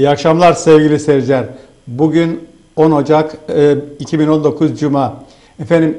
İyi akşamlar sevgili seyirciler. Bugün 10 Ocak 2019 Cuma. Efendim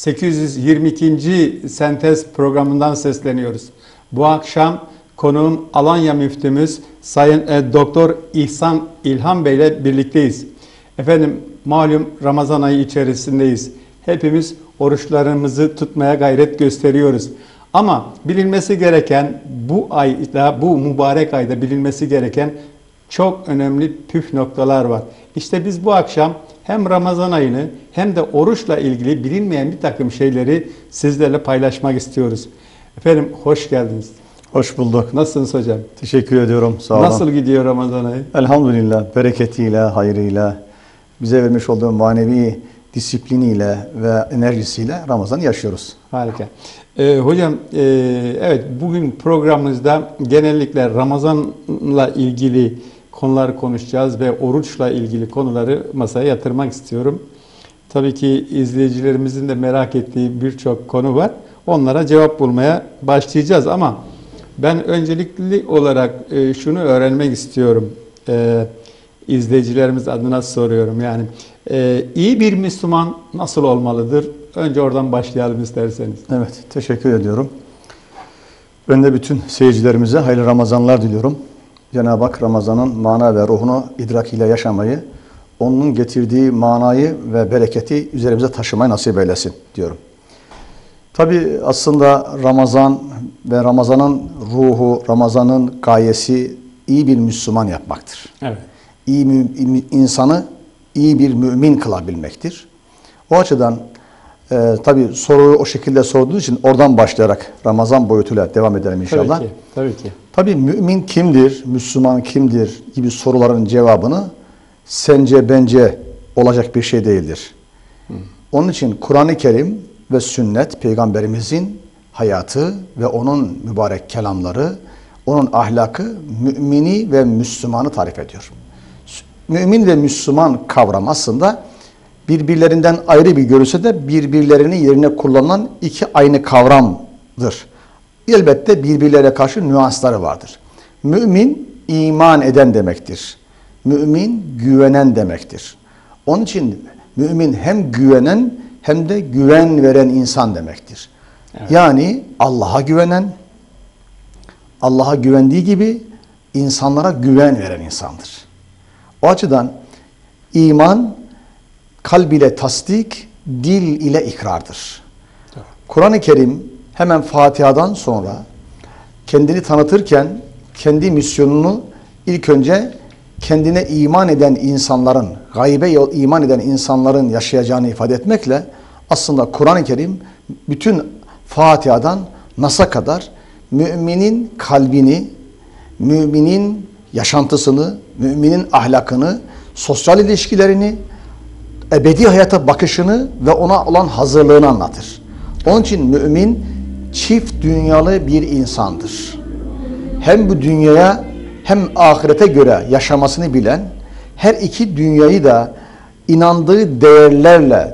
822. Sentez programından sesleniyoruz. Bu akşam konuğum Alanya Müftümüz Sayın Doktor İhsan İlhan Bey ile birlikteyiz. Efendim malum Ramazan ayı içerisindeyiz. Hepimiz oruçlarımızı tutmaya gayret gösteriyoruz. Ama bilinmesi gereken bu ayda, bu mübarek ayda bilinmesi gereken çok önemli püf noktalar var. İşte biz bu akşam hem Ramazan ayını hem de oruçla ilgili bilinmeyen bir takım şeyleri sizlerle paylaşmak istiyoruz. Efendim hoş geldiniz. Hoş bulduk. Nasılsınız hocam? Teşekkür ediyorum. Sağ olun. Nasıl gidiyor Ramazan ayı? Elhamdülillah. Bereketiyle, hayrıyla, bize vermiş olduğu manevi disipliniyle ve enerjisiyle Ramazan'ı yaşıyoruz. Harika. Hocam evet bugün programımızda genellikle Ramazan'la ilgili konuları konuşacağız ve oruçla ilgili konuları masaya yatırmak istiyorum. Tabii ki izleyicilerimizin de merak ettiği birçok konu var. Onlara cevap bulmaya başlayacağız ama ben öncelikli olarak şunu öğrenmek istiyorum. İzleyicilerimiz adına soruyorum. Yani iyi bir Müslüman nasıl olmalıdır? Önce oradan başlayalım isterseniz. Evet, teşekkür ediyorum. Ben de bütün seyircilerimize hayırlı Ramazanlar diliyorum. Cenab-ı Hak Ramazan'ın mana ve ruhunu idrak ile yaşamayı, onun getirdiği manayı ve bereketi üzerimize taşımayı nasip eylesin diyorum. Tabii aslında Ramazan ve Ramazan'ın ruhu, Ramazan'ın gayesi iyi bir Müslüman yapmaktır. Evet. İnsanı iyi bir mümin kılabilmektir. O açıdan tabii soruyu o şekilde sorduğunuz için oradan başlayarak Ramazan boyutuyla devam edelim inşallah. Tabii ki. Tabii ki. Tabii mümin kimdir, Müslüman kimdir gibi soruların cevabını sence bence olacak bir şey değildir. Onun için Kur'an-ı Kerim ve sünnet peygamberimizin hayatı ve onun mübarek kelamları, onun ahlakı mümini ve Müslümanı tarif ediyor. Mümin ve Müslüman kavram aslında birbirlerinden ayrı bir görülse de birbirlerini yerine kullanılan iki aynı kavramdır. Elbette birbirlerine karşı nüansları vardır. Mümin iman eden demektir. Mümin güvenen demektir. Onun için mümin hem güvenen hem de güven veren insan demektir. Evet. Yani Allah'a güvenen, Allah'a güvendiği gibi insanlara güven veren insandır. O açıdan iman kalb ile tasdik, dil ile ikrardır. Evet. Kur'an-ı Kerim hemen Fatiha'dan sonra kendini tanıtırken kendi misyonunu ilk önce kendine iman eden insanların, gaybe iman eden insanların yaşayacağını ifade etmekle aslında Kur'an-ı Kerim bütün Fatiha'dan Nas'a kadar müminin kalbini, müminin yaşantısını, müminin ahlakını, sosyal ilişkilerini, ebedi hayata bakışını ve ona olan hazırlığını anlatır. Onun için mümin çift dünyalı bir insandır. Hem bu dünyaya hem ahirete göre yaşamasını bilen, her iki dünyayı da inandığı değerlerle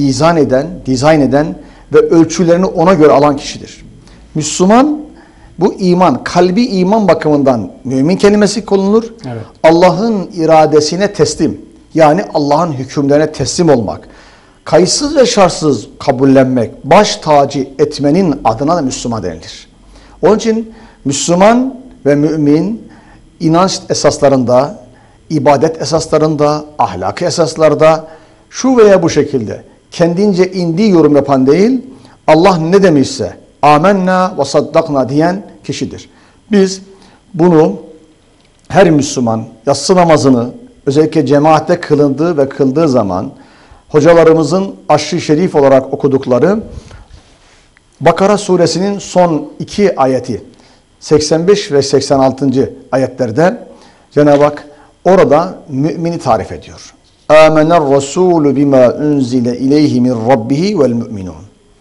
dizayn eden ve ölçülerini ona göre alan kişidir. Müslüman bu iman, kalbi iman bakımından mümin kelimesi kullanılır. Evet. Allah'ın iradesine teslim, yani Allah'ın hükümlerine teslim olmak, kayıtsız ve şartsız kabullenmek, baş tacı etmenin adına da Müslüman denilir. Onun için Müslüman ve mümin inanç esaslarında, ibadet esaslarında, ahlaki esaslarda şu veya bu şekilde kendince indiği yorum yapan değil, Allah ne demişse amenna ve saddakna diyen kişidir. Biz bunu her Müslüman yatsı namazını özellikle cemaatte kılındığı ve kıldığı zaman hocalarımızın aşırı şerif olarak okudukları Bakara suresinin son 2 ayeti 85 ve 86. ayetlerde Cenab-ı Hak orada mümini tarif ediyor. Âmener rasûlü bimâ unzile ileyhi min rabbihi vel mü'minûn.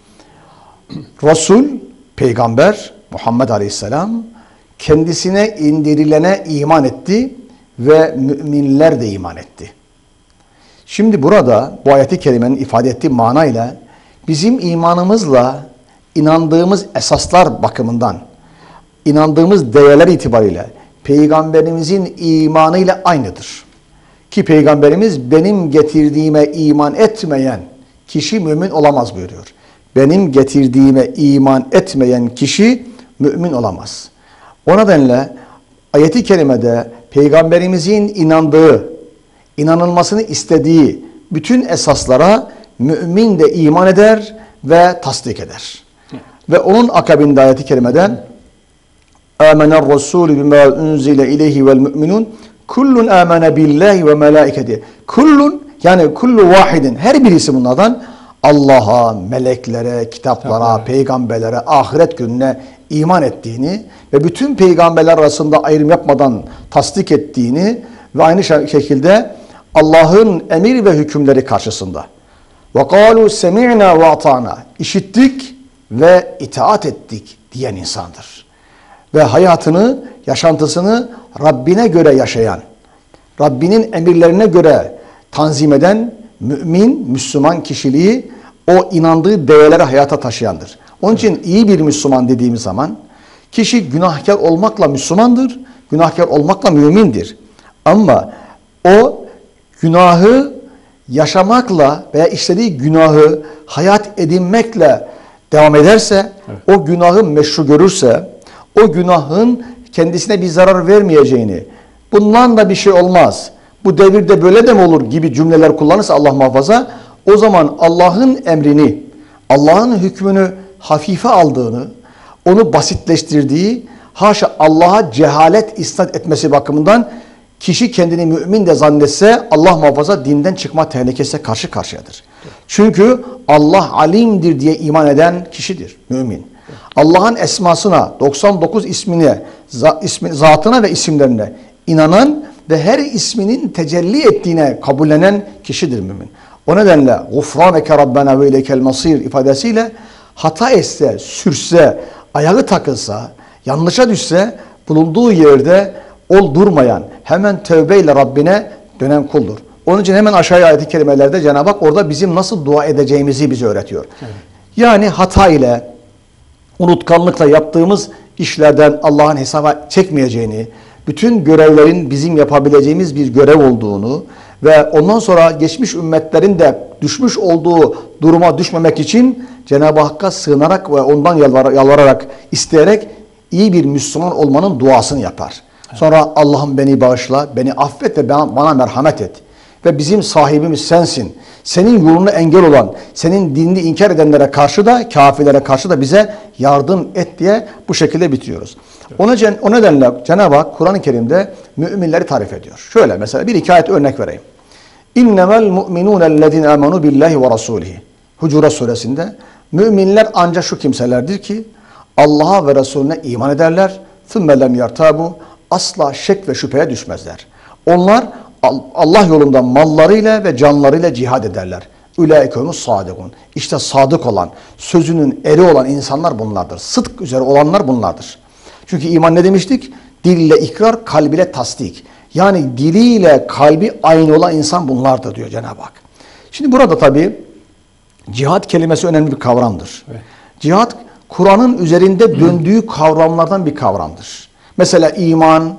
Resul, peygamber Muhammed Aleyhisselam kendisine indirilene iman etti ve müminler de iman etti. Şimdi burada bu ayet-i kerimenin ifade ettiği manayla bizim imanımızla inandığımız esaslar bakımından, inandığımız değerler itibariyle Peygamberimizin imanıyla aynıdır. Ki Peygamberimiz benim getirdiğime iman etmeyen kişi mümin olamaz buyuruyor. Benim getirdiğime iman etmeyen kişi mümin olamaz. O nedenle ayeti kerimede Peygamberimizin inandığı, inanılmasını istediği bütün esaslara mümin de iman eder ve tasdik eder. Ve onun akabinde ayeti kerimeden Âmener Rasûlü bimâ unzile ileyhi vel mü'minun kullun âmene billahi ve melâiketi. Kullun yani kullu vahidin her birisi bunlardan Allah'a, meleklere, kitaplara, peygamberlere, ahiret gününe iman ettiğini ve bütün peygamberler arasında ayrım yapmadan tasdik ettiğini ve aynı şekilde Allah'ın emir ve hükümleri karşısında وَقَالُوا سَمِعْنَا وَاَطَعْنَا işittik ve itaat ettik diyen insandır. Ve hayatını, yaşantısını Rabbine göre yaşayan, Rabbinin emirlerine göre tanzim eden mümin, Müslüman kişiliği o inandığı değerleri hayata taşıyandır. Onun için iyi bir Müslüman dediğimiz zaman kişi günahkar olmakla Müslümandır, günahkar olmakla mümindir. Ama o günahı yaşamakla veya işlediği günahı hayat edinmekle devam ederse, o günahı meşru görürse, o günahın kendisine bir zarar vermeyeceğini, bundan da bir şey olmaz, bu devirde böyle de mi olur gibi cümleler kullanırsa Allah muhafaza, o zaman Allah'ın emrini, Allah'ın hükmünü hafife aldığını, onu basitleştirdiği, haşa Allah'a cehalet isnat etmesi bakımından kişi kendini mümin de zannetse Allah muhafaza dinden çıkma tehlikesine karşı karşıyadır. Çünkü Allah alimdir diye iman eden kişidir mümin. Allah'ın esmasına, 99 ismine, zatına ve isimlerine inanan ve her isminin tecelli ettiğine kabullenen kişidir mümin. O nedenle gufraneke rabbena ve ileykel masir ifadesiyle hata etse, sürse, ayağı takılsa, yanlışa düşse bulunduğu yerde durmayan, hemen tövbeyle Rabbine dönen kuldur. Onun için hemen aşağıya ayet-i kerimelerde Cenab-ı Hak orada bizim nasıl dua edeceğimizi bize öğretiyor. Evet. Yani hata ile, unutkanlıkla yaptığımız işlerden Allah'ın hesaba çekmeyeceğini, bütün görevlerin bizim yapabileceğimiz bir görev olduğunu ve ondan sonra geçmiş ümmetlerin de düşmüş olduğu duruma düşmemek için Cenab-ı Hakk'a sığınarak ve ondan yalvararak, isteyerek iyi bir Müslüman olmanın duasını yapar. Sonra Allah'ım beni bağışla, beni affet ve bana merhamet et. Ve bizim sahibimiz sensin. Senin yoluna engel olan, senin dinini inkar edenlere karşı da, kafirlere karşı da bize yardım et diye bu şekilde bitiriyoruz. O nedenle Cenab-ı Hak Kur'an-ı Kerim'de müminleri tarif ediyor. Şöyle mesela bir iki ayet örnek vereyim. İnnemel mu'minûnellezîne âmenû billahi ve rasûlihi. Hucurat suresinde müminler ancak şu kimselerdir ki Allah'a ve Resulüne iman ederler. ثُمَّ لَمْ يَرْتَابُوا asla şek ve şüpheye düşmezler. Onlar Allah yolunda mallarıyla ve canlarıyla cihad ederler. Ulaikehumûs sâdikûn. İşte sadık olan, sözünün eri olan insanlar bunlardır. Sıdk üzere olanlar bunlardır. Çünkü iman ne demiştik? Dil ile ikrar, kalb ile tasdik. Yani diliyle kalbi aynı olan insan bunlardır diyor Cenab-ı Hak. Şimdi burada tabii cihad kelimesi önemli bir kavramdır. Evet. Cihad Kur'an'ın üzerinde döndüğü kavramlardan bir kavramdır. Mesela iman,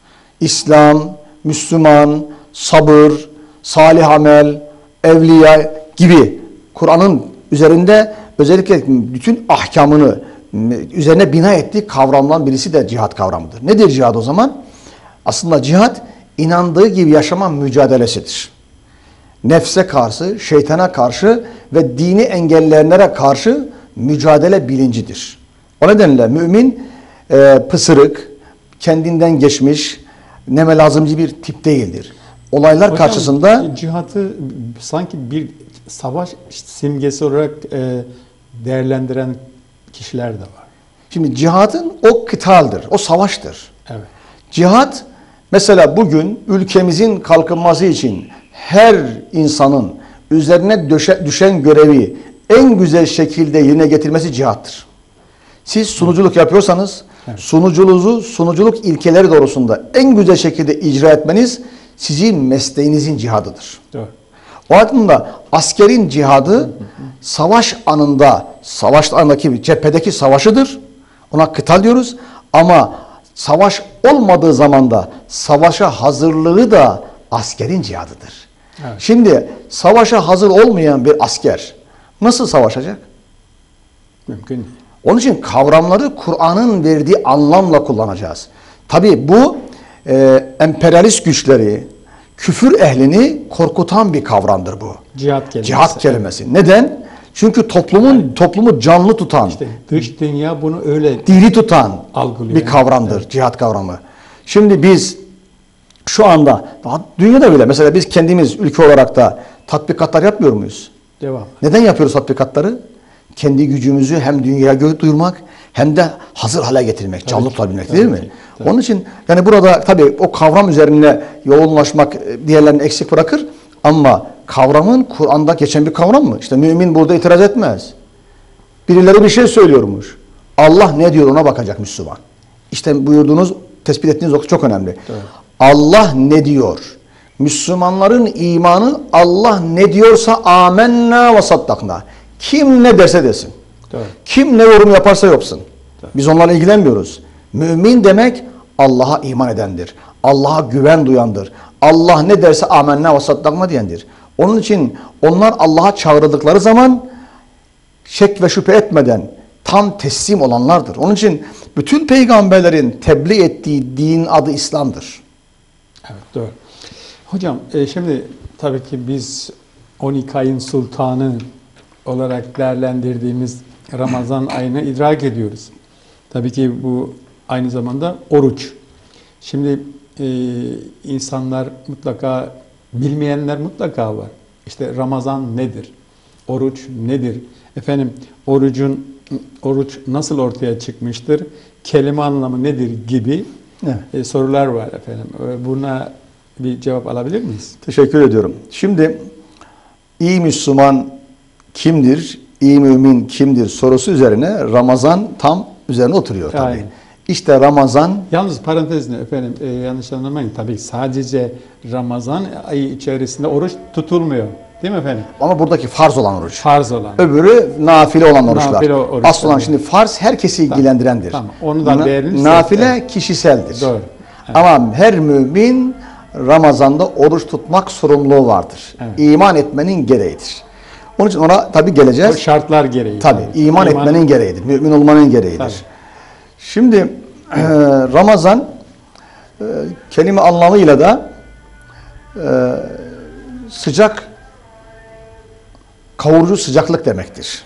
İslam, Müslüman, sabır, salih amel, evliya gibi Kur'an'ın üzerinde özellikle bütün ahkamını üzerine bina ettiği kavramdan birisi de cihad kavramıdır. Nedir cihad o zaman? Aslında cihad inandığı gibi yaşama mücadelesidir. Nefse karşı, şeytana karşı ve dini engelleyenlere karşı mücadele bilincidir. O nedenle mümin pısırık, kendinden geçmiş, neme lazımcı bir tip değildir. Olaylar hocam, karşısında cihatı sanki bir savaş simgesi olarak değerlendiren kişiler de var. Şimdi cihadın o kıtaldır, o savaştır. Evet. Cihat mesela bugün ülkemizin kalkınması için her insanın üzerine düşen görevi en güzel şekilde yerine getirmesi cihattır. Siz sunuculuk yapıyorsanız evet, sunuculuk ilkeleri doğrusunda en güzel şekilde icra etmeniz sizin mesleğinizin cihadıdır. Doğru. O anlamda askerin cihadı savaş anındaki cephedeki savaşıdır. Ona kıtal diyoruz ama Savaş olmadığı zamanda savaşa hazırlığı da askerin cihadıdır. Evet. Şimdi savaşa hazır olmayan bir asker nasıl savaşacak? Mümkün değil. Onun için kavramları Kur'an'ın verdiği anlamla kullanacağız. Tabii bu emperyalist güçleri, küfür ehlini korkutan bir kavramdır bu. Cihat kelimesi. Cihat kelimesi. Neden? Çünkü toplumu canlı tutan, İşte dış dünya bunu öyle diri tutan algılıyor. bir kavramdır. Evet. Cihat kavramı. Şimdi biz şu anda dünyada bile mesela biz kendimiz ülke olarak da tatbikatlar yapmıyor muyuz? Devam. Neden yapıyoruz tatbikatları? Kendi gücümüzü hem dünyaya duyurmak hem de hazır hale getirmek, canlı tutabilmek değil mi? Tabii. Onun için yani burada tabii o kavram üzerine yoğunlaşmak diğerlerini eksik bırakır ama kavramın Kur'an'da geçen bir kavram mı? İşte mümin burada itiraz etmez. Birileri bir şey söylüyormuş. Allah ne diyor ona bakacak Müslüman. İşte buyurduğunuz, tespit ettiğiniz çok önemli. Evet. Allah ne diyor? Müslümanların imanı Allah ne diyorsa amenna ve saddakna. Kim ne derse desin. Evet. Kim ne yorum yaparsa yapsın. Evet. Biz onlarla ilgilenmiyoruz. Mümin demek Allah'a iman edendir. Allah'a güven duyandır. Allah ne derse amenna ve saddakna diyendir. Onun için onlar Allah'a çağrıldıkları zaman şek ve şüphe etmeden tam teslim olanlardır. Onun için bütün peygamberlerin tebliğ ettiği din adı İslam'dır. Evet, doğru. Hocam şimdi tabii ki biz 12 ayın sultanı olarak değerlendirdiğimiz Ramazan ayını idrak ediyoruz. Tabii ki bu aynı zamanda oruç. Şimdi insanlar mutlaka, bilmeyenler mutlaka var. İşte Ramazan nedir? Oruç nedir? Efendim oruç nasıl ortaya çıkmıştır? Kelime anlamı nedir gibi sorular var efendim. Buna bir cevap alabilir miyiz? Teşekkür ediyorum. Şimdi iyi Müslüman kimdir? İyi mümin kimdir sorusu üzerine Ramazan tam üzerine oturuyor tabii. Aynen. İşte Ramazan... Yalnız parantezine efendim yanlış anlamayın. Tabii sadece Ramazan ayı içerisinde oruç tutulmuyor. Değil mi efendim? Ama buradaki farz olan oruç. Farz olan. Öbürü nafile olan oruçlar. Nafile oruç. Asıl olan şimdi farz herkesi ilgilendirendir. Tamam. Onu da beğenirse. Nafile kişiseldir. Doğru. Evet. Ama her mümin Ramazan'da oruç tutmak sorumluluğu vardır. Evet. İman etmenin gereğidir. Onun için ona tabii geleceğiz. O şartlar gereği. Tabii. İman etmenin gereğidir. Mümin olmanın gereğidir. Tabii. Şimdi Ramazan kelime anlamıyla da sıcak, kavurucu sıcaklık demektir.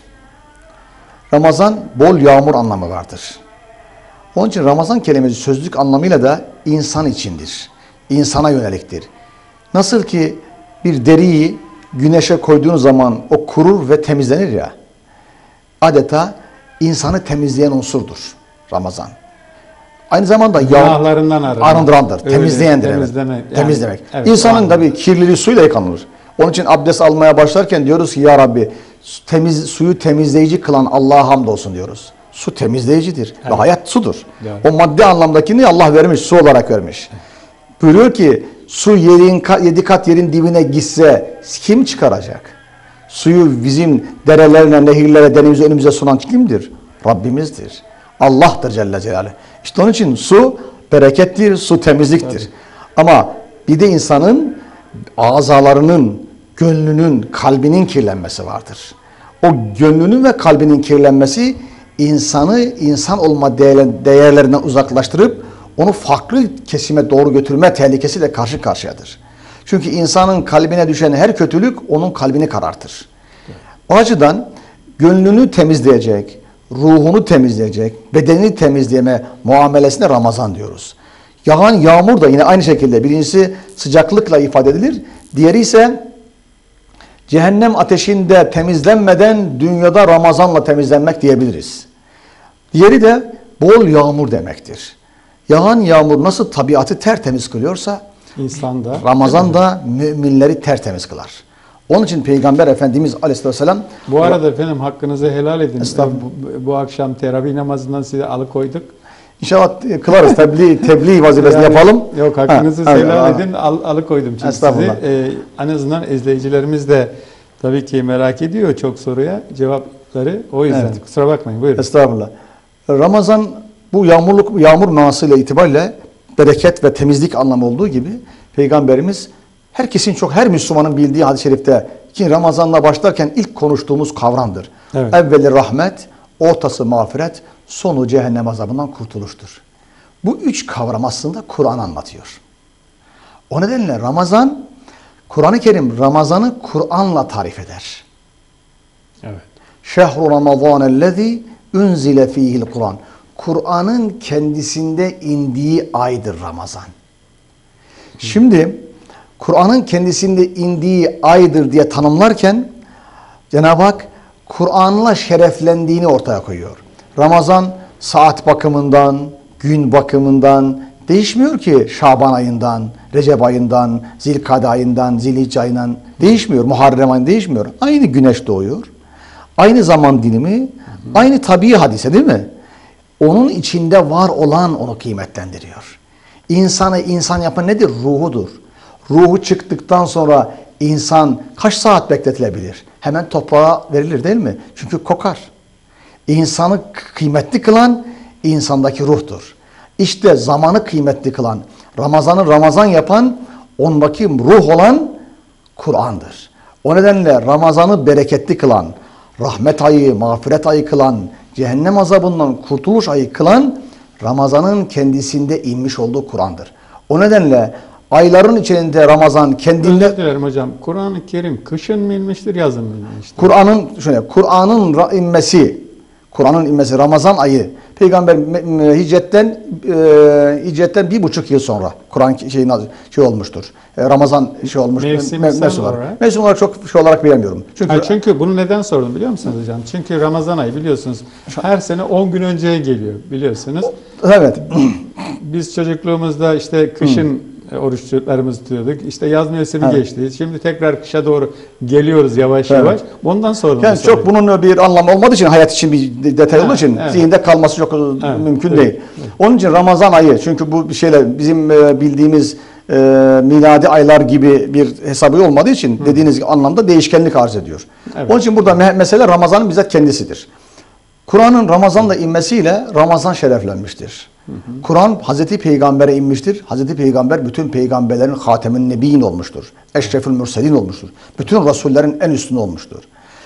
Ramazan bol yağmur anlamı vardır. Onun için Ramazan kelimesi sözlük anlamıyla da insan içindir. İnsana yöneliktir. Nasıl ki bir deriyi güneşe koyduğun zaman o kurur ve temizlenir ya, adeta insanı temizleyen unsurdur Ramazan. Aynı zamanda günahlarından arındırandır, temizleyendir. Temizlemek. Evet, İnsanın tabii kirliliği suyla yıkanılır. Onun için abdest almaya başlarken diyoruz ki ya Rabbi suyu temizleyici kılan Allah'a hamdolsun diyoruz. Su temizleyicidir. Evet. Ve hayat sudur. Evet. O maddi anlamdakini Allah vermiş, su olarak vermiş. Evet. Buyuruyor ki su 7 kat yerin dibine gitse kim çıkaracak? Suyu bizim derelerine, nehirlere, denizimize, önümüze sunan kimdir? Rabbimizdir. Allah'tır Celle Celaluhu. İşte onun için su berekettir, su temizliktir. Tabii. Ama bir de insanın azalarının, gönlünün, kalbinin kirlenmesi vardır. O gönlünün ve kalbinin kirlenmesi insanı insan olma değerlerinden uzaklaştırıp onu farklı kesime doğru götürme tehlikesiyle karşı karşıyadır. Çünkü insanın kalbine düşen her kötülük onun kalbini karartır. O açıdan gönlünü temizleyecek, ruhunu temizleyecek, bedenini temizleme muamelesine Ramazan diyoruz. Yağan yağmur da yine aynı şekilde birincisi sıcaklıkla ifade edilir. Diğeri ise cehennem ateşinde temizlenmeden dünyada Ramazanla temizlenmek diyebiliriz. Diğeri de bol yağmur demektir. Yağan yağmur nasıl tabiatı tertemiz kılıyorsa İnsanda, Ramazan da müminleri tertemiz kılar. Onun için Peygamber Efendimiz Aleyhisselam... Bu arada efendim hakkınızı helal edin. Bu akşam teravih namazından sizi alıkoyduk. İnşallah kılarız. Tebliğ vazifesini yapalım. Yok hakkınızı helal edin. Alıkoydum çünkü sizi. En azından izleyicilerimiz de tabii ki merak ediyor çok soruya cevapları. O yüzden kusura bakmayın. Buyurun. Estağfurullah. Ramazan Bu yağmur manasıyla itibariyle bereket ve temizlik anlamı olduğu gibi Peygamberimiz her Müslümanın bildiği hadis-i şerifte ki Ramazan'la başlarken ilk konuştuğumuz kavramdır. Evet. Evveli rahmet, ortası mağfiret, sonu cehennem azabından kurtuluştur. Bu üç kavram aslında Kur'an anlatıyor. O nedenle Kur'an-ı Kerim Ramazan'ı Kur'an'la tarif eder. Evet. Şehru Ramazanellezî unzile fîhil Kur'an. Kur'an'ın kendisinde indiği aydır Ramazan. Şimdi Kur'an'ın kendisinde indiği aydır diye tanımlarken Cenab-ı Hak Kur'an'la şereflendiğini ortaya koyuyor. Ramazan saat bakımından, gün bakımından değişmiyor ki Şaban ayından, Recep ayından, Zilkade ayından, Zilhicce ayından değişmiyor. Muharrem ayından değişmiyor. Aynı güneş doğuyor. Aynı zaman dilimi, aynı tabii hadise değil mi? Onun içinde var olan onu kıymetlendiriyor. İnsanı insan yapan nedir? Ruhudur. Ruhu çıktıktan sonra insan kaç saat bekletilebilir? Hemen toprağa verilir değil mi? Çünkü kokar. İnsanı kıymetli kılan insandaki ruhtur. İşte zamanı kıymetli kılan, Ramazan'ı Ramazan yapan, ondaki ruh olan Kur'an'dır. O nedenle Ramazan'ı bereketli kılan, rahmet ayı, mağfiret ayı kılan, cehennem azabından kurtuluş ayı kılan Ramazan'ın kendisinde inmiş olduğu Kur'an'dır. O nedenle ayların içinde Ramazan kendinde... Özür dilerim hocam. Kur'an-ı Kerim kışın mı inmiştir, yazın mı inmiştir? Kur'an'ın inmesi Ramazan ayı. Peygamber hicretten 1,5 yıl sonra Kur'an olmuştur. Ramazan olmuştur. Mevsim olarak çok olarak bilemiyorum. Çünkü bunu neden sordum biliyor musunuz hocam? Çünkü Ramazan ayı biliyorsunuz her sene 10 gün önceye geliyor biliyorsunuz. Evet. Biz çocukluğumuzda işte kışın oruçlarımızı tutuyorduk. İşte yaz mevsimi geçti. Şimdi tekrar kışa doğru geliyoruz yavaş yavaş. Ondan sordum. Yani çok bunun bir anlamı olmadığı için, hayat için bir detay olduğu için zihinde kalması çok mümkün değil. Onun için Ramazan ayı, çünkü bu şeyler bizim bildiğimiz miladi aylar gibi bir hesabı olmadığı için dediğiniz anlamda değişkenlik arz ediyor. Evet. Onun için burada mesele Ramazan'ın bizzat kendisidir. Kur'an'ın Ramazan'la inmesiyle Ramazan şereflenmiştir. Kur'an Hazreti Peygamber'e inmiştir. Hazreti Peygamber bütün peygamberlerin hatemin nebiyin olmuştur. Eşrefül mürselin olmuştur. Bütün rasullerin en üstünü olmuştur.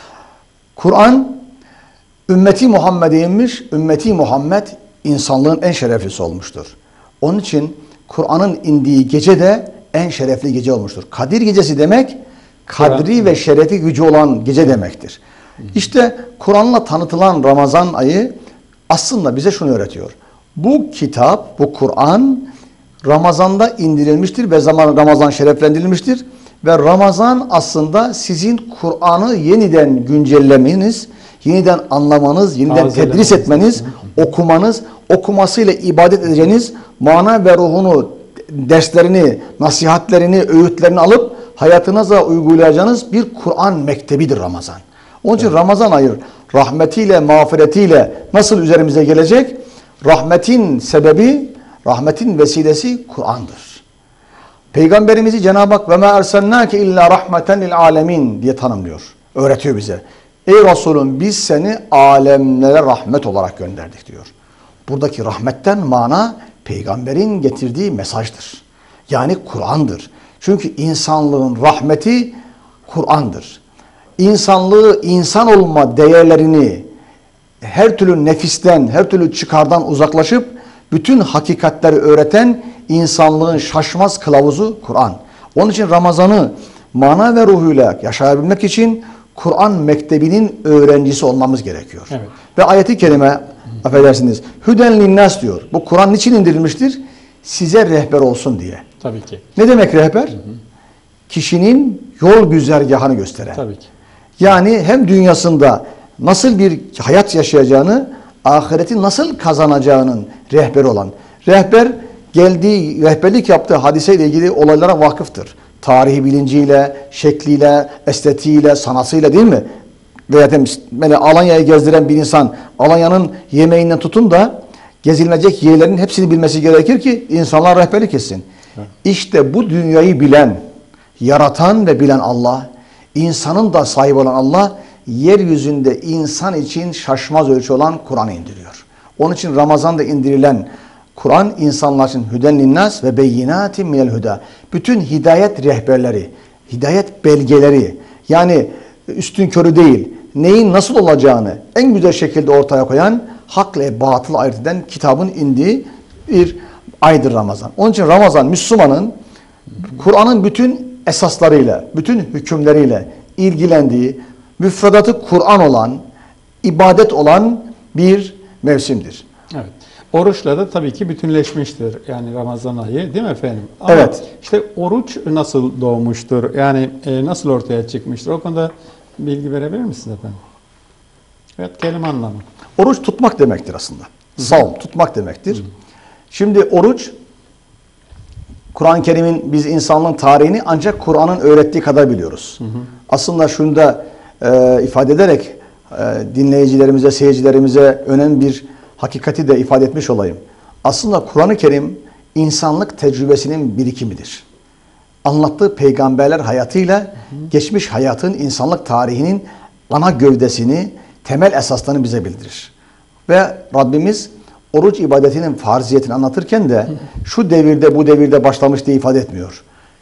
Kur'an ümmeti Muhammed'e inmiş. Ümmeti Muhammed insanlığın en şereflisi olmuştur. Onun için Kur'an'ın indiği gece de en şerefli gece olmuştur. Kadir gecesi demek kadri ve şerefi gücü olan gece demektir. İşte Kur'an'la tanıtılan Ramazan ayı aslında bize şunu öğretiyor. Bu kitap, bu Kur'an Ramazan'da indirilmiştir ve Ramazan şereflendirilmiştir. Ve Ramazan aslında sizin Kur'an'ı yeniden güncellemeniz, yeniden anlamanız, yeniden tedris etmeniz, okumanız, okumasıyla ibadet edeceğiniz, mana ve ruhunu, derslerini, nasihatlerini, öğütlerini alıp hayatınıza uygulayacağınız bir Kur'an mektebidir Ramazan. Onun için Ramazan ayı rahmetiyle, mağfiretiyle nasıl üzerimize gelecek? Rahmetin sebebi, rahmetin vesilesi Kur'an'dır. Peygamberimizi Cenab-ı Hak ve ma ersennake illa rahmeten lil alemin diye tanımlıyor. Öğretiyor bize. Ey Resulüm biz seni alemlere rahmet olarak gönderdik diyor. Buradaki rahmetten mana peygamberin getirdiği mesajdır. Yani Kur'an'dır. Çünkü insanlığın rahmeti Kur'an'dır. İnsanlığı, insan olma değerlerini her türlü nefisten, her türlü çıkardan uzaklaşıp bütün hakikatleri öğreten insanlığın şaşmaz kılavuzu Kur'an. Onun için Ramazan'ı mana ve ruhuyla yaşayabilmek için Kur'an mektebinin öğrencisi olmamız gerekiyor. Evet. Ve ayeti kerime, affedersiniz, Hüden linnas diyor. Bu Kur'an niçin indirilmiştir? Size rehber olsun diye. Tabii ki. Ne demek rehber? Kişinin yol güzergahını gösteren. Tabii ki. Yani hem dünyasında nasıl bir hayat yaşayacağını, ahireti nasıl kazanacağının rehberi olan. Rehber rehberlik yaptığı hadiseyle ilgili olaylara vakıftır. Tarihi bilinciyle, şekliyle, estetiğiyle, sanatıyla değil mi? Veya beni Alanya'yı gezdiren bir insan Alanya'nın yemeğinden tutun da gezilmeyecek yerlerin hepsini bilmesi gerekir ki insanlar rehberlik etsin. Evet. İşte bu dünyayı bilen, yaratan ve bilen Allah, insanın da sahibi olan Allah, yeryüzünde insan için şaşmaz ölçü olan Kur'an'ı indiriyor. Onun için Ramazan'da indirilen Kur'an insanlar için hüden linnas ve beyinatin minel huda. Bütün hidayet rehberleri, hidayet belgeleri, yani üstünkörü değil, neyin nasıl olacağını en güzel şekilde ortaya koyan, hak ile batılı ayırt eden kitabın indiği bir aydır Ramazan. Onun için Ramazan Müslümanın Kur'an'ın bütün esaslarıyla, bütün hükümleriyle ilgilendiği, müfredatı Kur'an olan, ibadet olan bir mevsimdir. Evet. Oruçla da tabii ki bütünleşmiştir. Yani Ramazan ayı, değil mi efendim? Ama Evet. işte oruç nasıl doğmuştur? Yani nasıl ortaya çıkmıştır? O konuda bilgi verebilir misiniz efendim? Evet, kelime anlamı. Oruç tutmak demektir aslında. Savm, tutmak demektir. Şimdi oruç, Kur'an-ı Kerim'in, biz insanlığın tarihini ancak Kur'an'ın öğrettiği kadar biliyoruz. Aslında şunu da ifade ederek dinleyicilerimize, seyircilerimize önemli bir hakikati de ifade etmiş olayım. Aslında Kur'an-ı Kerim insanlık tecrübesinin birikimidir. Anlattığı peygamberler hayatıyla geçmiş hayatın, insanlık tarihinin ana gövdesini, temel esaslarını bize bildirir. Ve Rabbimiz oruç ibadetinin farziyetini anlatırken de şu devirde, bu devirde başlamış diye ifade etmiyor.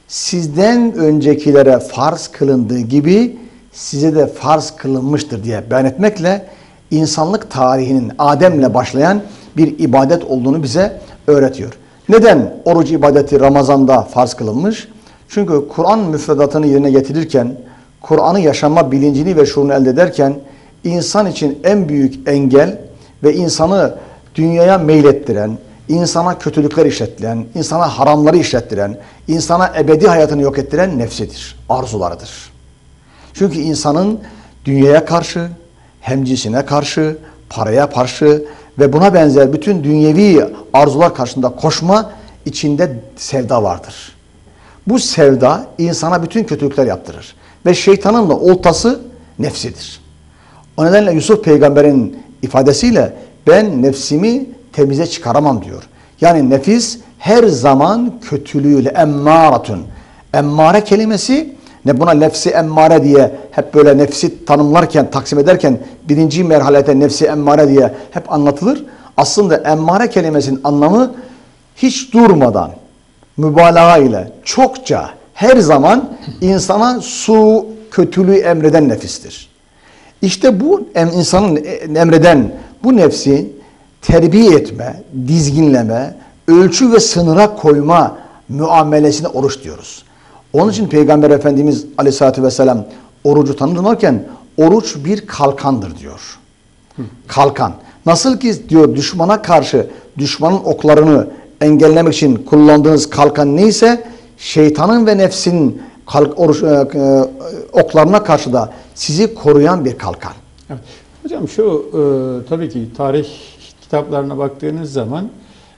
Sizden öncekilere farz kılındığı gibi size de farz kılınmıştır diye beyan etmekle insanlık tarihinin Adem'le başlayan bir ibadet olduğunu bize öğretiyor. Neden oruç ibadeti Ramazan'da farz kılınmış? Çünkü Kur'an müfredatını yerine getirirken, Kur'an'ı yaşama bilincini ve şuurunu elde ederken insan için en büyük engel ve insanı dünyaya meylettiren, insana kötülükler işlettiren, insana haramları işlettiren, insana ebedi hayatını yok ettiren nefsidir, arzularıdır. Çünkü insanın dünyaya karşı, hemcisine karşı, paraya karşı ve buna benzer bütün dünyevi arzular karşısında koşma içinde sevda vardır. Bu sevda insana bütün kötülükler yaptırır. Ve şeytanın da oltası nefsidir. O nedenle Yusuf peygamberin ifadesiyle ben nefsimi temize çıkaramam diyor. Yani nefis her zaman kötülüğüyle emmâratun. Emmare kelimesi, ne buna nefsi emmare diye hep böyle nefsi tanımlarken, taksim ederken birinci merhalede nefsi emmare diye hep anlatılır. Aslında emmare kelimesinin anlamı hiç durmadan, mübalağa ile çokça her zaman insana kötülüğü emreden nefistir. İşte bu insanın emreden bu nefsi terbiye etme, dizginleme, ölçü ve sınıra koyma muamelesine oruç diyoruz. Onun için Peygamber Efendimiz Aleyhisselatü Vesselam orucu tanımlarken oruç bir kalkandır diyor. Kalkan. Nasıl ki diyor düşmana karşı düşmanın oklarını engellemek için kullandığınız kalkan neyse şeytanın ve nefsinin oklarına karşı da sizi koruyan bir kalkan. Evet. Hocam şu tabii ki tarih kitaplarına baktığınız zaman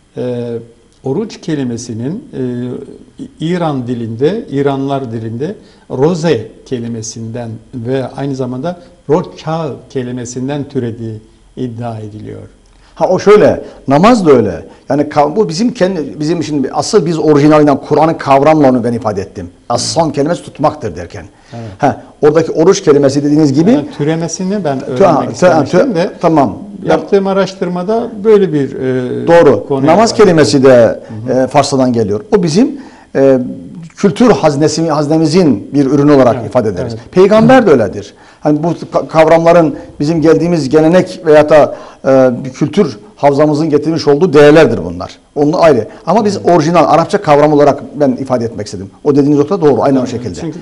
oruç kelimesinin İran dilinde, İranlılar dilinde roze kelimesinden ve aynı zamanda roka kelimesinden türediği iddia ediliyor. Ha o şöyle, namaz da öyle. Yani bu bizim şimdi asıl biz orijinalinden Kur'an'ın kavramla onu ben ifade ettim. As-sam kelimesi tutmaktır derken. Evet. Ha oradaki oruç kelimesi dediğiniz gibi yani türemesini ben öğrenmek istemiştim de. Tamam. Yaptığım araştırmada böyle bir doğru. Namaz kelimesi de Farsçadan geliyor. O bizim kültür haznemizin bir ürünü olarak ifade ederiz. Evet. Peygamber de öyledir. Hani bu kavramların bizim geldiğimiz gelenek veya da bir kültür havzamızın getirmiş olduğu değerlerdir bunlar. Onun ayrı. Ama biz orijinal Arapça kavram olarak ben ifade etmek istedim. O dediğiniz nokta doğru. Aynı o şekilde. Çünkü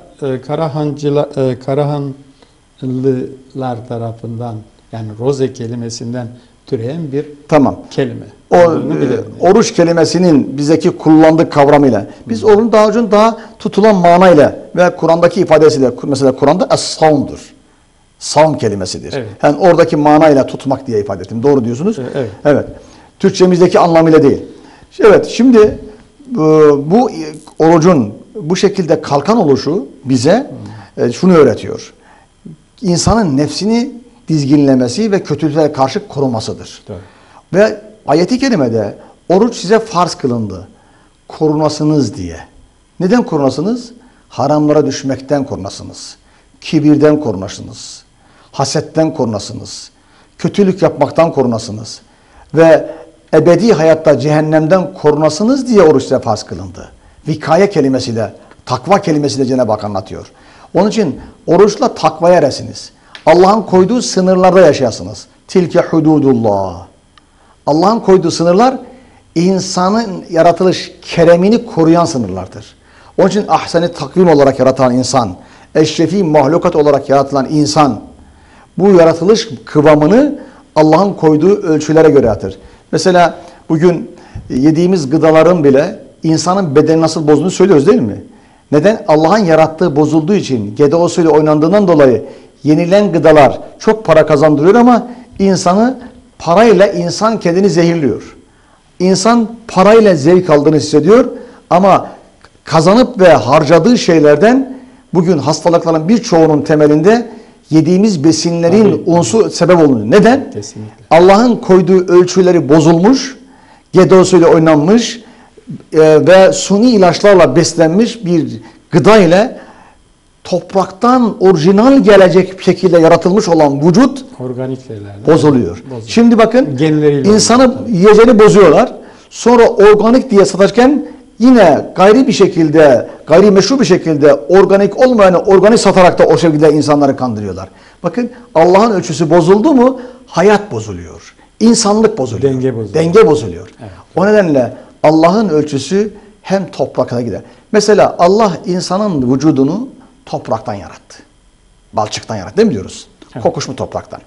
Karahanlılar tarafından yani roze kelimesinden türeyen bir kelime. O oruç kelimesinin bizdeki kullandığı kavramıyla biz onun daha tutulan manayla ve Kur'an'daki ifadesiyle mesela Kur'an'da es-savm'dur. Savm kelimesidir. Evet. Yani oradaki manayla tutmak diye ifade ettim. Doğru diyorsunuz. Evet. Evet. Türkçemizdeki anlamıyla değil. Evet, şimdi bu orucun bu şekilde kalkan oluşu bize şunu öğretiyor. İnsanın nefsini dizginlemesi ve kötülüklere karşı korumasıdır. Evet. Ve ayet-i kerimede oruç size farz kılındı. Korunasınız diye. Neden korunasınız? Haramlara düşmekten korunasınız. Kibirden korunasınız. Hasetten korunasınız. Kötülük yapmaktan korunasınız. ve ebedi hayatta cehennemden korunasınız diye oruç size farz kılındı. Vikaye kelimesiyle, takva kelimesiyle Cenab-ı Hak anlatıyor. Onun için oruçla takvaya eresiniz. Allah'ın koyduğu sınırlarda yaşayasınız. Tilke hududullah. Allah'ın koyduğu sınırlar insanın yaratılış keremini koruyan sınırlardır. Onun için ahsen-i takvim olarak yaratan insan, eşrefi mahlukat olarak yaratılan insan bu yaratılış kıvamını Allah'ın koyduğu ölçülere göre yaratır. Mesela bugün yediğimiz gıdaların bile insanın bedeni nasıl bozduğunu söylüyoruz değil mi? Neden? Allah'ın yarattığı bozulduğu için, GDO'suyla oynandığından dolayı yenilen gıdalar çok para kazandırıyor ama parayla insan kendini zehirliyor. İnsan parayla zevk aldığını hissediyor ama kazanıp ve harcadığı şeylerden bugün hastalıkların birçoğunun temelinde yediğimiz besinlerin unsur sebep oluyor. Neden? Kesinlikle. Allah'ın koyduğu ölçüleri bozulmuş, GDO'suyla oynanmış ve suni ilaçlarla beslenmiş bir gıda ile topraktan orijinal gelecek şekilde yaratılmış olan vücut Organik şeylerden bozuluyor. Şimdi bakın genleriyle insanı yiyeceğini bozuyorlar. Sonra organik diye satarken yine gayrimeşru bir şekilde organik olmayanı organik satarak da o şekilde insanları kandırıyorlar. Bakın Allah'ın ölçüsü bozuldu mu hayat bozuluyor. İnsanlık bozuluyor. Denge bozuluyor. Evet. O nedenle Allah'ın ölçüsü hem toprakta gider. Mesela Allah insanın vücudunu topraktan yarattı. Balçıktan yarattı değil mi diyoruz? Evet. Kokuşmuş topraktan.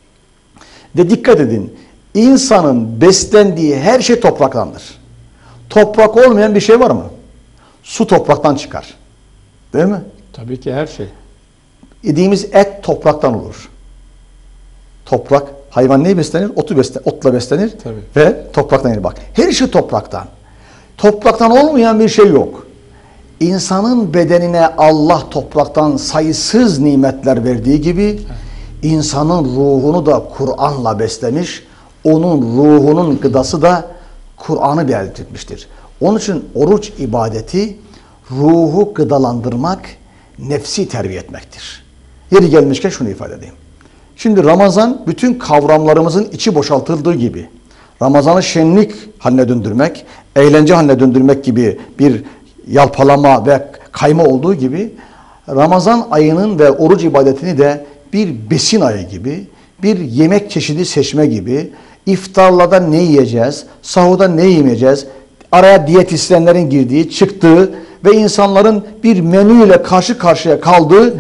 Ve dikkat edin, insanın beslendiği her şey topraktandır. Toprak olmayan bir şey var mı? Su topraktan çıkar. Değil mi? Tabii ki her şey. Yediğimiz et topraktan olur. Toprak, hayvan neyi beslenir? Otla beslenir. Tabii. Ve topraktan yenir. Bak, her şey topraktan. Topraktan olmayan bir şey yok. İnsanın bedenine Allah topraktan sayısız nimetler verdiği gibi insanın ruhunu da Kur'an'la beslemiş. Onun ruhunun gıdası da Kur'an'ı belirtmiştir. Onun için oruç ibadeti ruhu gıdalandırmak, nefsi terbiye etmektir. Yeri gelmişken şunu ifade edeyim. Şimdi Ramazan bütün kavramlarımızın içi boşaltıldığı gibi Ramazan'ı şenlik haline döndürmek, eğlence haline döndürmek gibi bir yalpalama ve kayma olduğu gibi Ramazan ayının ve oruç ibadetini de bir besin ayı gibi, bir yemek çeşidi seçme gibi, iftarlarda ne yiyeceğiz, sahurda ne yemeyeceğiz, araya diyetisyenlerin girdiği, çıktığı ve insanların bir menüyle karşı karşıya kaldığı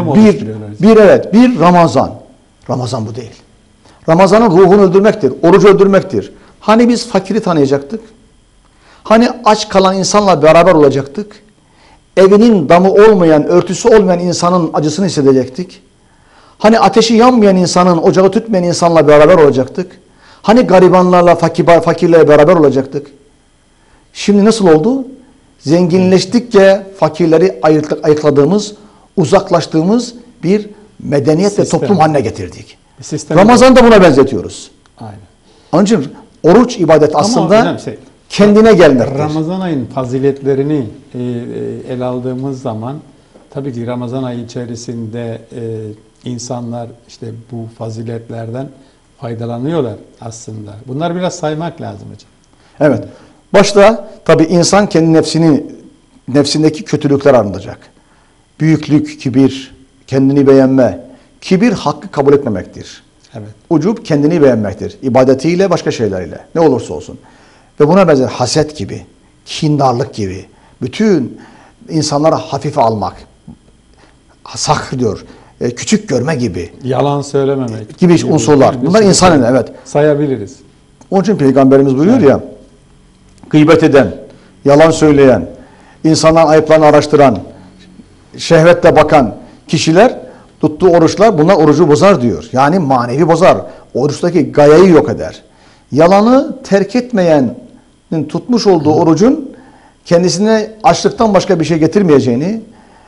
bir Ramazan. Ramazan bu değil. Ramazan'ın ruhunu öldürmektir, orucu öldürmektir. Hani biz fakiri tanıyacaktık? Hani aç kalan insanla beraber olacaktık? Evinin damı olmayan, örtüsü olmayan insanın acısını hissedecektik? Hani ateşi yanmayan insanın, ocağı tütmeyen insanla beraber olacaktık? Hani garibanlarla, fakirlerle beraber olacaktık? Şimdi nasıl oldu? Zenginleştikçe fakirleri ayıkladığımız, uzaklaştığımız bir medeniyet ve toplum haline getirdik. Ramazan'da buna benzetiyoruz. Aynen. Onun için oruç ibadet aslında kendine gelmektir. Ramazan ayının faziletlerini ele aldığımız zaman tabii ki Ramazan ayı içerisinde insanlar işte bu faziletlerden faydalanıyorlar aslında. Bunlar biraz saymak lazım hocam. Evet. Başta tabii insan kendi nefsindeki kötülükler arındıracak. Büyüklük, kibir, kendini beğenme. Kibir hakkı kabul etmemektir. Evet. Ucub kendini beğenmektir. İbadetiyle, başka şeyleriyle. Ne olursa olsun. Ve buna benzer haset gibi, kindarlık gibi, bütün insanlara hafife almak, sakır diyor, küçük görme gibi. Yalan söylememek. Gibi unsurlar. Bunlar insanın, evet. Sayabiliriz. Onun için Peygamberimiz buyuruyor ya, gıybet eden, yalan söyleyen, insanların ayıplarını araştıran, şehvetle bakan kişiler, tuttuğu oruçlar bunlar orucu bozar diyor. Yani manevi bozar. Oruçtaki gayayı yok eder. Yalanı terk etmeyenin tutmuş olduğu orucun kendisine açlıktan başka bir şey getirmeyeceğini,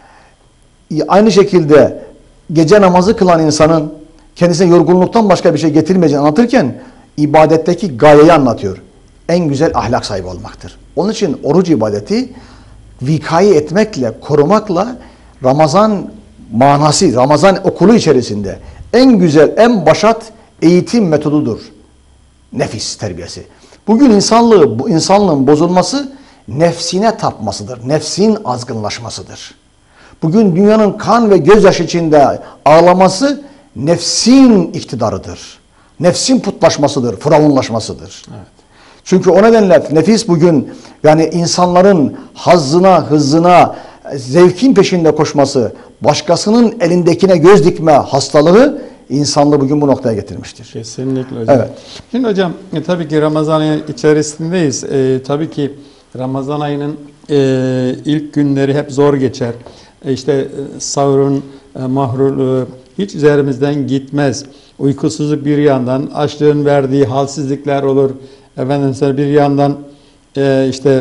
aynı şekilde gece namazı kılan insanın kendisine yorgunluktan başka bir şey getirmeyeceğini anlatırken ibadetteki gayeyi anlatıyor. En güzel ahlak sahibi olmaktır. Onun için oruç ibadeti vikaye etmekle, korumakla Ramazan manası, Ramazan okulu içerisinde en güzel, en başat eğitim metodudur. Nefis terbiyesi. Bugün insanlığın bozulması nefsine tapmasıdır. Nefsin azgınlaşmasıdır. Bugün dünyanın kan ve gözyaşı içinde ağlaması nefsin iktidarıdır. Nefsin putlaşmasıdır, firavunlaşmasıdır. Evet. Çünkü o nedenle nefis bugün yani insanların hazzına, hızzına, zevkin peşinde koşması, başkasının elindekine göz dikme hastalığı insanlığı bugün bu noktaya getirmiştir. Kesinlikle hocam. Evet. Şimdi hocam tabii ki Ramazan ayı içerisindeyiz. Tabii ki Ramazan ayının ilk günleri hep zor geçer. İşte sahurun mahrulu hiç üzerimizden gitmez. Uykusuzluk bir yandan, açlığın verdiği halsizlikler olur. Efendim bir yandan işte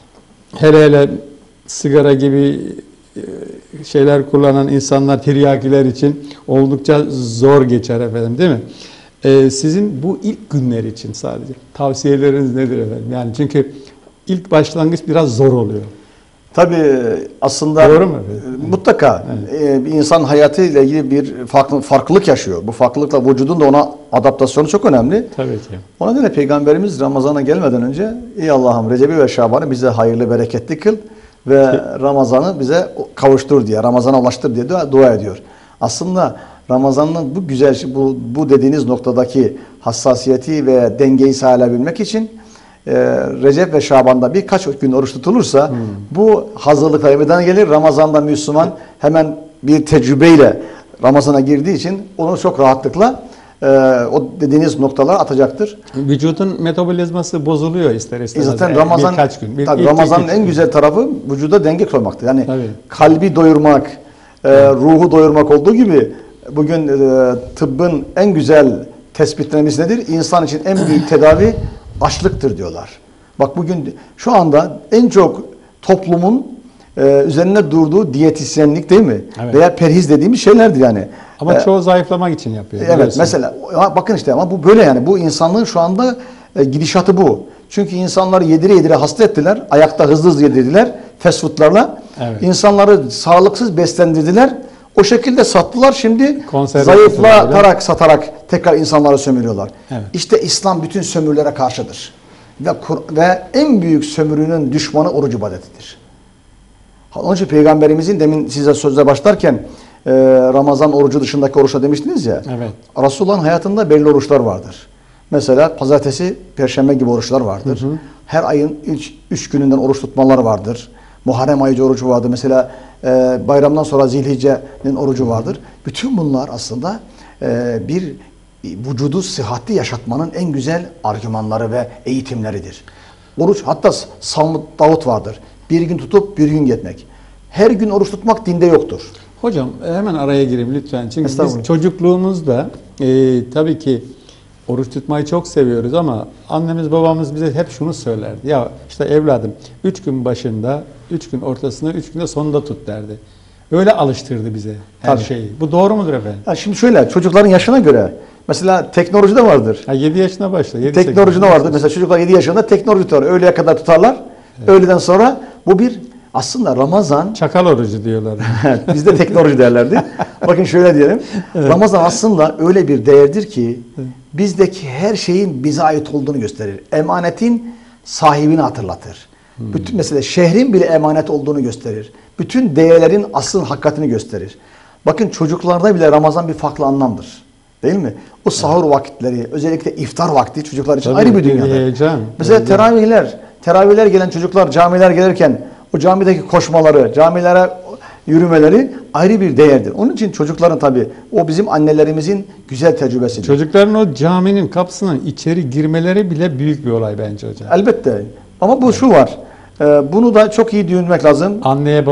hele sigara gibi şeyler kullanan insanlar, tiryakiler için oldukça zor geçer efendim, değil mi? Sizin bu ilk günler için sadece tavsiyeleriniz nedir efendim? Yani çünkü ilk başlangıç biraz zor oluyor. Tabii aslında doğru mu efendim? Mutlaka bir insan hayatıyla ilgili bir farklılık yaşıyor. Bu farklılıkla vücudun da ona adaptasyonu çok önemli. Tabii ki. O nedenle Peygamberimiz Ramazan'a gelmeden önce ey Allah'ım Recep'i ve Şaban'ı bize hayırlı bereketli kıl ve Ramazan'ı bize kavuştur diye, Ramazan'a ulaştır diye dua ediyor. Aslında Ramazan'ın bu güzel, bu dediğiniz noktadaki hassasiyeti ve dengeyi sağlayabilmek için Recep ve Şaban'da birkaç gün oruç tutulursa bu hazırlıklar meydana gelir. Ramazan'da Müslüman hemen bir tecrübeyle Ramazan'a girdiği için onu çok rahatlıkla o dediğiniz noktalar atacaktır. Vücudun metabolizması bozuluyor ister istemez. Zaten Ramazan, birkaç gün. Tabii Ramazan'ın en güzel tarafı vücuda denge koymaktır. Yani tabii. Kalbi doyurmak, ruhu doyurmak olduğu gibi bugün tıbbın en güzel tespitlerimiz nedir? İnsan için en büyük tedavi açlıktır diyorlar. Bak bugün şu anda en çok toplumun üzerine durduğu diyetisyenlik değil mi? Evet. Veya perhiz dediğimiz şeylerdir yani. Ama çoğu zayıflamak için yapıyor. Evet biliyorsun. Mesela bakın işte ama bu böyle yani bu insanlığın şu anda gidişatı bu. Çünkü insanları yedire hasta ettiler. Ayakta hızlı yedirdiler fast foodlarla. Evet. İnsanları sağlıksız beslendirdiler. O şekilde sattılar. Şimdi zayıflatarak, satarak tekrar insanları sömürüyorlar. Evet. İşte İslam bütün sömürülere karşıdır. Ve en büyük sömürünün düşmanı oruç ibadetidir. Onun için Peygamberimizin demin size sözle başlarken Ramazan orucu dışındaki oruçla demiştiniz ya. Evet. Resulullah'ın hayatında belli oruçlar vardır. Mesela pazartesi, perşembe gibi oruçlar vardır. Hı hı. Her ayın ilk 3 gününden oruç tutmalar vardır. Muharrem ayı orucu vardır. Mesela bayramdan sonra Zilhicce'nin orucu vardır. Bütün bunlar aslında bir vücudu sıhhatli yaşatmanın en güzel argümanları ve eğitimleridir. Oruç hatta Savm-ı Davud vardır. Bir gün tutup bir gün yetmek. Her gün oruç tutmak dinde yoktur. Hocam hemen araya gireyim lütfen. Çünkü biz çocukluğumuzda tabii ki oruç tutmayı çok seviyoruz ama annemiz babamız bize hep şunu söylerdi. Ya işte evladım 3 gün başında, 3 gün ortasında, 3 gün de sonunda tut derdi. Öyle alıştırdı bize her şeyi. Bu doğru mudur efendim? Ya şimdi şöyle çocukların yaşına göre mesela teknoloji de vardır. 7 yaşına başla. Teknoloji de vardır. Mesela çocuklar 7 yaşında teknoloji tutar. Öğleye kadar tutarlar. Evet. Öğleden sonra bu bir aslında Ramazan... Çakal orucu diyorlar. Bizde teknoloji derlerdi. Bakın şöyle diyelim. Evet. Ramazan aslında öyle bir değerdir ki bizdeki her şeyin bize ait olduğunu gösterir. Emanetin sahibini hatırlatır. Bütün mesela şehrin bile emanet olduğunu gösterir. Bütün değerlerin asıl hakikatini gösterir. Bakın çocuklarda bile Ramazan bir farklı anlamdır. Değil mi? O sahur vakitleri, özellikle iftar vakti çocuklar için ayrı bir dünyada. Mesela teravihler gelen çocuklar camiler gelirken o camideki koşmaları, camilere yürümeleri ayrı bir değerdir. Onun için çocukların tabii o bizim annelerimizin güzel tecrübesidir. Çocukların o caminin kapısından içeri girmeleri bile büyük bir olay bence hocam. Elbette. Ama bu şu var. Bunu da çok iyi düşünmek lazım. Anne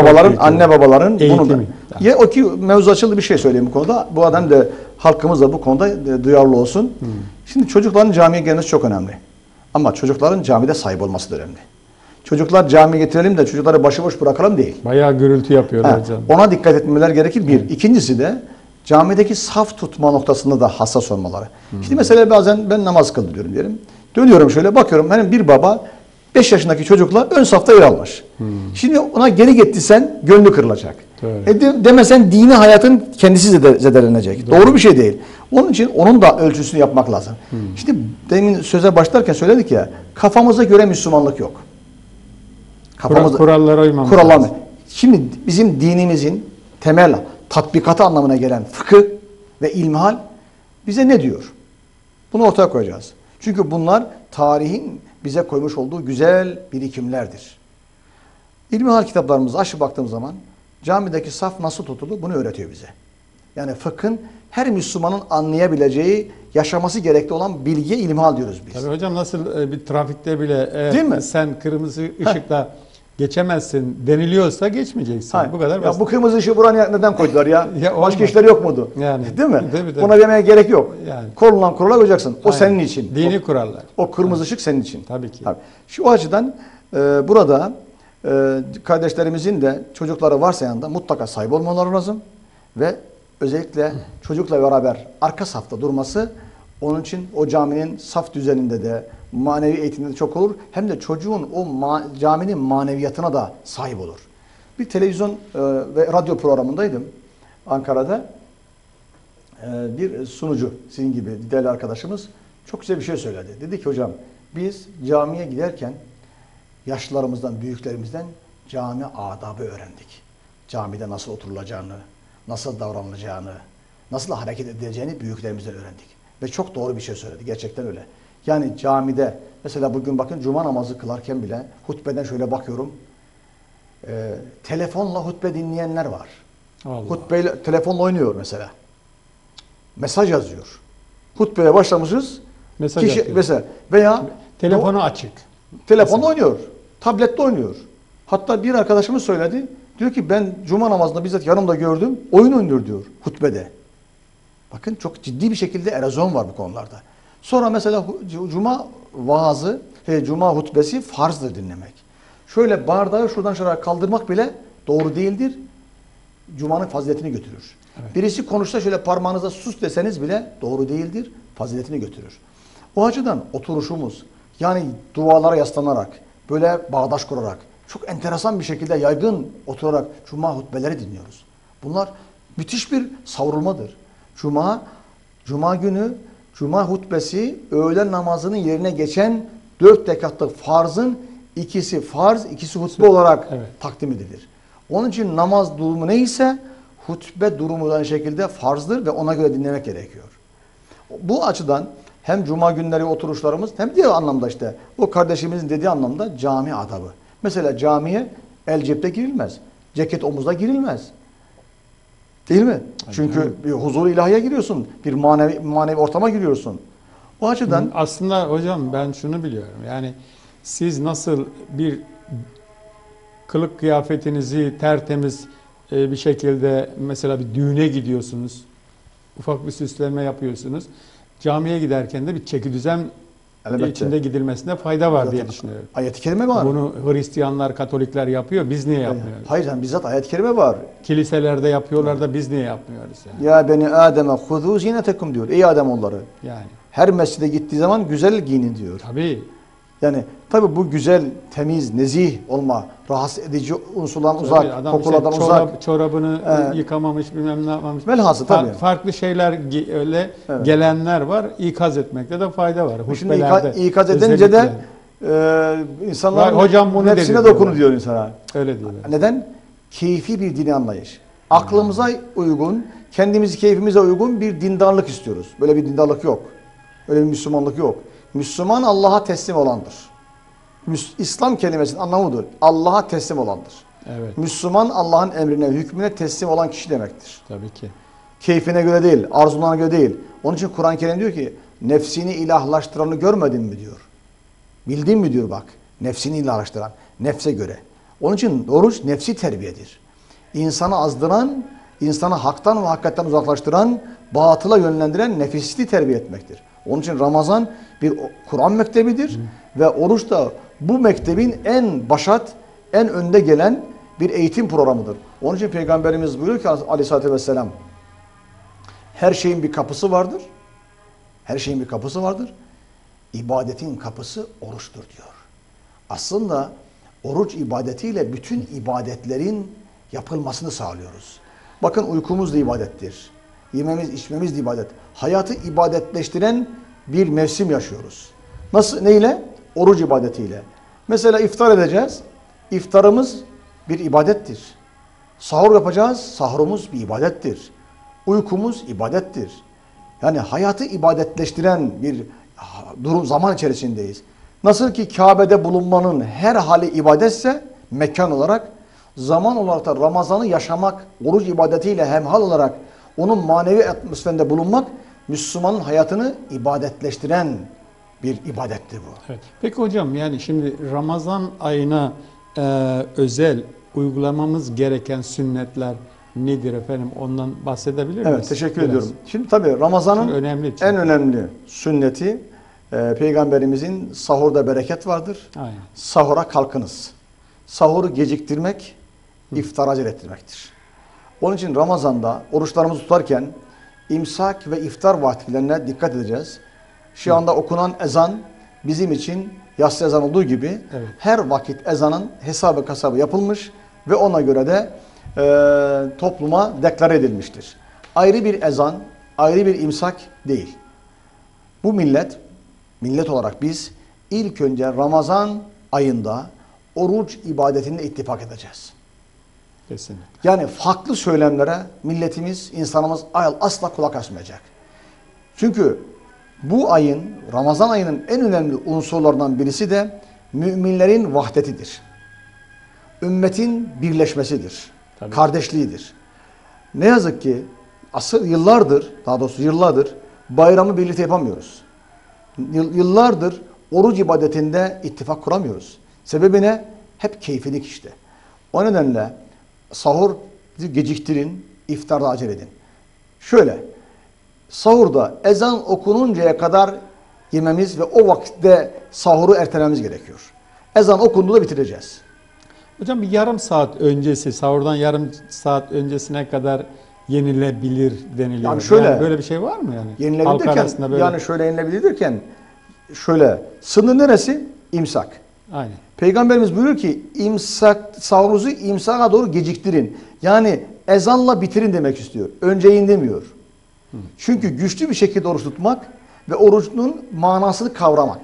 babaların bunu da. Yani. Ya o ki mevzu açıldı bir şey söyleyeyim bu konuda. Bu adam da halkımız da bu konuda duyarlı olsun. Şimdi çocukların camiye gelmesi çok önemli. Ama çocukların camide sahip olması da önemli. Çocuklar camiye getirelim de çocukları başıboş bırakalım değil. Bayağı gürültü yapıyorlar hocam. Ona dikkat etmeler gerekir bir. İkincisi de camideki saf tutma noktasında da hassas olmaları. Şimdi mesela bazen ben namaz kılıyorum diyelim. Dönüyorum şöyle bakıyorum. Hani bir baba 5 yaşındaki çocukla ön safta yer almış. Şimdi ona geri gittiysen gönlü kırılacak. Demesen dini hayatın kendisi zedelenecek. Doğru bir şey değil. Onun için onun da ölçüsünü yapmak lazım. Şimdi demin söze başlarken söyledik ya, kafamıza göre Müslümanlık yok. Kurallara uymamız kurallar. lazım. Şimdi bizim dinimizin temel tatbikatı anlamına gelen fıkıh ve ilmihal bize ne diyor? Bunu ortaya koyacağız. Çünkü bunlar tarihin bize koymuş olduğu güzel birikimlerdir. İlmihal kitaplarımızı açıp baktığımız zaman camideki saf nasıl tutulur bunu öğretiyor bize. Yani fıkhın her Müslümanın anlayabileceği, yaşaması gerekli olan bilgiye ilmihal diyoruz biz. Tabii hocam, nasıl bir trafikte bile Değil mi? sen kırmızı ışıkla geçemezsin deniliyorsa geçmeyeceksin. Hayır. Bu kadar basit. Ya bu kırmızı ışığı buraya neden koydular ya? Ya Başka olmaz. işleri yok muydu? Yani. Değil mi? Tabii. Buna demeye gerek yok. Yani. Korulan kurala koyacaksın. O Aynen. senin için. Dini kurallar. O kırmızı ışık senin için. Tabii ki. Tabii. Şu açıdan burada kardeşlerimizin de çocukları varsa yanında mutlaka sahip olmaları lazım. Ve özellikle çocukla beraber arka safta durması onun için o caminin saf düzeninde de manevi eğitimde de çok olur. Hem de çocuğun o caminin maneviyatına da sahip olur. Bir televizyon ve radyo programındaydım Ankara'da. Bir sunucu, sizin gibi değerli arkadaşımız çok güzel bir şey söyledi. Dedi ki hocam biz camiye giderken yaşlılarımızdan, büyüklerimizden cami adabı öğrendik. Camide nasıl oturulacağını, nasıl davranılacağını, nasıl hareket edileceğini büyüklerimizden öğrendik. Ve çok doğru bir şey söyledi. Gerçekten öyle. Yani camide mesela bugün bakın cuma namazı kılarken bile hutbeden şöyle bakıyorum. Telefonla hutbe dinleyenler var. Hutbeyle telefonla oynuyor mesela. Mesaj yazıyor. Hutbeye başlamışız. Mesaj mesela veya telefonu açık. Telefonla oynuyor. Tablette oynuyor. Hatta bir arkadaşımız söyledi. Diyor ki ben cuma namazında bizzat yanımda gördüm. Oyun oynuyor diyor hutbede. Bakın çok ciddi bir şekilde erozyon var bu konularda. Sonra mesela cuma vaazı, cuma hutbesi farzdır dinlemek. Şöyle bardağı şuradan şuraya kaldırmak bile doğru değildir. Cuma'nın faziletini götürür. Evet. Birisi konuşsa şöyle parmağınıza sus deseniz bile doğru değildir. Faziletini götürür. O açıdan oturuşumuz, yani dualara yaslanarak, böyle bağdaş kurarak, çok enteresan bir şekilde yaygın oturarak cuma hutbeleri dinliyoruz. Bunlar müthiş bir savrulmadır. Cuma günü cuma hutbesi öğlen namazının yerine geçen 4 rekatlık farzın ikisi farz, ikisi hutbe olarak takdim edilir. Onun için namaz durumu neyse hutbe durumu da aynı şekilde farzdır ve ona göre dinlemek gerekiyor. Bu açıdan hem cuma günleri oturuşlarımız hem diğer anlamda işte o kardeşimizin dediği anlamda cami adabı. Mesela camiye el cepte girilmez. Ceket omuzda girilmez. Değil mi? Çünkü bir huzur-u ilahiye giriyorsun. Bir manevi ortama giriyorsun. O açıdan aslında hocam ben şunu biliyorum. Yani siz nasıl bir kılık kıyafetinizi tertemiz bir şekilde mesela bir düğüne gidiyorsunuz. Ufak bir süslenme yapıyorsunuz. Camiye giderken de bir çekidüzen içinde gidilmesine fayda var diye düşünüyorum. Ayet-i kerime var. Bunu Hristiyanlar, Katolikler yapıyor. Biz niye yapmıyoruz? Hayır, yani bizzat ayet-i kerime var. Kiliselerde yapıyorlar da biz niye yapmıyoruz yani? Ya beni Adem'e huzû zinetekum diyor. Ey Adem onları. Yani. Her mescide gittiği zaman güzel giyinin diyor. Tabii. Yani tabii bu güzel, temiz, nezih olma, rahatsız edici unsurdan uzak, kokulardan uzak. Çorabını yıkamamış, bilmem ne yapmamış. Velhasıl tabii. Farklı şeyler öyle gelenler var. İkaz etmekte de fayda var. Şimdi ikaz edince de insanlar hocam bunu nefsine dokunu diyor insana. Öyle diyorlar. Neden? Keyfi bir dini anlayış. Aklımıza uygun, kendimizi keyfimize uygun bir dindarlık istiyoruz. Böyle bir dindarlık yok. Öyle bir Müslümanlık yok. Müslüman Allah'a teslim olandır. İslam kelimesinin anlamı budur. Allah'a teslim olandır. Evet. Müslüman Allah'ın emrine, hükmüne teslim olan kişi demektir. Tabii ki. Keyfine göre değil, arzularına göre değil. Onun için Kur'an-ı Kerim diyor ki nefsini ilahlaştıranı görmedin mi diyor. Bildin mi diyor bak. Nefsini ilahlaştıran, nefse göre. Onun için oruç nefsi terbiyedir. İnsanı azdıran, insanı haktan ve hakikatten uzaklaştıran, batıla yönlendiren nefisli terbiye etmektir. Onun için Ramazan bir Kur'an mektebidir ve oruç da bu mektebin en başat, en önde gelen bir eğitim programıdır. Onun için Peygamberimiz buyuruyor ki Aleyhisselatü Vesselam, her şeyin bir kapısı vardır. Her şeyin bir kapısı vardır. İbadetin kapısı oruçtur diyor. aslında oruç ibadetiyle bütün ibadetlerin yapılmasını sağlıyoruz. Bakın uykumuz da ibadettir. Yememiz, içmemiz de ibadet. Hayatı ibadetleştiren bir mevsim yaşıyoruz. Nasıl, neyle? Oruç ibadetiyle. Mesela iftar edeceğiz. İftarımız bir ibadettir. Sahur yapacağız. Sahurumuz bir ibadettir. Uykumuz ibadettir. Yani hayatı ibadetleştiren bir durum, zaman içerisindeyiz. Nasıl ki Kabe'de bulunmanın her hali ibadetse mekan olarak, zaman olarak da Ramazan'ı yaşamak, oruç ibadetiyle hemhal olarak onun manevi atmosferinde bulunmak Müslümanın hayatını ibadetleştiren bir ibadettir bu. Evet. Peki hocam, yani şimdi Ramazan ayına özel uygulamamız gereken sünnetler nedir efendim? Ondan bahsedebilir miyiz? Evet, teşekkür ediyorum. Şimdi tabii Ramazan'ın en önemli sünneti Peygamberimizin sahurda bereket vardır. Aynen. Sahura kalkınız. Sahuru geciktirmek, iftara acele ettirmektir. Onun için Ramazan'da oruçlarımızı tutarken imsak ve iftar vakitlerine dikkat edeceğiz. Şu anda okunan ezan bizim için yatsı ezan olduğu gibi her vakit ezanın hesabı kasabı yapılmış ve ona göre de topluma deklare edilmiştir. Ayrı bir ezan, ayrı bir imsak değil. Bu millet olarak biz ilk önce Ramazan ayında oruç ibadetinde ittifak edeceğiz. Kesinlikle. Yani farklı söylemlere milletimiz, insanımız asla kulak asmayacak. Çünkü bu ayın, Ramazan ayının en önemli unsurlarından birisi de müminlerin vahdetidir. Ümmetin birleşmesidir. Tabii. Kardeşliğidir. Ne yazık ki yıllardır bayramı birlikte yapamıyoruz. Yıllardır oruç ibadetinde ittifak kuramıyoruz. Sebebi ne? Hep keyfilik işte. O nedenle sahur geciktirin, iftarda acele edin. Şöyle, sahurda ezan okununcaya kadar yememiz ve o vakitte sahuru ertelememiz gerekiyor. Ezan okunduğunda bitireceğiz. Hocam bir yarım saat öncesi, sahurdan yarım saat öncesine kadar yenilebilir deniliyor. Yani şöyle, yani böyle bir şey var mı yani? Yenilebilir derken, yani şöyle yenilebilir derken, şöyle, sınır neresi? İmsak. Aynen. Peygamberimiz buyuruyor ki sahurunuzu imsaka doğru geciktirin. Yani ezanla bitirin demek istiyor. Önceyin demiyor. Çünkü güçlü bir şekilde oruç tutmak ve orucun manasını kavramak.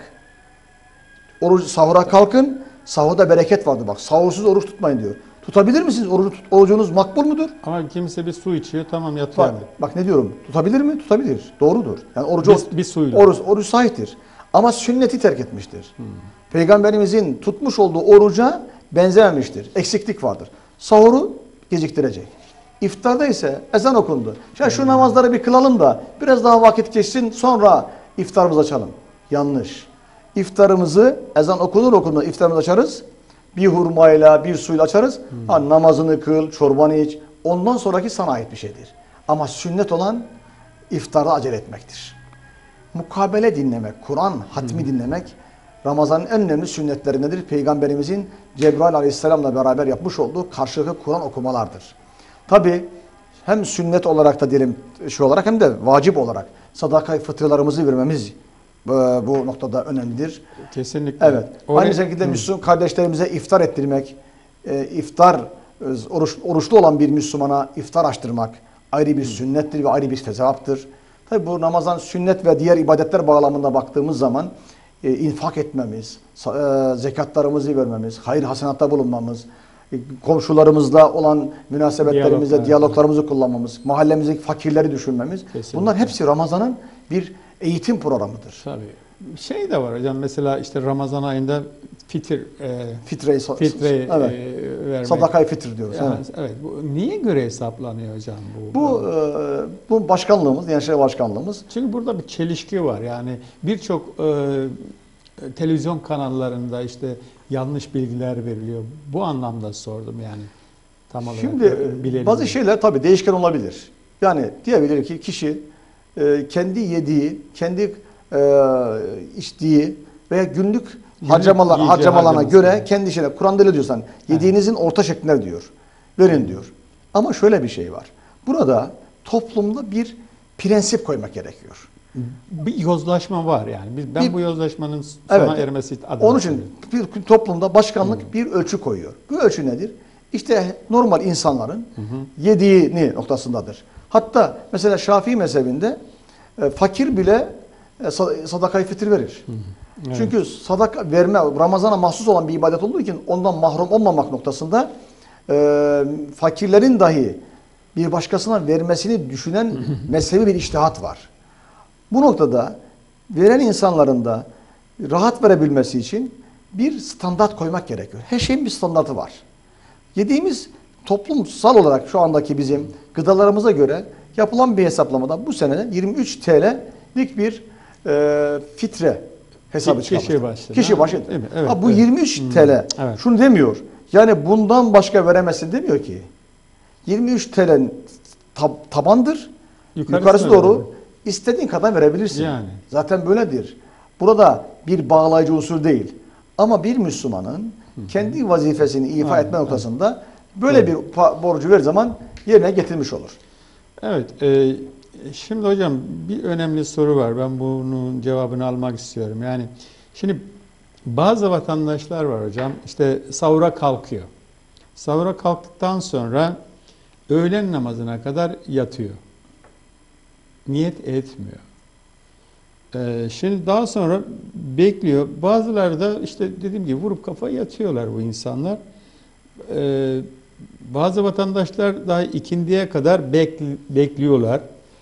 Sahura kalkın, sahurda bereket vardır. Bak, sahursuz oruç tutmayın diyor. Tutabilir misiniz? Orucunuz makbul mudur? Ama kimse bir su içiyor, tamam yatıyor. Bak ne diyorum? Tutabilir mi? Tutabilir. Doğrudur. Yani bir suyla. Oruç sahiptir. Ama sünneti terk etmiştir. Peygamberimizin tutmuş olduğu oruca benzememiştir. Eksiklik vardır. Sahuru geciktirecek. İftarda ise ezan okundu. Şu namazları bir kılalım da biraz daha vakit geçsin, sonra iftarımızı açalım. Yanlış. İftarımızı ezan okunur iftarımızı açarız. Bir hurmayla, bir suyla açarız. Namazını kıl, çorbanı iç. Ondan sonraki sana ait bir şeydir. Ama sünnet olan iftarda acele etmektir. Mukabele dinlemek, Kur'an hatmi dinlemek Ramazan'ın en önemli sünnetlerindendir. Peygamberimizin Cebrail Aleyhisselam'la beraber yapmış olduğu karşılıklı Kur'an okumalardır. Tabi hem sünnet olarak da diyelim olarak hem de vacip olarak sadaka fıtırlarımızı vermemiz bu noktada önemlidir. Kesinlikle. Evet. Aynı şekilde Müslüman kardeşlerimize iftar ettirmek, oruçlu olan bir Müslümana iftar açtırmak ayrı bir sünnettir ve ayrı bir sevaptır. Tabi bu Ramazan sünnet ve diğer ibadetler bağlamında baktığımız zaman infak etmemiz, zekatlarımızı vermemiz, hayır hasenatta bulunmamız, komşularımızla olan münasebetlerimizde diyaloglarımızı kullanmamız, mahallemizdeki fakirleri düşünmemiz. Kesinlikle. Bunlar hepsi Ramazan'ın bir eğitim programıdır. Tabii. Şey de var hocam, mesela işte Ramazan ayında fitreyi vermek. Sadakayı fitr diyoruz. Yani, evet. Bu niye göre hesaplanıyor hocam Bu başkanlığımız, Gençler Başkanlığımız. Çünkü burada bir çelişki var. Yani birçok televizyon kanallarında işte yanlış bilgiler veriliyor. Bu anlamda sordum yani. Tam olarak. Şimdi bazı şeyler tabii değişken olabilir. Yani diyebilir ki kişi kendi yediği, kendi içtiği veya günlük harcamalarına göre kendi işine, Kur'an'da öyle diyorsan yediğinizin orta şeklinde diyor. Verin diyor. Ama şöyle bir şey var. Burada toplumda bir prensip koymak gerekiyor. Bir yozlaşma var yani. Ben bu yozlaşmanın sona ermesi adına Onun için bir toplumda başkanlık bir ölçü koyuyor. Bu ölçü nedir? İşte normal insanların yediğini noktasındadır. Hatta mesela Şafii mezhebinde fakir bile sadakayı fitir verir. Evet. Çünkü sadaka verme Ramazan'a mahsus olan bir ibadet olduğu için ondan mahrum olmamak noktasında fakirlerin dahi bir başkasına vermesini düşünen mezhebi bir içtihat var. Bu noktada veren insanların da rahat verebilmesi için bir standart koymak gerekiyor. Her şeyin bir standartı var. Yediğimiz toplumsal olarak şu andaki bizim gıdalarımıza göre yapılan bir hesaplamada bu sene 23 TL'lik bir fitre hesabı çıkarmıştır. Kişi başı. Evet, bu 23 TL şunu demiyor. Yani bundan başka veremezsin demiyor ki. 23 TL tabandır. Yukarısı doğru. İstediğin kadar verebilirsin. Yani. Zaten böyledir. Burada bir bağlayıcı unsur değil. Ama bir Müslümanın kendi vazifesini ifa etme noktasında böyle bir borcu ver zaman yerine getirmiş olur. Evet. Şimdi hocam bir önemli soru var. Ben bunun cevabını almak istiyorum. Yani şimdi bazı vatandaşlar var hocam. İşte sahura kalkıyor. Sahura kalktıktan sonra öğlen namazına kadar yatıyor. Niyet etmiyor. Şimdi daha sonra bekliyor. Bazıları da işte dediğim gibi vurup kafaya yatıyorlar bu insanlar. Bazı vatandaşlar daha ikindiye kadar bekliyorlar.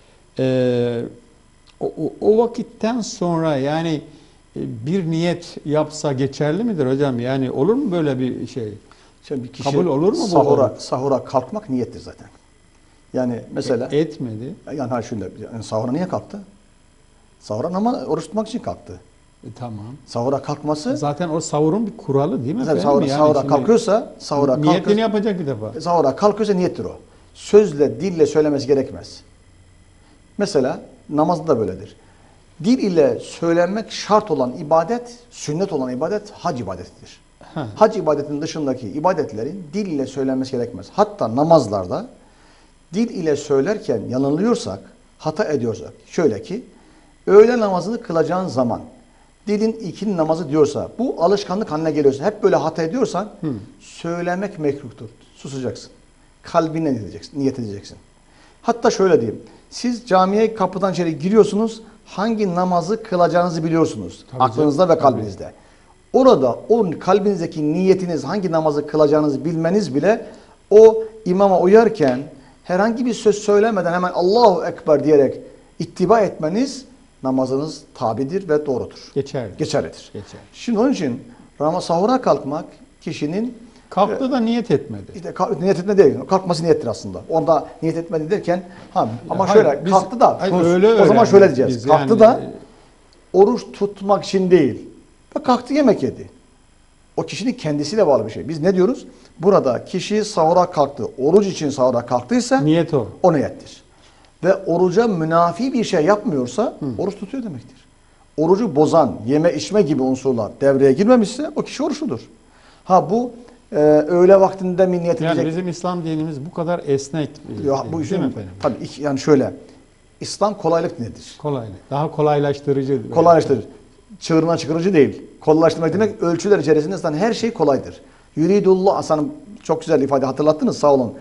O vakitten sonra yani bir niyet yapsa geçerli midir hocam? Yani olur mu böyle bir şey? Şimdi bir kişi kabul olur mu sahura kalkmak niyettir zaten. Yani mesela etmedi. Yani yani sahura niye kalktı? Sahura ama oruç tutmak için kalktı. Tamam. Sahura kalkması zaten o sahurun bir kuralı değil mi? Sahura kalkıyorsa niyetini yapacak bir defa. Sahura kalkıyorsa niyettir o. Sözle, dille söylemesi gerekmez. Mesela namazda da böyledir. Dil ile söylenmek şart olan ibadet, sünnet olan ibadet hac ibadetidir. Hac ibadetinin dışındaki ibadetlerin dil ile söylenmesi gerekmez. Hatta namazlarda dil ile söylerken yanılıyorsak, hata ediyorsak, şöyle ki, öğle namazını kılacağın zaman dilin ikindi namazı diyorsa, bu alışkanlık haline geliyorsa, hep böyle hata ediyorsan, söylemek mekruhtur. Susacaksın. Kalbine niyet edeceksin. Hatta şöyle diyeyim, siz camiye kapıdan içeri giriyorsunuz, hangi namazı kılacağınızı biliyorsunuz. Tabii aklınızda ve kalbinizde. Tabii. Orada o kalbinizdeki niyetiniz, hangi namazı kılacağınızı bilmeniz bile o imama uyarken herhangi bir söz söylemeden hemen Allahu Ekber diyerek ittiba etmeniz namazınız tabidir ve doğrudur. Geçerlidir. Şimdi onun için sahura kalkmak kişinin kalktı da niyet etmedi. İşte niyet etme değil. Kalkması niyettir aslında. Onda niyet etmedi derken ama şöyle kalktı da o zaman şöyle diyeceğiz. Kalktı da oruç tutmak için değil. Kalktı yemek yedi. O kişinin kendisiyle bağlı bir şey. Biz ne diyoruz? Burada kişi sahura kalktı. Oruç için sahura kalktıysa niyet o. O niyettir. Ve oruca münafi bir şey yapmıyorsa oruç tutuyor demektir. Orucu bozan yeme içme gibi unsurlar devreye girmemişse o kişi oruçludur. Bu öğle vaktinde mi niyet edecek? Yani bizim İslam dinimiz bu kadar esnek. Bu işin efendim? Tabii yani şöyle. İslam kolaylık nedir? Kolaylık. Daha kolaylaştırıcı. Kolaylaştırıcı. Çığırına çıkarıcı değil. Kolaylaştırmak demek ölçüler içerisinde zaten her şey kolaydır. Yuridullah Hasan'ın çok güzel ifade hatırlattınız sağ olun.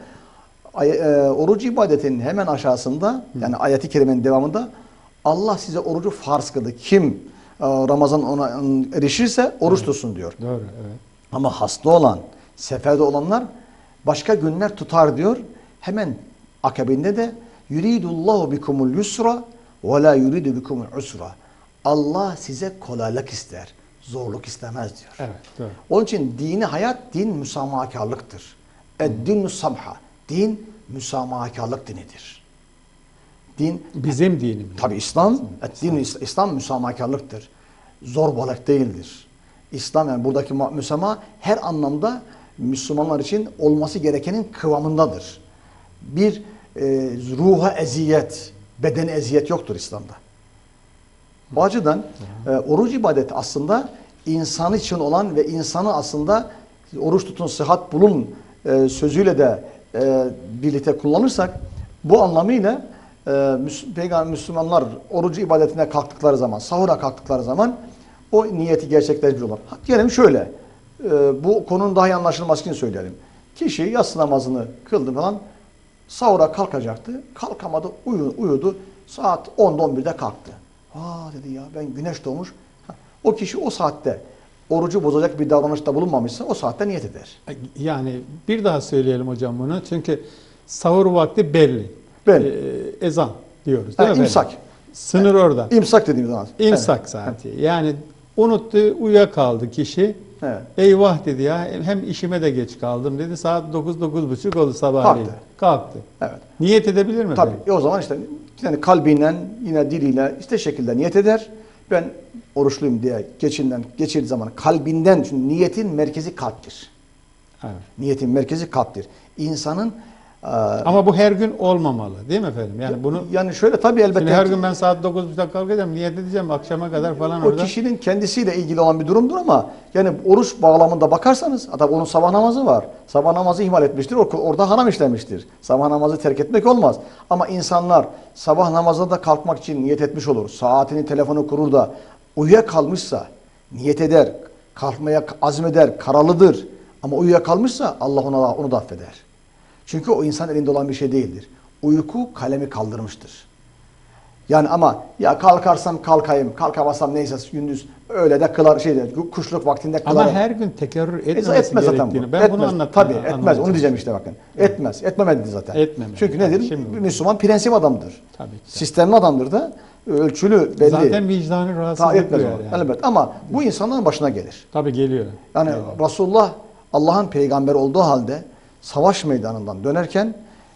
Oruç ibadetinin hemen aşağısında yani ayet-i kerimenin devamında Allah size orucu farz kıldı. Kim Ramazan ona erişirse oruç tutsun diyor. Doğru, evet. Ama hasta olan, seferde olanlar başka günler tutar diyor. Hemen akabinde de yuridullahu bikumul yusra ve la yuridu bikumul usra. Allah size kolaylık ister, zorluk istemez diyor. Evet, doğru. Onun için dini hayat, din müsamahakarlıktır. Din müsamha. Din müsamahakarlık dinidir. Din bizim dinimiz. Tabii İslam müsamahakarlıktır. Zorbalık değildir. İslam yani buradaki müsamaha her anlamda Müslümanlar için olması gerekenin kıvamındadır. Bir ruha eziyet, beden eziyet yoktur İslam'da. Bu açıdan oruç ibadeti aslında insan için olan ve insanı aslında oruç tutun, sıhhat bulun sözüyle de birlikte kullanırsak bu anlamıyla Müslümanlar orucu ibadetine kalktıkları zaman, sahura kalktıkları zaman o niyeti gerçekleştiriyorlar. Diyelim şöyle, bu konunun daha iyi anlaşılması için söyleyelim. Kişi yatsı namazını kıldı falan, sahura kalkacaktı, kalkamadı, uyudu, saat 10'da 11'de kalktı. Aa dedi ya, ben güneş doğmuş. O kişi o saatte orucu bozacak bir davranışta bulunmamışsa o saatte niyet eder. Yani bir daha söyleyelim hocam bunu. Çünkü sahur vakti belli. Ezan diyoruz değil mi? İmsak. Sınır orada. İmsak dediğimiz zaman. İmsak saati. Yani unuttu, uyuyakaldı kişi. Evet. Eyvah dedi ya, hem işime de geç kaldım dedi. Saat 9-9.30 oldu sabahleyin. Kalktı. Evet. Niyet edebilir mi? Tabii. O zaman işte yani kalbiyle, yine diliyle işte şekilde niyet eder. Ben oruçluyum diye geçirdiği zaman kalbinden, çünkü niyetin merkezi kalptir. Evet. Niyetin merkezi kalptir. İnsanın ama bu her gün olmamalı değil mi efendim? Yani bunu şöyle tabii elbette. Şimdi her gün ben saat 9.30'da kalkacağım, niyet edeceğim akşama kadar falan orada. O kişinin kendisiyle ilgili olan bir durumdur ama yani oruç bağlamında bakarsanız, tabii onun sabah namazı var. Sabah namazı ihmal etmiştir. Orada haram işlemiştir. Sabah namazı terk etmek olmaz. Ama insanlar sabah namazına da kalkmak için niyet etmiş olur. Saatini, telefonu kurur da uyuyakalmışsa niyet eder, kalkmaya azmeder, karalıdır. Ama uyuyakalmışsa Allah onu da affeder. Çünkü o insan elinde olan bir şey değildir. Uyku kalemi kaldırmıştır. Yani ama ya kalkarsam kalkayım, kalkamazsam neyse gündüz öyle de kılar kuşluk vaktinde kılarım. Ama her gün tekerrür etmemesi etmez gerektiğini. zaten bu. Ben bunu anlattım. Tabii etmez. Onu diyeceğim işte bakın. Etmez. Etmemelidir zaten. Etmemeli. Çünkü nedir? Şimdi, bir Müslüman prensip adamdır. Tabii ki. Sistemli adamdır da ölçülü belli. Zaten vicdanı rahatsız etmez ediyor yani. Elbette. Ama bu insanların başına gelir. Tabii geliyor. Yani Resulullah Allah'ın peygamberi olduğu halde savaş meydanından dönerken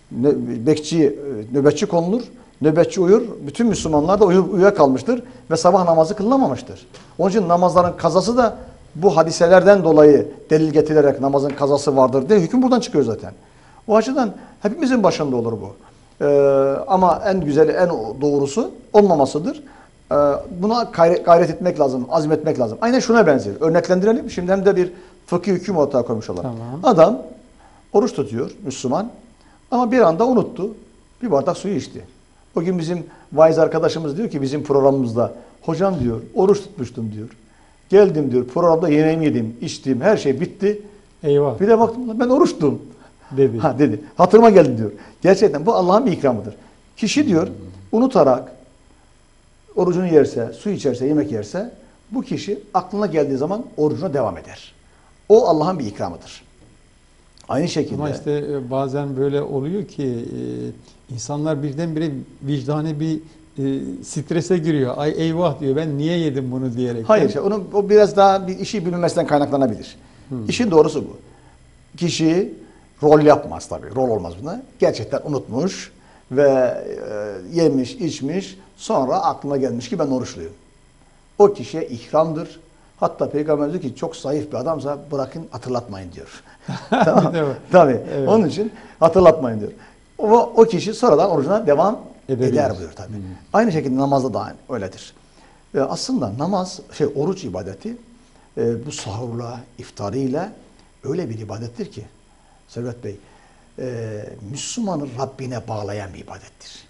nöbetçi konulur. Nöbetçi uyur. Bütün Müslümanlar da uyuyakalmıştır ve sabah namazı kılınamamıştır. Onun için namazların kazası da bu hadiselerden dolayı delil getirilerek namazın kazası vardır diye hüküm buradan çıkıyor zaten. O açıdan hepimizin başında olur bu. Ama en güzeli, en doğrusu olmamasıdır. Buna gayret etmek lazım, azmetmek lazım. Aynen şuna benziyor. Örneklendirelim. Şimdi hem de bir fıkhi hüküm ortaya koymuş olalım. Tamam. Adam oruç tutuyor, Müslüman. Ama bir anda unuttu. Bir bardak suyu içti. O gün bizim vaiz arkadaşımız diyor ki bizim programımızda, hocam diyor oruç tutmuştum diyor. Geldim diyor programda yemeğimi yedim, içtim, her şey bitti. Eyvah. Bir de baktım ben oruçtum. Dedi. Dedi. Hatırıma geldi diyor. Gerçekten bu Allah'ın bir ikramıdır. Kişi diyor unutarak orucunu yerse, su içerse, yemek yerse bu kişi aklına geldiği zaman orucuna devam eder. O Allah'ın bir ikramıdır. Aynı şekilde. Ama işte bazen böyle oluyor ki insanlar birdenbire vicdani bir strese giriyor. Ay eyvah diyor, ben niye yedim bunu diyerek. Hayır, o biraz daha bir işi bilmemesinden kaynaklanabilir. İşin doğrusu bu. Kişi rol yapmaz tabii. Rol olmaz buna. Gerçekten unutmuş ve yemiş, içmiş. Sonra aklına gelmiş ki ben oruçluyum. O kişiye ikramdır. Hatta Peygamber diyor ki çok zayıf bir adamsa bırakın hatırlatmayın diyor. Tamam. Tabii. Evet. Onun için hatırlatmayın diyor. O kişi sonradan orucuna devam eder buyuruyor tabii. Aynı şekilde namazda da öyledir. Aslında oruç ibadeti bu sahurla, iftarıyla öyle bir ibadettir ki Servet Bey, Müslümanı Rabbine bağlayan bir ibadettir.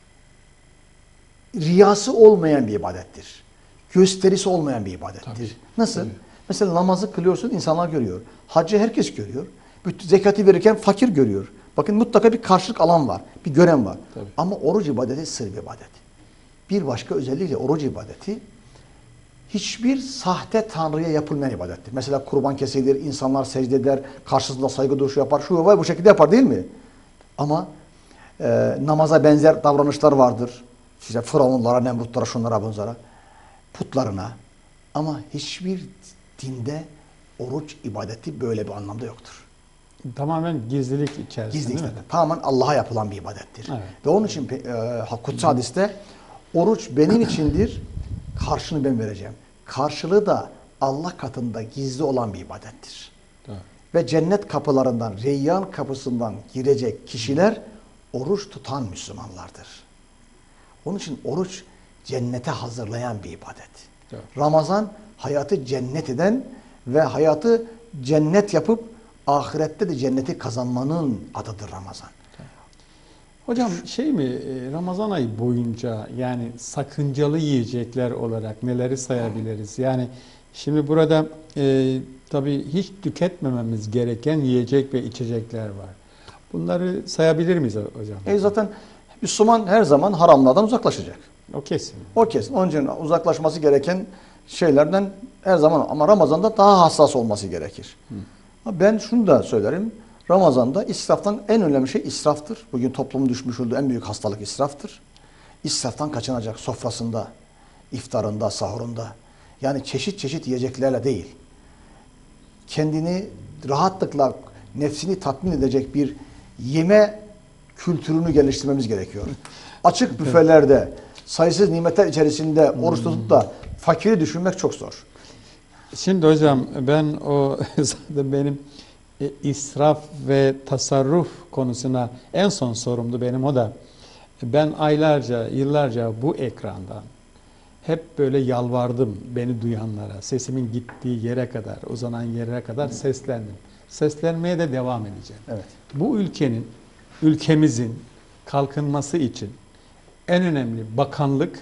Riyası olmayan bir ibadettir. Gösterisi olmayan bir ibadettir. Tabii. Nasıl? Tabii. Mesela namazı kılıyorsun, insanlar görüyor. Haccı herkes görüyor. Zekatı verirken fakir görüyor. Bakın mutlaka bir karşılık alan var, bir gören var. Tabii. Ama oruç ibadeti sır bir ibadet. Bir başka özelliğiyle oruç ibadeti hiçbir sahte tanrıya yapılmayan ibadettir. Mesela kurban kesilir, insanlar secde eder, karşısında saygı duruşu yapar, şu var bu şekilde yapar değil mi? Ama namaza benzer davranışlar vardır. İşte firavunlara, nemrutlara, şunlara, bunlara, putlarına. Ama hiçbir dinde oruç ibadeti böyle bir anlamda yoktur. Tamamen gizlilik içerisinde Gizlilik. değil mi? Tamamen Allah'a yapılan bir ibadettir. Evet. Ve onun için kutsi hadiste oruç benim içindir, karşını ben vereceğim. Karşılığı da Allah katında gizli olan bir ibadettir. Evet. Ve cennet kapılarından, Reyyan kapısından girecek kişiler oruç tutan Müslümanlardır. Onun için oruç cennete hazırlayan bir ibadet. Evet. Ramazan hayatı cennet eden ve hayatı cennet yapıp ahirette de cenneti kazanmanın adıdır Ramazan. Hocam şey mi Ramazan ayı boyunca yani sakıncalı yiyecekler olarak neleri sayabiliriz? Yani şimdi burada tabii hiç tüketmememiz gereken yiyecek ve içecekler var. Bunları sayabilir miyiz hocam? Zaten Müslüman her zaman haramlardan uzaklaşacak. O kesin. O kesin. Onun için uzaklaşması gereken şeylerden her zaman, ama Ramazan'da daha hassas olması gerekir. Ben şunu da söylerim. Ramazan'da israftan en önemli şey israftır. Bugün toplumun düşmüş olduğu en büyük hastalık israftır. İsraftan kaçınacak sofrasında, iftarında, sahurunda. Yani çeşit çeşit yiyeceklerle değil. Kendini rahatlıkla, nefsini tatmin edecek bir yeme kültürünü geliştirmemiz gerekiyor. Açık büfelerde, sayısız nimetler içerisinde oruç tutup da fakiri düşünmek çok zor. Şimdi hocam ben o zaten benim israf ve tasarruf konusuna en son sorumdu benim o da. Ben aylarca, yıllarca bu ekrandan hep böyle yalvardım beni duyanlara. Sesimin gittiği yere kadar, uzanan yere kadar seslendim. Seslenmeye de devam edeceğim. Evet. Bu ülkemizin kalkınması için en önemli bakanlık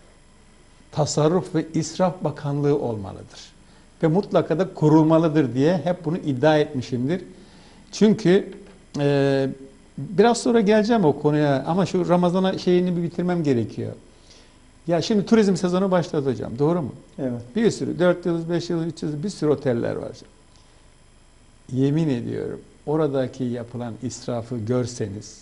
Tasarruf ve İsraf Bakanlığı olmalıdır. Ve mutlaka da kurulmalıdır diye hep bunu iddia etmişimdir. Çünkü biraz sonra geleceğim o konuya ama şu Ramazan'a şeyini bir bitirmem gerekiyor. Ya şimdi turizm sezonu başladı hocam, doğru mu? Evet. Bir sürü 4 yıldız, 5 yıldız, 3 yıldız bir sürü oteller var. Yemin ediyorum oradaki yapılan israfı görseniz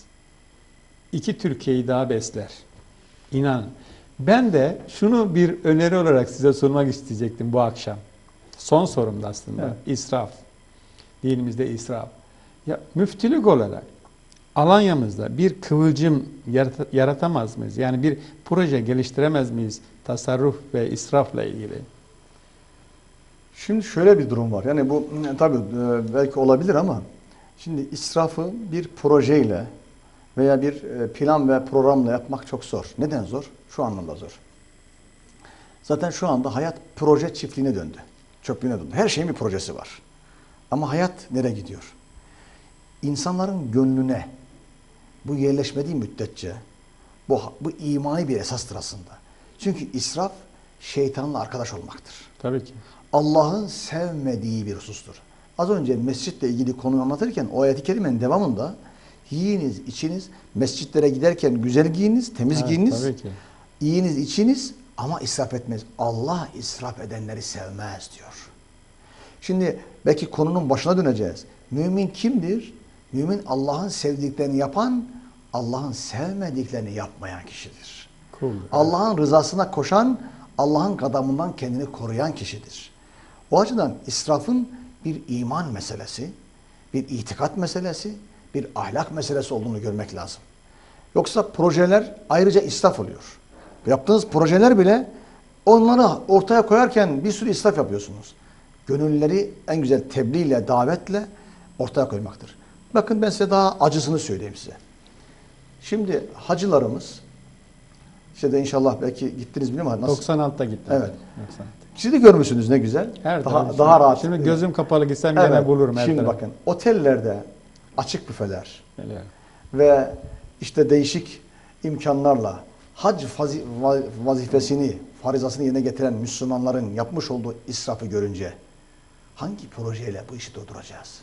2 Türkiye'yi daha besler. İnanın. Ben de şunu bir öneri olarak size sunmak isteyecektim bu akşam. Son sorumda aslında. Evet. İsraf. Dinimizde israf. Ya müftülük olarak Alanya'mızda bir kıvılcım yaratamaz mıyız? Yani bir proje geliştiremez miyiz tasarruf ve israfla ilgili? Şimdi şöyle bir durum var. Yani bu tabii belki olabilir ama şimdi israfı bir projeyle veya bir plan ve programla yapmak çok zor. Neden zor? Şu anlamda zor. Zaten şu anda hayat proje çiftliğine döndü. Çöplüğüne döndü. Her şeyin bir projesi var. Ama hayat nereye gidiyor? İnsanların gönlüne bu yerleşmediği müddetçe bu imani bir esastır aslında. Çünkü israf şeytanla arkadaş olmaktır. Tabii ki. Allah'ın sevmediği bir husustur. Az önce mescitle ilgili konuyu anlatırken o ayet-i kerimenin devamında yiyiniz, içiniz, mescitlere giderken güzel giyiniz, temiz giyiniz, tabii ki. yiyiniz, içiniz ama israf etmez. Allah israf edenleri sevmez diyor. Şimdi belki konunun başına döneceğiz. Mümin kimdir? Mümin Allah'ın sevdiklerini yapan, Allah'ın sevmediklerini yapmayan kişidir. Cool. Allah'ın rızasına koşan, Allah'ın gadabından kendini koruyan kişidir. O açıdan israfın bir iman meselesi, bir itikat meselesi, bir ahlak meselesi olduğunu görmek lazım. Yoksa projeler ayrıca israf oluyor. Yaptığınız projeler bile onları ortaya koyarken bir sürü israf yapıyorsunuz. Gönülleri en güzel tebliğle, davetle ortaya koymaktır. Bakın ben size daha acısını söyleyeyim size. Şimdi hacılarımız, işte de inşallah belki gittiniz bilmiyorum ama nasıl? 96'da gittim. Evet. 96'da. Siz de görmüşsünüz ne güzel. Daha rahat. Şimdi gözüm kapalı gitsem Evet. gene bulurum. Şimdi bakın otellerde açık büfeler Evet. ve işte değişik imkanlarla hac vazifesini, farizasını yerine getiren Müslümanların yapmış olduğu israfı görünce hangi projeyle bu işi durduracağız?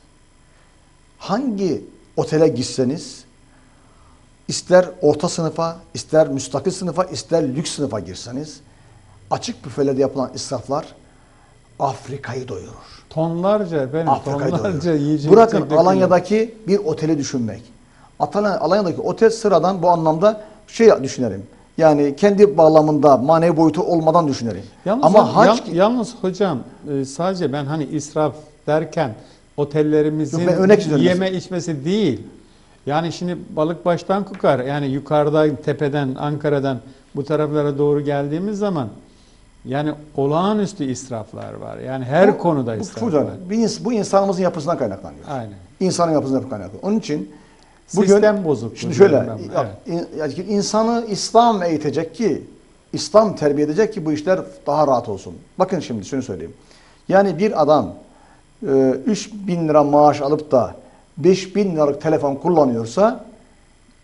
Hangi otele gitseniz ister orta sınıfa, ister müstakil sınıfa, ister lüks sınıfa girseniz açık büfelerde yapılan israflar Afrika'yı doyurur. Tonlarca efendim, tonlarca yiyecek. Bırakın Alanya'daki bir oteli düşünmek. Alanya'daki otel sıradan bu anlamda şey düşünelim. Yani kendi bağlamında manevi boyutu olmadan düşünelim. Yalnız hocam sadece ben hani israf derken otellerimizin yeme içmesi değil. Yani şimdi balık baştan kokar. Yani yukarıda tepeden Ankara'dan bu taraflara doğru geldiğimiz zaman yani olağanüstü israflar var. Yani her konuda israf var. Bu insanımızın yapısından kaynaklanıyor. Aynen. İnsanın yapısından kaynaklanıyor. Onun için bugün sistem bozuk. Şimdi şöyle evet. insanı İslam eğitecek ki, İslam terbiye edecek ki bu işler daha rahat olsun. Bakın şimdi şunu söyleyeyim. Yani bir adam 3.000 lira maaş alıp da 5.000 liralık telefon kullanıyorsa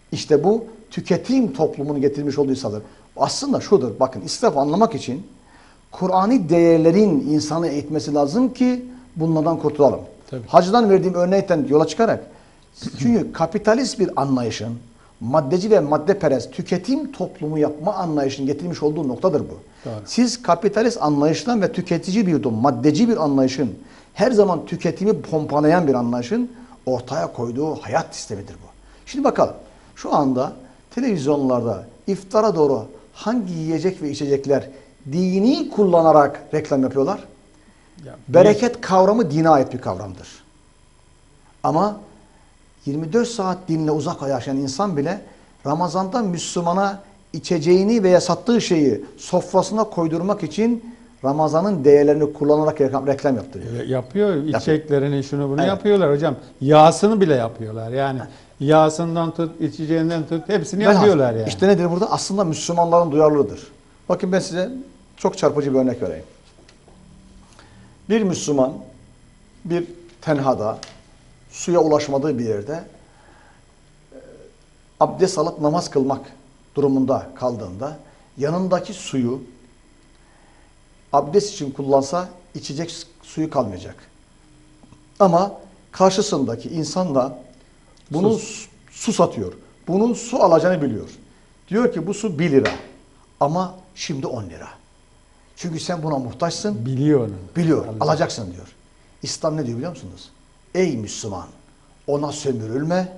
İşte bu tüketim toplumunun getirmiş olduğu israftır. Aslında şudur, bakın israf anlamak için Kur'an'i değerlerin insanı eğitmesi lazım ki bunlardan kurtulalım. Tabii. Hacıdan verdiğim örnekten yola çıkarak, çünkü kapitalist bir anlayışın, maddeci ve maddeperest tüketim toplumu yapma anlayışının getirmiş olduğu noktadır bu. Doğru. Siz kapitalist anlayıştan ve tüketici bir maddeci bir anlayışın, her zaman tüketimi pompalayan bir anlayışın ortaya koyduğu hayat sistemidir bu. Şimdi bakalım, şu anda televizyonlarda iftara doğru hangi yiyecek ve içecekler dini kullanarak reklam yapıyorlar? Ya, Bereket kavramı dine ait bir kavramdır. Ama 24 saat dinle uzak yaşayan insan bile Ramazan'da Müslümana içeceğini veya sattığı şeyi sofrasına koydurmak için Ramazan'ın değerlerini kullanarak reklam yaptırıyor. Yapıyor. İçeceklerini şunu bunu Evet. yapıyorlar hocam. Yağsını bile yapıyorlar. Yani yağsından tut, içeceğinden tut hepsini yapıyorlar yani. İşte nedir burada? Aslında Müslümanların duyarlılığıdır. Bakın ben size çok çarpıcı bir örnek vereyim. Bir Müslüman bir tenhada, suya ulaşmadığı bir yerde abdest alıp namaz kılmak durumunda kaldığında yanındaki suyu abdest için kullansa içecek suyu kalmayacak. Ama karşısındaki insan da bunun su satıyor. Bunun su alacağını biliyor. Diyor ki bu su 1 lira ama şimdi 10 lira. Çünkü sen buna muhtaçsın. Biliyor onu. Biliyor. Alacak. Alacaksın diyor. İslam ne diyor biliyor musunuz? Ey Müslüman, ona sömürülme,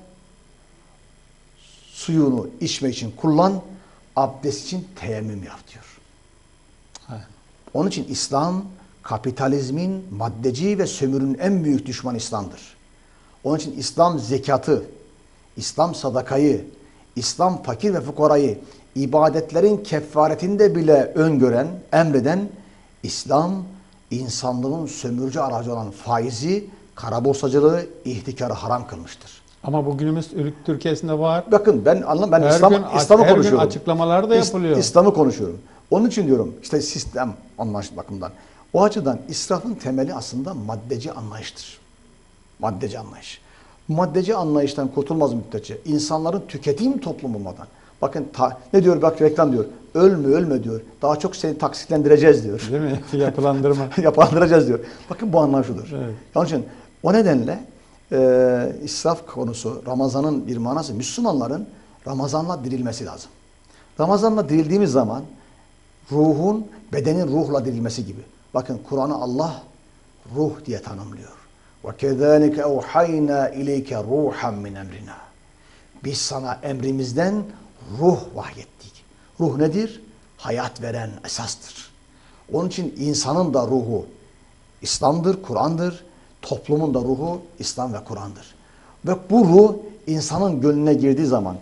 suyunu içme için kullan, abdest için teyemmüm yap diyor. Ha. Onun için İslam, kapitalizmin, maddeci ve sömürünün en büyük düşmanı İslam'dır. Onun için İslam zekatı, İslam sadakayı, İslam fakir ve fukarayı, ibadetlerin kefaretinde bile öngören, emreden, İslam, insanlığın sömürücü aracı olan faizi, kara borsacılığı, ihtikarı haram kılmıştır. Ama bugünümüz Türkiye'sinde var. Bakın ben Her İslam'ı gün konuşuyorum. açıklamalar da yapılıyor. İslam'ı konuşuyorum. Onun için diyorum işte sistem anlayış bakımından. O açıdan israfın temeli aslında maddeci anlayıştır. Maddeci anlayış. Maddeci anlayıştan kurtulmaz müddetçe insanların tüketim toplumu olmadan. Bakın ne diyor bak reklam diyor. Ölme diyor. Daha çok seni taksitlendireceğiz diyor. Değil mi? Yapılandırma. Yapılandıracağız diyor. Bakın bu anlam şudur. Evet. Onun için o nedenle israf konusu Ramazan'ın bir manası. Müslümanların Ramazan'la dirilmesi lazım. Ramazan'la dirildiğimiz zaman ruhun, bedenin ruhla dirilmesi gibi. Bakın Kur'an'ı Allah ruh diye tanımlıyor. وَكَذَٰلِكَ اَوْحَيْنَا اِلَيْكَ رُوحًا مِنْ اَمْرِنَا. Biz sana emrimizden ruh vahyettik. Ruh nedir? Hayat veren esastır. Onun için insanın da ruhu İslam'dır, Kur'an'dır. Toplumun da ruhu İslam ve Kur'an'dır. Ve bu ruh insanın gönlüne girdiği zaman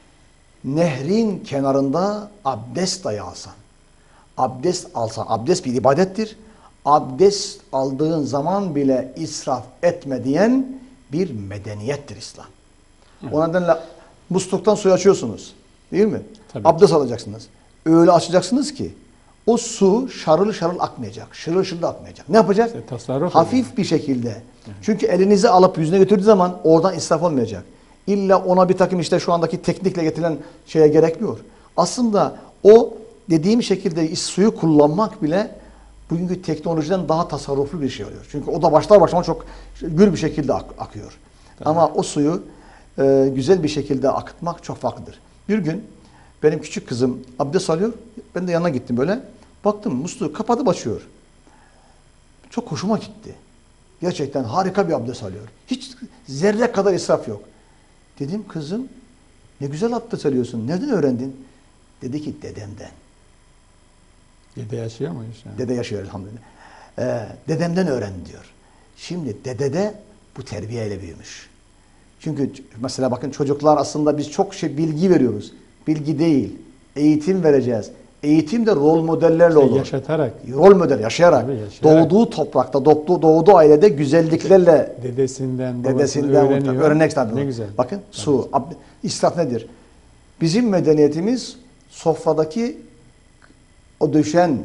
nehrin kenarında abdest dahi alsan, abdest bir ibadettir. Abdest aldığın zaman bile israf etme diyen bir medeniyettir İslam. O nedenle musluktan suyu açıyorsunuz. Değil mi? Tabii. Abdest alacaksınız. Öyle açacaksınız ki o su şarıl şarıl akmayacak. Şırıl şırıl akmayacak. Ne yapacak? İşte tasarruf Hafif bir şekilde. Çünkü elinizi alıp yüzüne götürdüğü zaman oradan israf olmayacak. İlla ona bir takım işte şu andaki teknikle getirilen şeye gerekmiyor. Aslında o dediğim şekilde suyu kullanmak bile bugünkü teknolojiden daha tasarruflu bir şey oluyor. Çünkü o da başlar başlamaz çok gür bir şekilde akıyor. Tamam. Ama o suyu güzel bir şekilde akıtmak çok farklıdır. Bir gün benim küçük kızım abdest alıyor. Ben de yanına gittim böyle. Baktım musluğu kapatıp açıyor. Çok hoşuma gitti. Gerçekten harika bir abdest alıyor. Hiç zerre kadar israf yok. Dedim kızım ne güzel abdest alıyorsun. Nereden öğrendin? Dedi ki dedemden. Dede yaşıyor muyuz? Yani? Dede yaşıyor elhamdülillah. Dedemden öğrendi diyor. Şimdi dedede bu terbiyeyle büyümüş. Çünkü mesela bakın çocuklar aslında biz çok bilgi veriyoruz. Bilgi değil. Eğitim vereceğiz. Eğitim de rol modellerle olur. Yaşatarak. Rol model yaşayarak. Tabii, yaşayarak. Doğduğu toprakta, doğduğu ailede güzelliklerle Dedesinden öğreniyor. Öğrenmek tabii. Ne güzel. Bakın su. İsraf nedir? Bizim medeniyetimiz sofradaki o düşen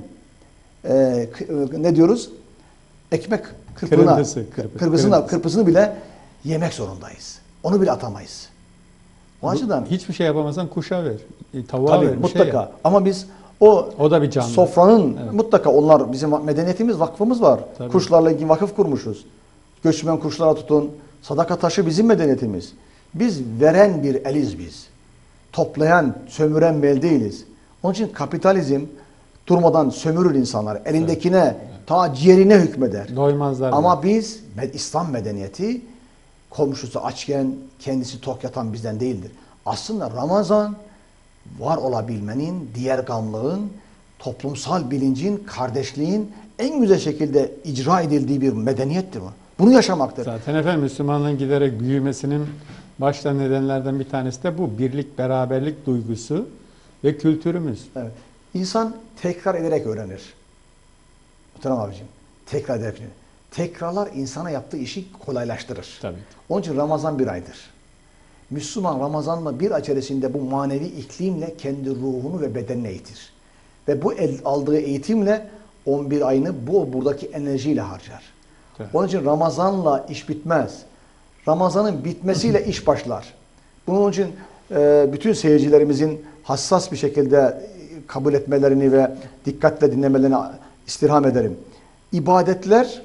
ne diyoruz? Ekmek kırpısını bile yemek zorundayız. Onu bile atamayız. O açıdan hiçbir şey yapamazsan kuşa ver, tavuğa tabii ver. Bir şey mutlaka. yap. Ama biz o O da bir canlı. sofranın Evet. mutlaka onlar bizim medeniyetimiz, vakfımız var. Tabii. Kuşlarla ilgili vakıf kurmuşuz. Göçmen kuşlara tutun. Sadaka taşı bizim medeniyetimiz. Biz veren bir eliz biz. Toplayan, sömüren bir el değiliz. Onun için kapitalizm durmadan sömürür insanları. Elindekine, ta ciğerine hükmeder. Doymazlar. Ama biz İslam medeniyeti komşusu açken kendisi tok yatan bizden değildir. Aslında Ramazan var olabilmenin, diğer gamlığın, toplumsal bilincin, kardeşliğin en güzel şekilde icra edildiği bir medeniyettir bu. Bunu yaşamaktır. Zaten efendim Müslümanlığın giderek büyümesinin başta nedenlerden bir tanesi de bu. Birlik, beraberlik duygusu ve kültürümüz. Evet. İnsan tekrar ederek öğrenir. Muhterem abicim, tekrar ederek öğrenir. Tekrarlar insana yaptığı işi kolaylaştırır. Tabii. Onun için Ramazan bir aydır. Müslüman Ramazan'la bir ay içerisinde bu manevi iklimle kendi ruhunu ve bedenini eğitir. Ve bu aldığı eğitimle 11 ayını buradaki enerjiyle harcar. Evet. Onun için Ramazan'la iş bitmez. Ramazan'ın bitmesiyle iş başlar. Bunun için bütün seyircilerimizin hassas bir şekilde kabul etmelerini ve dikkatle dinlemelerini istirham ederim. İbadetler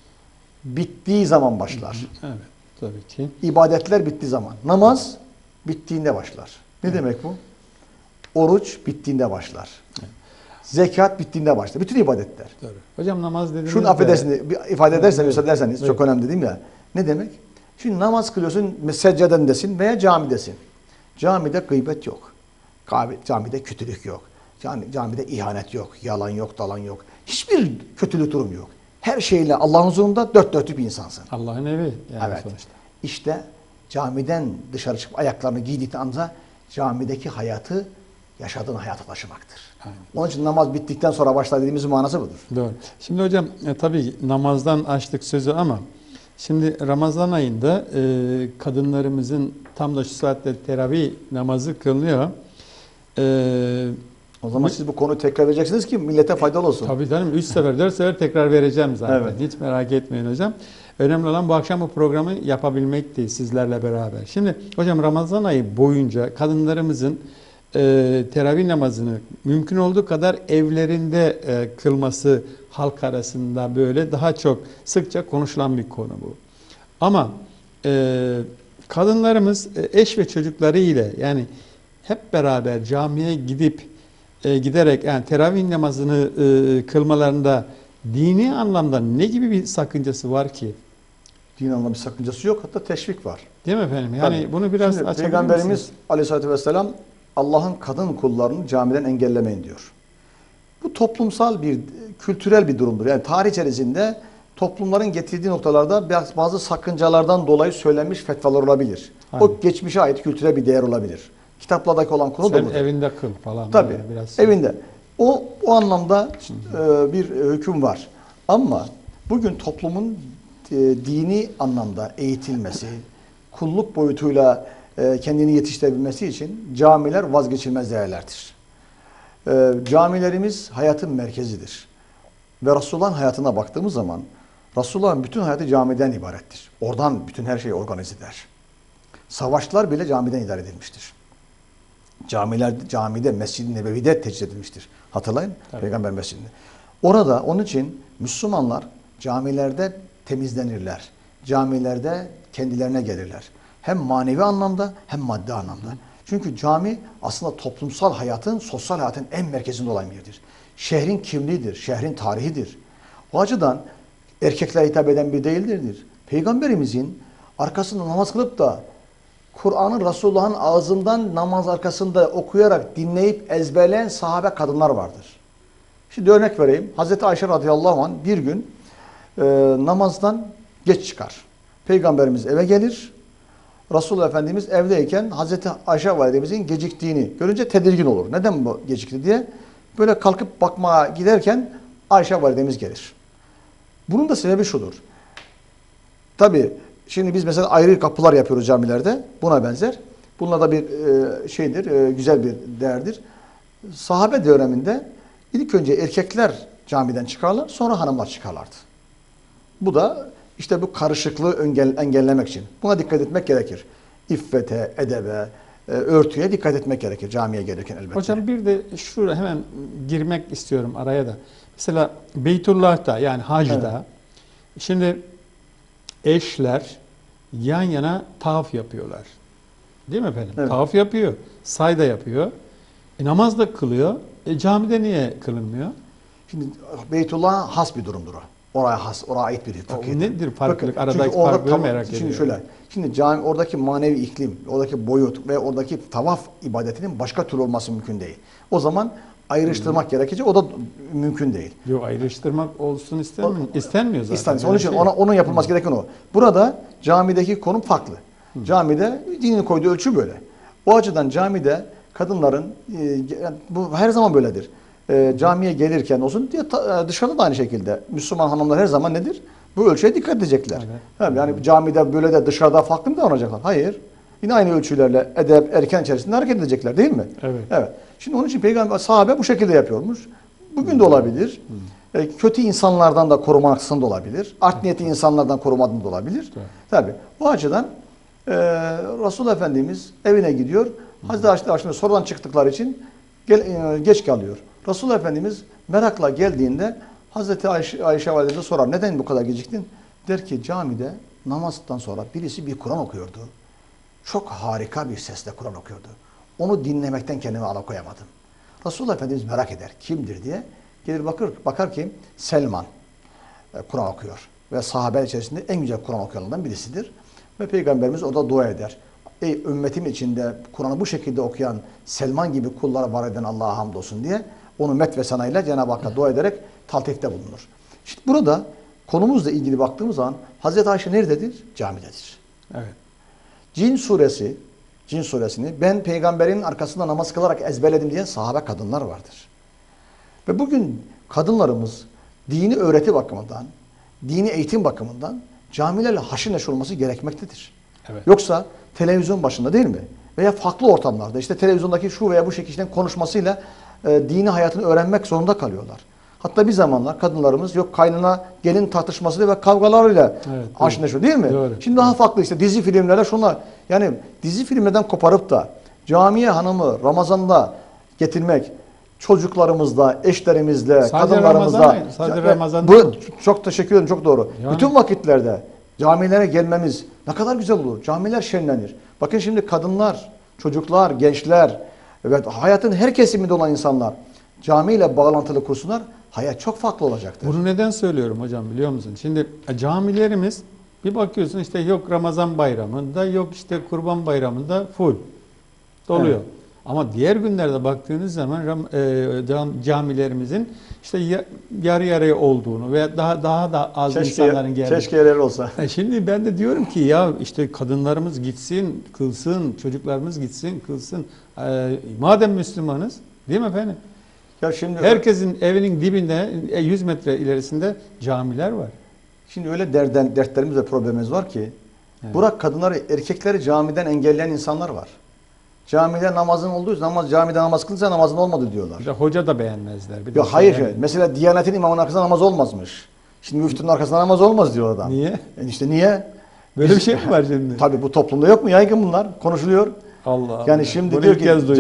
bittiği zaman başlar. Evet, tabii ki. İbadetler bittiği zaman. Namaz bittiğinde başlar. Ne demek bu? Oruç bittiğinde başlar. Zekat bittiğinde başlar. Bütün ibadetler. Tabii. Hocam namaz dediğinizde... Şunu affedersiniz, bir ifade edersen, müsaade ederseniz Evet. çok önemli dedim ya. Ne demek? Şimdi namaz kılıyorsun, seccadendesin veya camidesin. Camide gıybet yok. Camide kötülük yok. Camide ihanet yok, yalan yok, dalan yok. Hiçbir kötülük durum yok. Her şeyle Allah'ın huzurunda dört dörtlük bir insansın. Allah'ın evi yani Evet. sonuçta. İşte camiden dışarı çıkıp ayaklarını giydikten anda camideki hayatı yaşadığın hayata taşımaktır. Aynen. Onun için namaz bittikten sonra başlar dediğimiz manası budur. Doğru. Şimdi hocam tabii namazdan açtık sözü ama şimdi Ramazan ayında kadınlarımızın tam da şu saatte teravih namazı kılınıyor. O zaman siz bu konuyu tekrar edeceksiniz ki millete faydalı olsun. Tabii canım 3 sefer 4 sefer tekrar vereceğim zaten. Evet. Hiç merak etmeyin hocam. Önemli olan bu akşam bu programı yapabilmekti sizlerle beraber. Şimdi hocam Ramazan ayı boyunca kadınlarımızın teravih namazını mümkün olduğu kadar evlerinde kılması halk arasında böyle daha çok sıkça konuşulan bir konu bu. Ama kadınlarımız eş ve çocukları ile yani hep beraber camiye giderek yani teravih namazını kılmalarında dini anlamda ne gibi bir sakıncası var ki? Din anlamda bir sakıncası yok. Hatta teşvik var. Değil mi efendim? Yani Tabii. bunu biraz Şimdi açabilir Peygamberimiz misiniz? Aleyhisselatü Vesselam Allah'ın kadın kullarını camiden engellemeyin diyor. Bu toplumsal bir, kültürel bir durumdur. Yani tarih içerisinde toplumların getirdiği noktalarda bazı sakıncalardan dolayı söylenmiş fetvalar olabilir. Aynen. O geçmişe ait kültürel bir değer olabilir. Kitaplardaki olan konu da Sen budur. evinde kıl falan. Tabii. böyle biraz. Evinde. O anlamda bir hüküm var. Ama bugün toplumun dini anlamda eğitilmesi, kulluk boyutuyla kendini yetiştirebilmesi için camiler vazgeçilmez değerlerdir. Camilerimiz hayatın merkezidir. Ve Resulullah'ın hayatına baktığımız zaman Resulullah'ın bütün hayatı camiden ibarettir. Oradan bütün her şey organize eder. Savaşlar bile camiden idare edilmiştir. Camide, Mescid-i Nebevi'de tecrid edilmiştir. Hatırlayın, Tabii. Peygamber Mescidi'nde. Orada, onun için Müslümanlar camilerde temizlenirler. Camilerde kendilerine gelirler. Hem manevi anlamda hem maddi anlamda. Çünkü cami aslında toplumsal hayatın, sosyal hayatın en merkezinde olan bir yerdir. Şehrin kimliğidir, şehrin tarihidir. O açıdan erkeklere hitap eden bir değildir. Peygamberimizin arkasında namaz kılıp da Kur'an'ın Resulullah'ın ağzından namaz arkasında okuyarak, dinleyip ezberleyen sahabe kadınlar vardır. Şimdi örnek vereyim. Hazreti Ayşe radıyallahu anh bir gün namazdan geç çıkar. Peygamberimiz eve gelir. Resulullah Efendimiz evdeyken Hazreti Ayşe validemizin geciktiğini görünce tedirgin olur. Neden bu gecikti diye. Böyle kalkıp bakmaya giderken Ayşe validemiz gelir. Bunun da sebebi şudur. Tabii şimdi biz mesela ayrı kapılar yapıyoruz camilerde. Buna benzer. Bunlar da bir güzel bir değerdir. Sahabe döneminde ilk önce erkekler camiden çıkarlar, sonra hanımlar çıkarlardı. Bu da işte bu karışıklığı engellemek için. Buna dikkat etmek gerekir. İffete, edebe, örtüye dikkat etmek gerekir camiye gelirken elbette. Hocam bir de şuraya hemen girmek istiyorum araya da. Mesela Beytullah'ta yani hacda şimdi eşler yan yana tavaf yapıyorlar. Değil mi efendim? Evet. Tavaf yapıyor. Sayda yapıyor. Namaz da kılıyor. Camide niye kılınmıyor? Şimdi Beytullah has bir durumdur o. Oraya has, oraya ait bir fakir. Nedir farklılık? Bakın, Aradaki çünkü orada farklılığı merak ediyorum. Şimdi şöyle. Şimdi cami oradaki manevi iklim, oradaki boyut ve oradaki tavaf ibadetinin başka türlü olması mümkün değil. O zaman ayrıştırmak gerekecek. O da mümkün değil. Yok ayrıştırmak olsun istenmiyor zaten. İstenmez. Onun için onun yapılması gereken o. Burada camideki konum farklı. Camide dinin koyduğu ölçü böyle. O açıdan camide kadınların bu her zaman böyledir. Camiye gelirken olsun diye dışarıda da aynı şekilde Müslüman hanımlar her zaman nedir? Bu ölçüye dikkat edecekler. Evet. Yani camide böyle de dışarıda farklı mı davranacaklar? Hayır. Yine aynı ölçülerle edep, erken içerisinde hareket edecekler değil mi? Evet. Evet. Şimdi onun için peygamber sahabe bu şekilde yapıyormuş. Bugün de olabilir. Kötü insanlardan da korumak açısından da olabilir. Art niyetli insanlardan korumadığında da olabilir. Tabii. Bu açıdan Resul Efendimiz evine gidiyor. Hazreti Ayşe sorudan çıktıkları için geç kalıyor. Resul Efendimiz merakla geldiğinde Hazreti Ayşe validemize sorar. Neden bu kadar geciktin? Der ki camide namazdan sonra birisi bir Kur'an okuyordu. Çok harika bir sesle Kur'an okuyordu. Onu dinlemekten kendimi alıkoyamadım. Resul Efendimiz merak eder. Kimdir diye. Gelir bakar ki Selman Kur'an okuyor. Ve sahabe içerisinde en güzel Kur'an okuyanlardan birisidir. Ve Peygamberimiz o da dua eder. Ey ümmetim içinde Kur'an'ı bu şekilde okuyan Selman gibi kullara var eden Allah'a hamdolsun diye onu met ve sanayla Cenab-ı Hakk'a dua ederek taltifte bulunur. İşte burada konumuzla ilgili baktığımız zaman Hazreti Ayşe nerededir? Camidedir. Evet. Cin suresini ben peygamberin arkasında namaz kılarak ezberledim diyen sahabe kadınlar vardır. Ve bugün kadınlarımız dini öğreti bakımından, dini eğitim bakımından camilerle haşır neşir olması gerekmektedir. Evet. Yoksa televizyon başında değil mi? Veya farklı ortamlarda işte televizyondaki şu veya bu şekilde konuşmasıyla dini hayatını öğrenmek zorunda kalıyorlar. Hatta bir zamanlar kadınlarımız yok kaynana gelin tartışmasıyla ve kavgalarıyla haşır neşir değil mi? Doğru. Şimdi daha farklı işte dizi filmlerle şunlar. Yani dizi filmlerden koparıp da camiye hanımı Ramazan'da getirmek, çocuklarımızla, eşlerimizle, kadınlarımızla. Sadece Ramazan bu çok teşekkür ederim, çok doğru. Yani. Bütün vakitlerde camilere gelmemiz ne kadar güzel olur. Camiler şenlenir. Bakın şimdi kadınlar, çocuklar, gençler ve hayatın her kesiminde olan insanlar camiyle bağlantılı kursunlar. Hayat çok farklı olacaktır. Bunu neden söylüyorum hocam biliyor musun? Şimdi camilerimiz bir bakıyorsun işte yok Ramazan bayramında yok işte Kurban bayramında full doluyor. Evet. Ama diğer günlerde baktığınız zaman camilerimizin işte yarı yarıya olduğunu veya daha da az insanların geldiğini. Keşke yerler olsa. Şimdi ben de diyorum ki ya işte kadınlarımız gitsin, kılsın, çocuklarımız gitsin, kılsın. Madem Müslümanız, değil mi efendim? Ya şimdi herkesin evinin dibinde 100 metre ilerisinde camiler var. Şimdi öyle dertlerimiz ve problemimiz var ki evet. Burak kadınları, erkekleri camiden engelleyen insanlar var. Camide namazın olduğu camide namaz kılınca namazın olmadı diyorlar. Bir de hoca da beğenmezler. Bir ya hayır. Mesela Diyanet'in imamının arkasında namaz olmazmış. Şimdi müftünün arkasında namaz olmaz diyor adam. Niye? İşte niye? Böyle bir şey mi var şimdi? Tabii bu toplumda yok mu? Yaygın bunlar. Konuşuluyor. Allah yani şimdi bunu diyor ki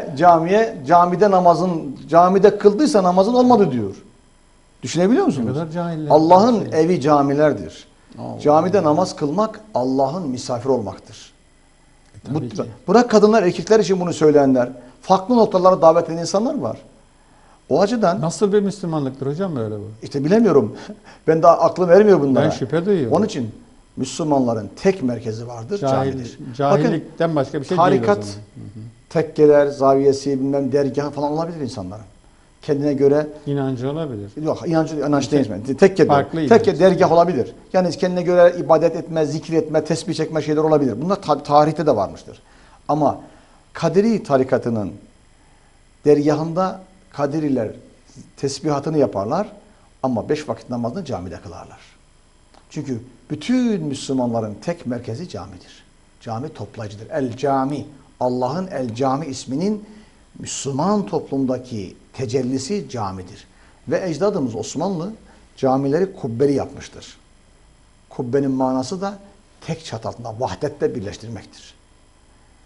camide kıldıysa namazın olmadı diyor. Düşünebiliyor musunuz? Allah'ın evi camilerdir. Allah camide Allah. Namaz kılmak Allah'ın misafiri olmaktır. Bırak kadınlar erkekler için bunu söyleyenler, farklı noktalara davet eden insanlar var. O açıdan nasıl bir Müslümanlıktır hocam böyle bu? İşte bilemiyorum. Ben daha aklım ermiyor bunlara. Ben şüphe duyuyorum. Onun için Müslümanların tek merkezi vardır, camidir. Cahillikten başka bir şey tarikat, değil o zaman. Tekkeler, zaviyesi, bilmem dergahı falan olabilir insanların. Kendine göre inancı olabilir. Yok, inanç değil mi? Tekke dergah olabilir. Yani kendine göre ibadet etme, zikretme, tesbih çekme şeyler olabilir. Bunlar tarihte de varmıştır. Ama Kadiri tarikatının dergahında Kadiriler tesbihatını yaparlar ama 5 vakit namazını camide kılarlar. Çünkü bütün Müslümanların tek merkezi camidir. Cami toplayıcıdır. El Cami, Allah'ın El Cami isminin Müslüman toplumdaki tecellisi camidir. Ve ecdadımız Osmanlı camileri kubbeli yapmıştır. Kubbenin manası da tek çatı altında, vahdette birleştirmektir.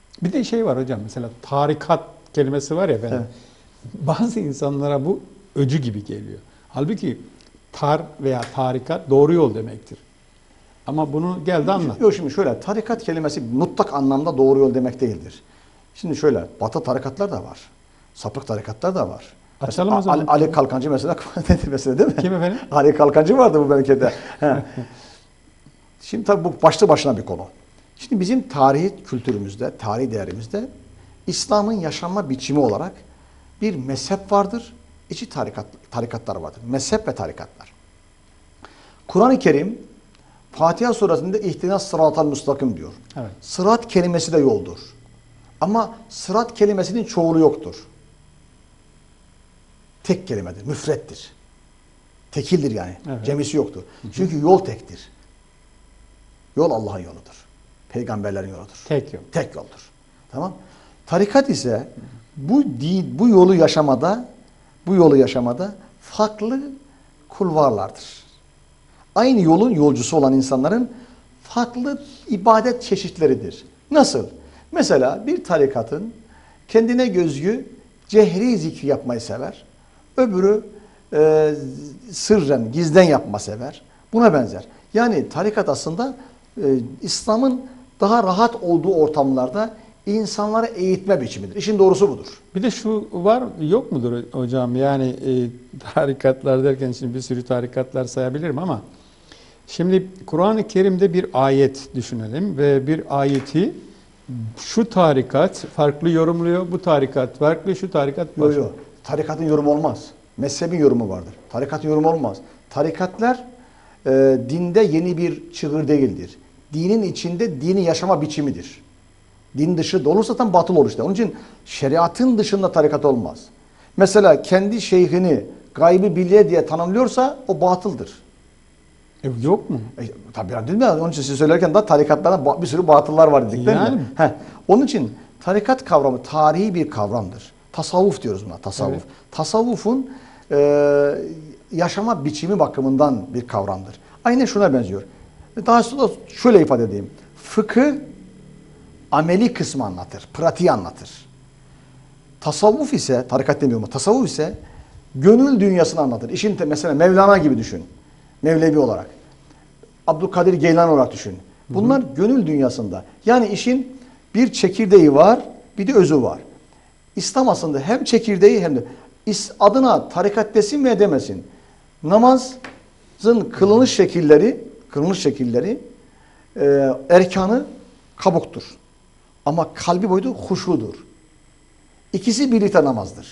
Bir de şey var hocam, mesela tarikat kelimesi var ya efendim. Evet. Bazı insanlara bu öcü gibi geliyor. Halbuki tar veya tarikat doğru yol demektir. Ama bunu gel de anlat. Yok, şimdi şöyle, tarikat kelimesi mutlak anlamda doğru yol demek değildir. Şimdi şöyle, Batı tarikatlar da var. Sapık tarikatlar da var. Açalım o zaman. Ali Kalkancı mesela nedir mesela, değil mi? Kim efendim? Ali Kalkancı vardı bu memlekette. He. Şimdi tabii bu başlı başına bir konu. Şimdi bizim tarihi kültürümüzde, tarihi değerimizde İslam'ın yaşanma biçimi olarak bir mezhep vardır. İçi tarikatlar vardır. Mezhep ve tarikatlar. Kur'an-ı Kerim Fatiha suresinde ihtinas sıratal müstakim diyor. Evet. Sırat kelimesi de yoldur. Ama sırat kelimesinin çoğulu yoktur. Tek kelimedir, müfrettir. Tekildir yani. Evet. Cemisi yoktur. Çünkü yol tektir. Yol Allah'ın yoludur. Peygamberlerin yoludur. Tek yol. Tek yoldur. Tamam? Tarikat ise bu yolu yaşamada farklı kulvarlardır. Aynı yolun yolcusu olan insanların farklı ibadet çeşitleridir. Nasıl? Mesela bir tarikatın kendine özgü cehri zikri yapmayı sever. Öbürü sırren, gizden yapma sever. Buna benzer. Yani tarikat aslında İslam'ın daha rahat olduğu ortamlarda insanları eğitme biçimidir. İşin doğrusu budur. Bir de şu var, yok mudur hocam? Yani tarikatlar derken şimdi bir sürü tarikatlar sayabilirim ama şimdi Kur'an-ı Kerim'de bir ayet düşünelim ve bir ayeti şu tarikat farklı yorumluyor, bu tarikat farklı, şu tarikat başka. Yok. Tarikatın yorumu olmaz. Mezhebin yorumu vardır. Tarikatın yorumu olmaz. Tarikatlar dinde yeni bir çığır değildir. Dinin içinde dini yaşama biçimidir. Din dışı da olursa tam batıl olur işte. Onun için şeriatın dışında tarikat olmaz. Mesela kendi şeyhini gaybi bilye diye tanımlıyorsa o batıldır. Yok mu? Tabii yani, değil mi? Onun için siz söylerken de tarikatlarda bir sürü batıllar var dedik, değil Yani. mi? Onun için tarikat kavramı tarihi bir kavramdır. Tasavvuf diyoruz buna, tasavvuf. Evet. Tasavvufun yaşama biçimi bakımından bir kavramdır. Aynen şuna benziyor. Daha sonra şöyle ifade edeyim. Fıkıh ameli kısmı anlatır, pratiği anlatır. Tasavvuf ise, tarikat demiyorum ama tasavvuf ise gönül dünyasını anlatır. İşin mesela Mevlana gibi düşün. Mevlevi olarak. Abdülkadir Geylani olarak düşün. Bunlar gönül dünyasında. Yani işin bir çekirdeği var, bir de özü var. İslam aslında hem çekirdeği hem de adına tarikat desin mi edemesin. Namazın kılınış şekilleri erkanı kabuktur. Ama kalbi boyutu huşudur. İkisi birlikte namazdır.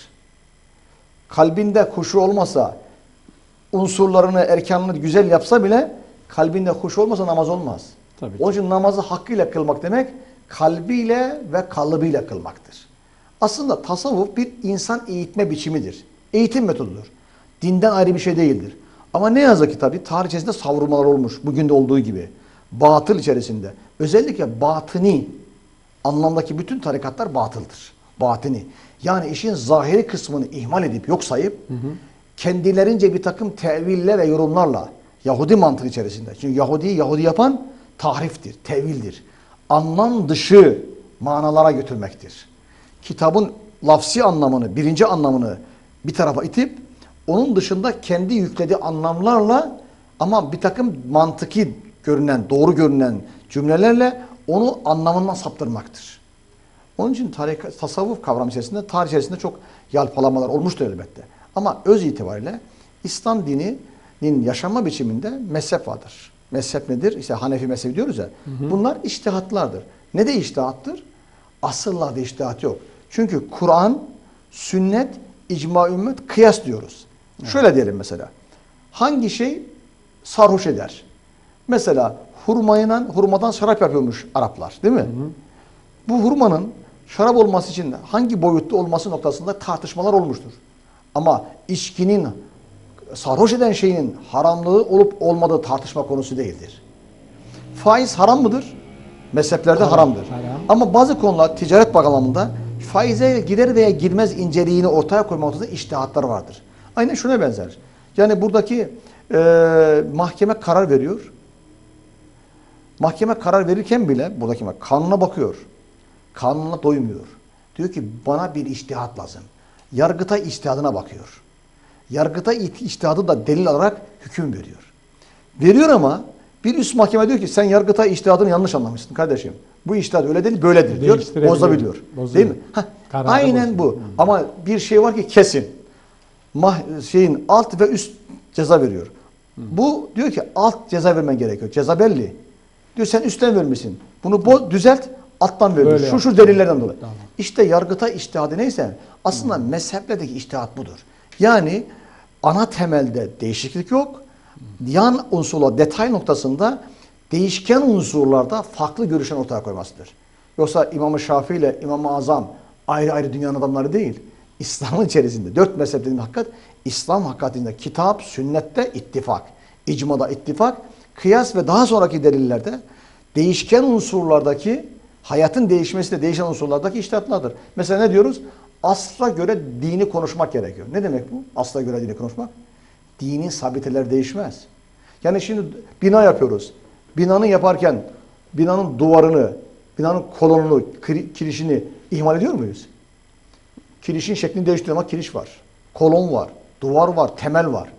Kalbinde huşu olmasa, unsurlarını, erkanını güzel yapsa bile kalbinde huşu olmasa namaz olmaz. Tabii. Onun için namazı hakkıyla kılmak demek kalbiyle ve kalıbıyla kılmaktır. Aslında tasavvuf bir insan eğitme biçimidir. Eğitim metodudur. Dinden ayrı bir şey değildir. Ama ne yazık ki tabii tarih içerisinde savrulmalar olmuş. Bugün de olduğu gibi. Batıl içerisinde. Özellikle batıni anlamdaki bütün tarikatlar batıldır. Batini. Yani işin zahiri kısmını ihmal edip yok sayıp kendilerince bir takım teville ve yorumlarla Yahudi mantığı içerisinde. Çünkü Yahudi yapan tahriftir, tevildir. Anlam dışı manalara götürmektir. Kitabın lafsi anlamını, birinci anlamını bir tarafa itip onun dışında kendi yüklediği anlamlarla ama bir takım mantıki görünen, doğru görünen cümlelerle onu anlamından saptırmaktır. Onun için tasavvuf kavramı içerisinde, tarih içerisinde çok yalpalamalar olmuştur elbette. Ama öz itibariyle İslam dininin yaşama biçiminde mezhep vardır. Mezhep nedir? İşte Hanefi mezhebi diyoruz ya. Bunlar içtihatlardır. Ne de içtihattır? Asıllarda içtihat yok. Çünkü Kur'an, sünnet, icma ümmet, kıyas diyoruz. Evet. Şöyle diyelim mesela. Hangi şey sarhoş eder? Mesela hurmadan şarap yapıyormuş Araplar, değil mi? Bu hurmanın şarap olması için hangi boyutta olması noktasında tartışmalar olmuştur. Ama içkinin, sarhoş eden şeyin haramlığı olup olmadığı tartışma konusu değildir. Faiz haram mıdır? Mezheplerde haramdır. Haram. Ama bazı konular ticaret bağlamında faize girer veya girmez inceliğini ortaya koyma noktasında içtihatlar vardır. Aynen şuna benzer. Yani buradaki mahkeme karar veriyor. Mahkeme karar verirken bile buradaki kanuna bakıyor. kanunla doymuyor. Diyor ki bana bir içtihat lazım. Yargıtay içtihadına bakıyor. Yargıtay içtihadı da delil alarak hüküm veriyor. Veriyor ama bir üst mahkeme diyor ki sen Yargıtay içtihadını yanlış anlamışsın kardeşim. Bu içtihat öyle değil böyledir diyor. Bozabiliyor. Değil mi? Aynen bu. Ama bir şey var ki kesin. Alt ve üst ceza veriyor. Bu diyor ki alt ceza vermen gerekiyor. Ceza belli. Diyor sen üstten vermişsin. Bunu düzelt, alttan vermiş. Şu delillerden dolayı. Tamam. İşte Yargıtay içtihadı neyse aslında mezheplerdeki içtihat budur. Yani ana temelde değişiklik yok. Yan unsurlar, detay noktasında değişken unsurlarda farklı görüşen ortaya koymasıdır. Yoksa İmam-ı Şafii ile İmam-ı Azam ayrı ayrı dünyanın adamları değil. İslam'ın içerisinde dört mezhep dediğim hakikat, İslam hakikatinde kitap, sünnette ittifak, icmada ittifak, kıyas ve daha sonraki delillerde değişken unsurlardaki, hayatın değişmesi de değişen unsurlardaki içtihatlardır. Mesela ne diyoruz? Asla göre dini konuşmak gerekiyor. Ne demek bu? Asla göre dini konuşmak. Dinin sabiteleri değişmez. Yani şimdi bina yapıyoruz. Binanın yaparken binanın duvarını, binanın kolonunu, kirişini ihmal ediyor muyuz? Kirişin şeklini değiştiriyor ama kiriş var. Kolon var, duvar var, temel var.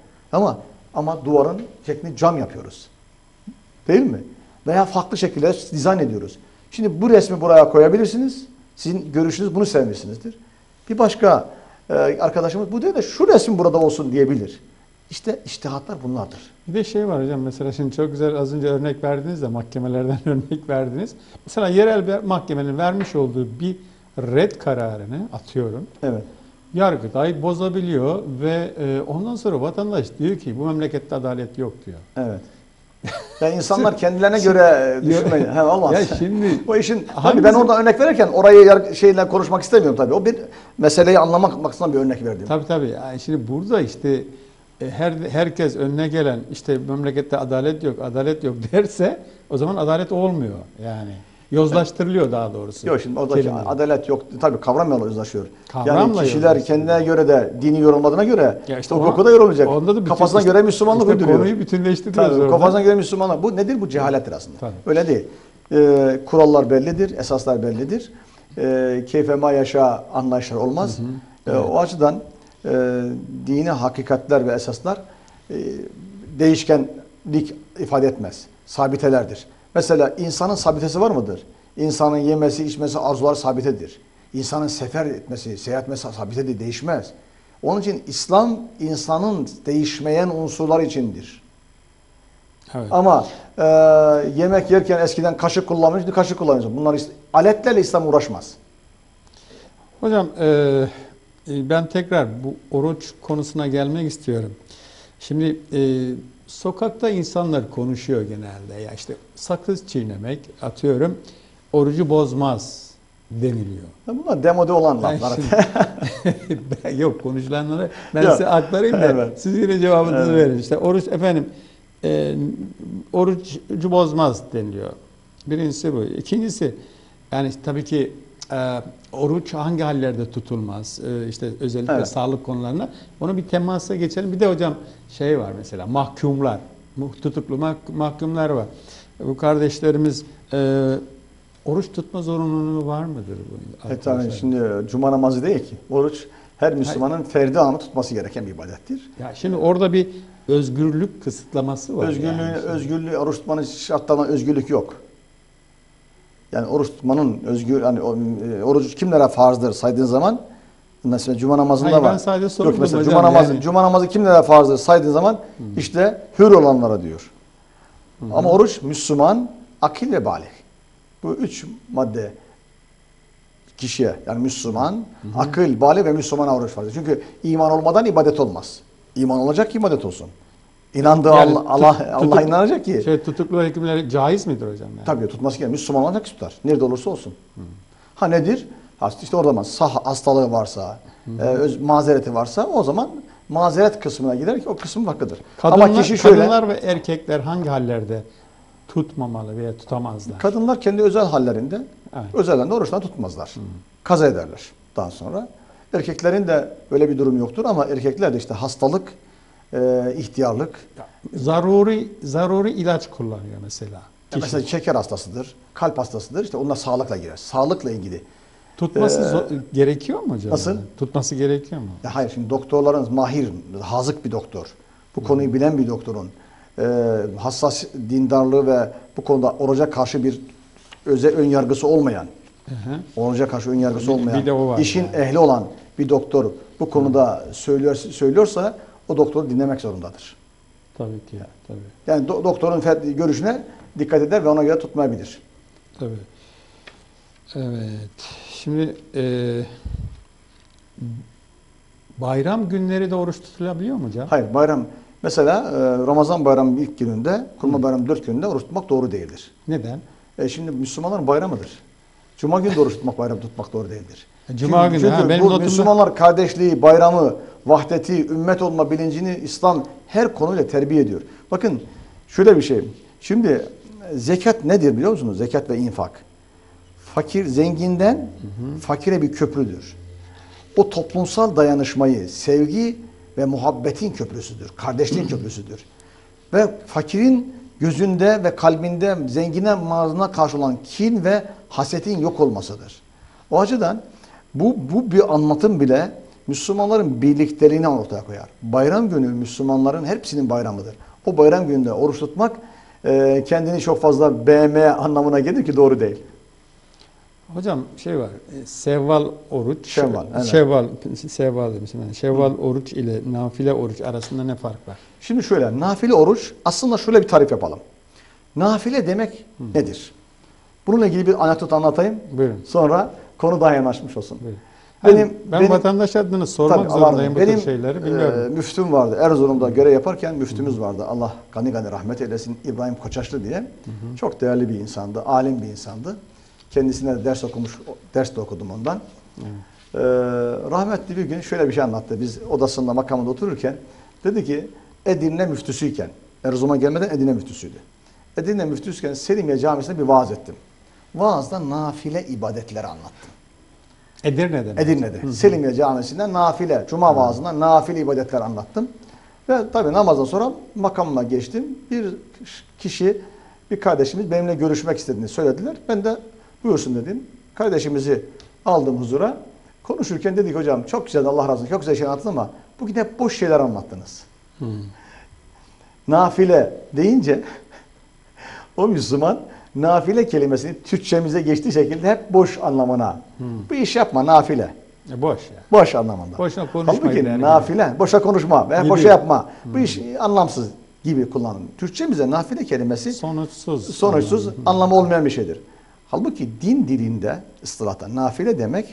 Ama duvarın şeklini cam yapıyoruz. Değil mi? Veya farklı şekilde dizayn ediyoruz. Şimdi bu resmi buraya koyabilirsiniz. Sizin görüşünüz bunu sevmişsinizdir. Bir başka arkadaşımız bu diyor da şu resim burada olsun diyebilir. İşte içtihatlar bunlardır. Bir de şey var hocam, mesela şimdi çok güzel az önce örnek verdiniz de mahkemelerden örnek verdiniz. Mesela yerel bir mahkemenin vermiş olduğu bir red kararını atıyorum. Evet. Yargıtay bozabiliyor ve ondan sonra vatandaş diyor ki bu memlekette adalet yok diyor. Evet. Yani insanlar kendilerine göre düşünmeyin. Olmaz. Ya şimdi o işin tabii ben orada örnek verirken orayı şeyle konuşmak istemiyorum tabii. O bir meseleyi anlamak maksatlı bir örnek verdim. Tabii. Yani şimdi burada işte herkes önüne gelen işte memlekette adalet yok derse o zaman adalet olmuyor yani. Yozlaştırılıyor daha doğrusu. Yok şimdi oradaki adalet yok. Tabii kavramla yozlaşıyor. Kavramla yani kişiler kendine göre de dini yorumladığına göre işte hukuku da yorumlayacak. Kafasına göre Müslümanlık uyduruyor. Konuyu bütünleştiriyoruz orada. Kafasına göre Müslümanlık. Bu nedir? Bu cehalettir aslında. Tabii. Öyle değil. Kurallar bellidir, esaslar bellidir. Keyfe ma yaşa anlayışlar olmaz. Evet. O açıdan dini hakikatler ve esaslar değişkenlik ifade etmez. Sabitelerdir. Mesela insanın sabitesi var mıdır? İnsanın yemesi, içmesi, arzular sabitedir. İnsanın sefer etmesi, seyahat etmesi sabitedir, değişmez. Onun için İslam insanın değişmeyen unsurlar içindir. Evet. Ama yemek yerken eskiden kaşık kullanmıştı, kaşık kullanıyoruz. Bunlar aletlerle İslam uğraşmaz. Hocam ben tekrar bu oruç konusuna gelmek istiyorum. Şimdi sokakta insanlar konuşuyor genelde. Ya işte sakız çiğnemek atıyorum orucu bozmaz deniliyor. Bunlar demode olan laflar. Yok konuşulanları ben size aktarayım da evet. Siz yine cevabınızı verin. İşte oruç orucu bozmaz deniliyor. Birincisi bu. İkincisi yani tabii ki oruç hangi hallerde tutulmaz? İşte özellikle sağlık konularına. Onu bir temasa geçelim. Bir de hocam şey var mesela mahkumlar. Tutuklu mahkumlar var. Bu kardeşlerimiz oruç tutma zorunluluğu var mıdır? Tabii şimdi cuma namazı değil ki. Oruç her Müslümanın ferdi anı tutması gereken bir ibadettir. Ya şimdi orada bir özgürlük kısıtlaması var. Özgürlüğü oruç tutmanın şartlarına özgürlük yok. Yani oruç tutmanın oruç kimlere farzdır saydığın zaman mesela cuma namazında var. Ben sadece sordum mesela cuma namazı kimlere farzdır saydığın zaman işte hür olanlara diyor. Ama oruç Müslüman, akil ve balik. Bu üç madde kişiye yani Müslüman, akıl, balik ve Müslümana oruç farzdır. Çünkü iman olmadan ibadet olmaz. İman olacak ki ibadet olsun. İnandığı yani Allah inanacak ki. Tutuklu hekimler caiz midir hocam? Yani? Tabii tutması gerekiyor. Müslüman olacak ki tutar. Nerede olursa olsun. Ha nedir? İşte o zaman hastalığı varsa, mazereti varsa o zaman mazeret kısmına gider ki o kısım farklıdır. Ama kişi şöyle, kadınlar ve erkekler hangi hallerde tutmamalı veya tutamazlar? Kadınlar kendi özel hallerinde, özellerinde oruçlarını tutmazlar. Kaza ederler daha sonra. Erkeklerin de öyle bir durum yoktur ama erkekler de işte hastalık, ihtiyarlık. Zaruri ilaç kullanıyor mesela. kişi. Mesela şeker hastasıdır, kalp hastasıdır. İşte onlar sağlıkla girer. Sağlıkla ilgili. Tutması gerekiyor mu hocam? Nasıl? Tutması gerekiyor mu? Ya hayır, şimdi doktorların mahir, hazık bir doktor. Bu konuyu bilen bir doktorun hassas dindarlığı ve bu konuda oruca karşı bir ön yargısı olmayan, oruca karşı ön yargısı olmayan, bir de o var işin yani. ehli olan bir doktor bu konuda söylüyorsa o doktoru dinlemek zorundadır. Tabii ki. Tabii. Yani doktorun görüşüne dikkat eder ve ona göre tutmayabilir. Tabii. Evet. Şimdi bayram günleri de oruç tutulabiliyor mu hocam? Hayır, bayram mesela Ramazan bayramının ilk gününde, Kurban bayramının 4 gününde oruç tutmak doğru değildir. Neden? Şimdi Müslümanların bayramıdır. Cuma günü de oruç tutmak, bayram tutmak doğru değildir. Cuma günü. Çünkü Benim bu notumda... Müslümanlar kardeşliği, bayramı, vahdeti, ümmet olma bilincini İslam her konuyla terbiye ediyor. Bakın şöyle bir şey. Şimdi zekat nedir biliyor musunuz? Zekat ve infak. Fakir zenginden fakire bir köprüdür. O toplumsal dayanışmayı, sevgi ve muhabbetin köprüsüdür. Kardeşliğin köprüsüdür. Ve fakirin gözünde ve kalbinde zengine mağazına karşı olan kin ve hasetin yok olmasıdır. O açıdan bu bir anlatım bile Müslümanların birlikteliğini ortaya koyar. Bayram günü Müslümanların hepsinin bayramıdır. O bayram gününde oruç tutmak kendini çok fazla beğenmeye anlamına gelir ki doğru değil. Hocam şey var. Sevval oruç. Şevval, evet. Sevval demişim. Yani Şevval oruç ile nafile oruç arasında ne fark var? Şimdi şöyle, nafile oruç aslında şöyle bir tarif yapalım. Nafile demek nedir? Bununla ilgili bir anekdot anlatayım. Buyurun. Sonra konu daha yanaşmış olsun. Buyurun. Ben vatandaş adına sormak zorundayım bu tür şeyleri. Bilmiyorum. Müftüm vardı. Erzurum'da görev yaparken müftümüz vardı. Allah gani gani rahmet eylesin. İbrahim Koçaşlı diye. Çok değerli bir insandı. Alim bir insandı. Kendisine de ders de okudum ondan. Rahmetli bir gün şöyle bir şey anlattı. Biz odasında, makamında otururken dedi ki Edirne müftüsüyken, Erzurum'a gelmeden Edirne müftüsüydü. Edirne müftüsüyken Selimiye Camisi'nde bir vaaz ettim. Vaazda nafile ibadetleri anlattım. Edirne'de mi? Edirne'de. Selimiye Camisi'nde nafile, cuma vaazında nafile ibadetler anlattım. Ve tabii namazdan sonra makamıma geçtim. Bir kişi, bir kardeşimiz benimle görüşmek istediğini söylediler. Ben de buyursun dedim. Kardeşimizi aldım huzura. Konuşurken dedik hocam çok güzel, Allah razı olsun, çok güzel şey anlattınız ama bugün hep boş şeyler anlattınız. Nafile deyince o Müslüman nafile kelimesini Türkçemize geçtiği şekilde hep boş anlamına. Bu iş yapma nafile. Boş ya. Boş anlamında. Boşa konuşma. Halbuki nafile, boşa konuşma veya boşa yapma. Bu iş anlamsız gibi kullanılır. Türkçemize nafile kelimesi sonuçsuz anlamı olmayan bir şeydir. Halbuki din dilinde ıstılahta nafile demek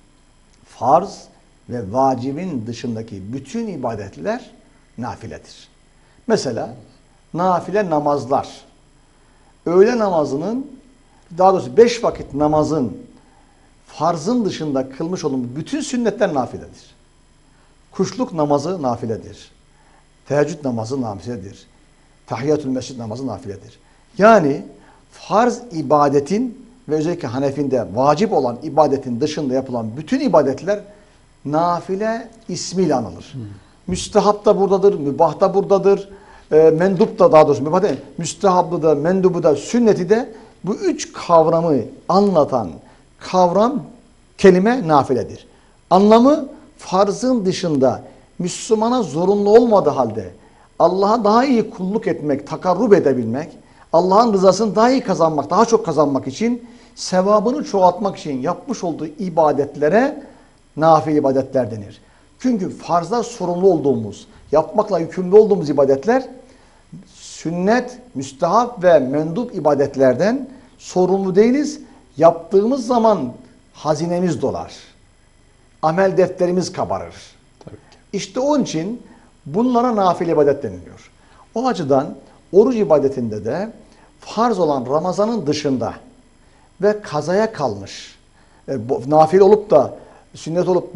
farz ve vacibin dışındaki bütün ibadetler nafiledir. Mesela nafile namazlar. Öğle namazının, daha doğrusu 5 vakit namazın farzın dışında kılmış olduğumuz bütün sünnetler nafiledir. Kuşluk namazı nafiledir. Teheccüd namazı nafiledir. Tahiyyatül mescid namazı nafiledir. Yani farz ibadetin ve özellikle Hanefi'nde vacip olan ibadetin dışında yapılan bütün ibadetler nafile ismiyle anılır. Müstehap da buradadır, mübah da buradadır, mendup da, daha doğrusu mübah değil, müstehablı da, mendubu da, sünneti de, bu üç kavramı anlatan kavram, kelime nafiledir. Anlamı farzın dışında Müslümana zorunlu olmadığı halde Allah'a daha iyi kulluk etmek, takarrub edebilmek, Allah'ın rızasını daha iyi kazanmak, daha çok kazanmak için, sevabını çoğaltmak için yapmış olduğu ibadetlere nafile ibadetler denir. Çünkü farzda sorumlu olduğumuz, yapmakla yükümlü olduğumuz ibadetler, sünnet, müstehap ve mendup ibadetlerden sorumlu değiliz. Yaptığımız zaman hazinemiz dolar. Amel defterimiz kabarır. Tabii ki. İşte onun için bunlara nafile ibadet deniliyor. O açıdan oruç ibadetinde de farz olan Ramazan'ın dışında ve kazaya kalmış, nafile olup da sünnet olup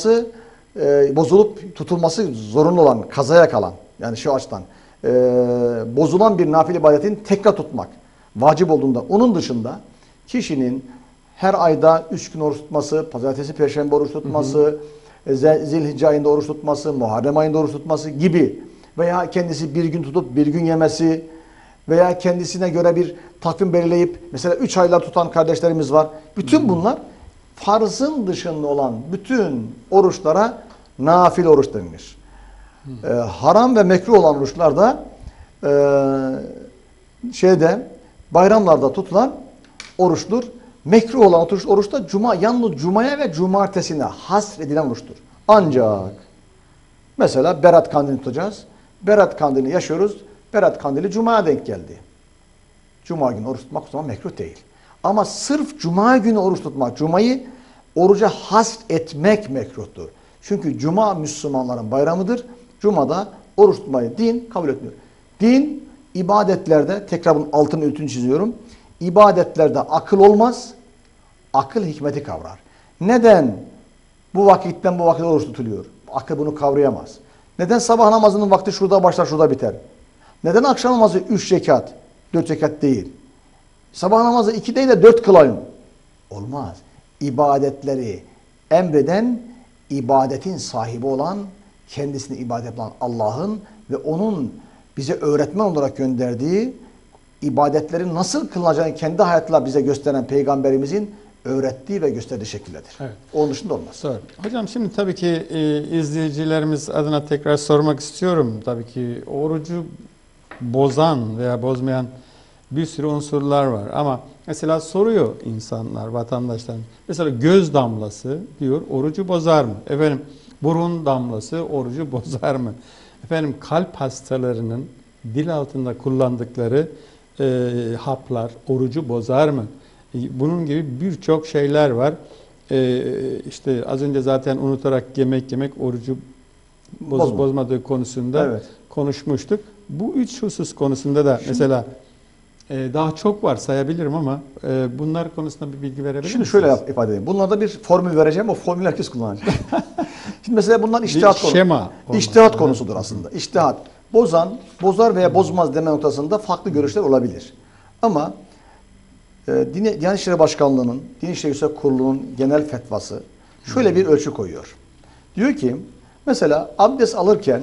bozulup tutulması zorunlu olan, kazaya kalan, yani şu açıdan bozulan bir nafile ibadetin tekrar tutmak vacip olduğunda, onun dışında kişinin her ayda 3 gün oruç tutması, pazartesi, perşembe oruç tutması, Zilhicce ayında oruç tutması, Muharrem ayında oruç tutması gibi veya kendisi bir gün tutup bir gün yemesi, veya kendisine göre bir takvim belirleyip mesela 3 aylar tutan kardeşlerimiz var. Bütün bunlar farzın dışında olan bütün oruçlara nafile oruç denilir. Haram ve mekruh olan oruçlar da bayramlarda tutulan oruçtur. Mekruh olan oruç da yalnız cumaya ve cumartesine hasredilen oruçtur. Ancak mesela Berat Kandili'ni tutacağız. Berat Kandili'ni yaşıyoruz. Berat Kandili Cuma'ya denk geldi. Cuma günü oruç tutmak o zaman mekruh değil. Ama sırf Cuma günü oruç tutmak, Cuma'yı oruca hasretmek mekruhtur. Çünkü Cuma Müslümanların bayramıdır. Cuma'da oruç tutmayı din kabul etmiyor. Din ibadetlerde, tekrar bunun altını çiziyorum. İbadetlerde akıl olmaz, akıl hikmeti kavrar. Neden bu vakitten bu vakite oruç tutuluyor? Akıl bunu kavrayamaz. Neden sabah namazının vakti şurada başlar, şurada biter? Neden akşam namazı 3 rekat, 4 rekat değil? Sabah namazı 2 değil de 4 kılayım. Olmaz. İbadetleri emreden, ibadetin sahibi olan, kendisini ibadet eden Allah'ın ve onun bize öğretmen olarak gönderdiği, ibadetlerin nasıl kılınacağını kendi hayatıyla bize gösteren Peygamberimizin öğrettiği ve gösterdiği şekildedir. Evet. Onun dışında olmaz. Doğru. Hocam şimdi tabii ki izleyicilerimiz adına tekrar sormak istiyorum. Tabii ki orucu bozan veya bozmayan bir sürü unsurlar var. Ama mesela soruyor insanlar, vatandaşlar. Mesela göz damlası diyor orucu bozar mı? Efendim burun damlası orucu bozar mı? Efendim kalp hastalarının dil altında kullandıkları haplar orucu bozar mı? Bunun gibi birçok şeyler var. İşte az önce zaten unutarak yemek orucu bozmadığı konusunda konuşmuştuk. Bu 3 husus konusunda da mesela daha çok var sayabilirim ama bunlar konusunda bir bilgi verebilir misiniz? Şimdi şöyle ifade edeyim. Bunlarda bir formül vereceğim. O formül herkes kullanacak. Şimdi mesela bunlar içtihat konusu. İçtihat konusudur aslında. İçtihat. Bozar veya bozmaz deme noktasında farklı görüşler olabilir. Ama Diyanet İşleri Başkanlığı'nın, Diyanet İşleri Yüksek Kurulu'nun genel fetvası şöyle bir ölçü koyuyor. Diyor ki mesela abdest alırken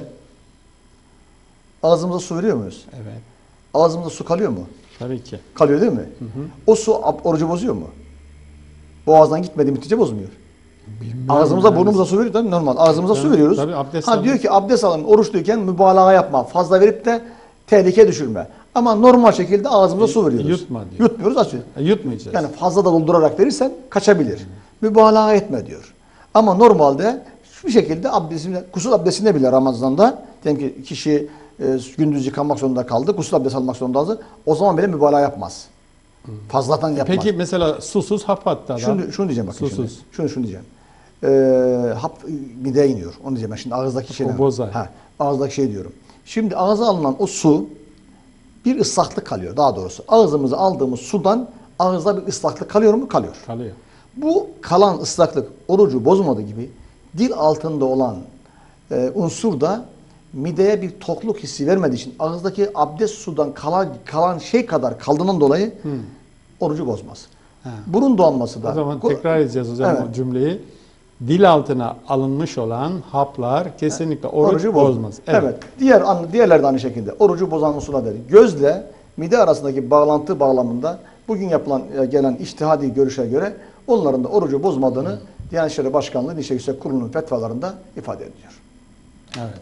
ağzımıza su veriyor muyuz? Evet. Ağzımızda su kalıyor mu? Tabii ki. Kalıyor değil mi? Hı hı. O su orucu bozuyor mu? Boğazdan gitmediği müddetçe bozmuyor. Bilmiyorum, ağzımıza burnumuza su veriyoruz tabii normal. ağzımıza su veriyoruz. Tabii diyor ki abdest alın oruçluyken mübalağa yapma. Fazla verip de tehlike düşürme. Ama normal şekilde ağzımıza su veriyoruz. Yutma diyor. Yutmuyoruz açıyor. Yutmayacağız. Yani fazla da doldurarak verirsen kaçabilir. Mübalağa etme diyor. Ama normalde şu şekilde gusül abdestinde bile Ramazan'da diyelim ki kişi gündüz yıkanmak zorunda kaldı. Gusül abdesti almak zorundaydı. O zaman bile mübalağa yapmaz. Fazladan yapmaz. Peki mesela susuz hap attı adam. Şunu diyeceğim bakın susuz. Şunu diyeceğim. Hap mideye iniyor. Onu diyeceğim. Ben şimdi ağızdaki şey. O bozar. Ağızdaki şey diyorum. Şimdi ağza alınan o su bir ıslaklık kalıyor daha doğrusu. Ağzımıza aldığımız sudan ağızda bir ıslaklık kalıyor mu? Kalıyor. Kalıyor. Bu kalan ıslaklık orucu bozmadığı gibi dil altında olan unsur da mideye bir tokluk hissi vermediği için ağızdaki abdest sudan kalan şey kadar kaldığından dolayı orucu bozmaz. Burun donması da. O zaman tekrar edeceğiz hocam o cümleyi. Dil altına alınmış olan haplar kesinlikle orucu bozmaz. Evet. Diğerler de aynı şekilde. Orucu bozan unsurlar dedi. Gözle mide arasındaki bağlantı bağlamında bugün gelen içtihadi görüşe göre onların da orucu bozmadığını Diyanet İşleri Başkanlığı Diyanet İşleri Yüksek Kurulu'nun fetvalarında ifade ediyor. Evet.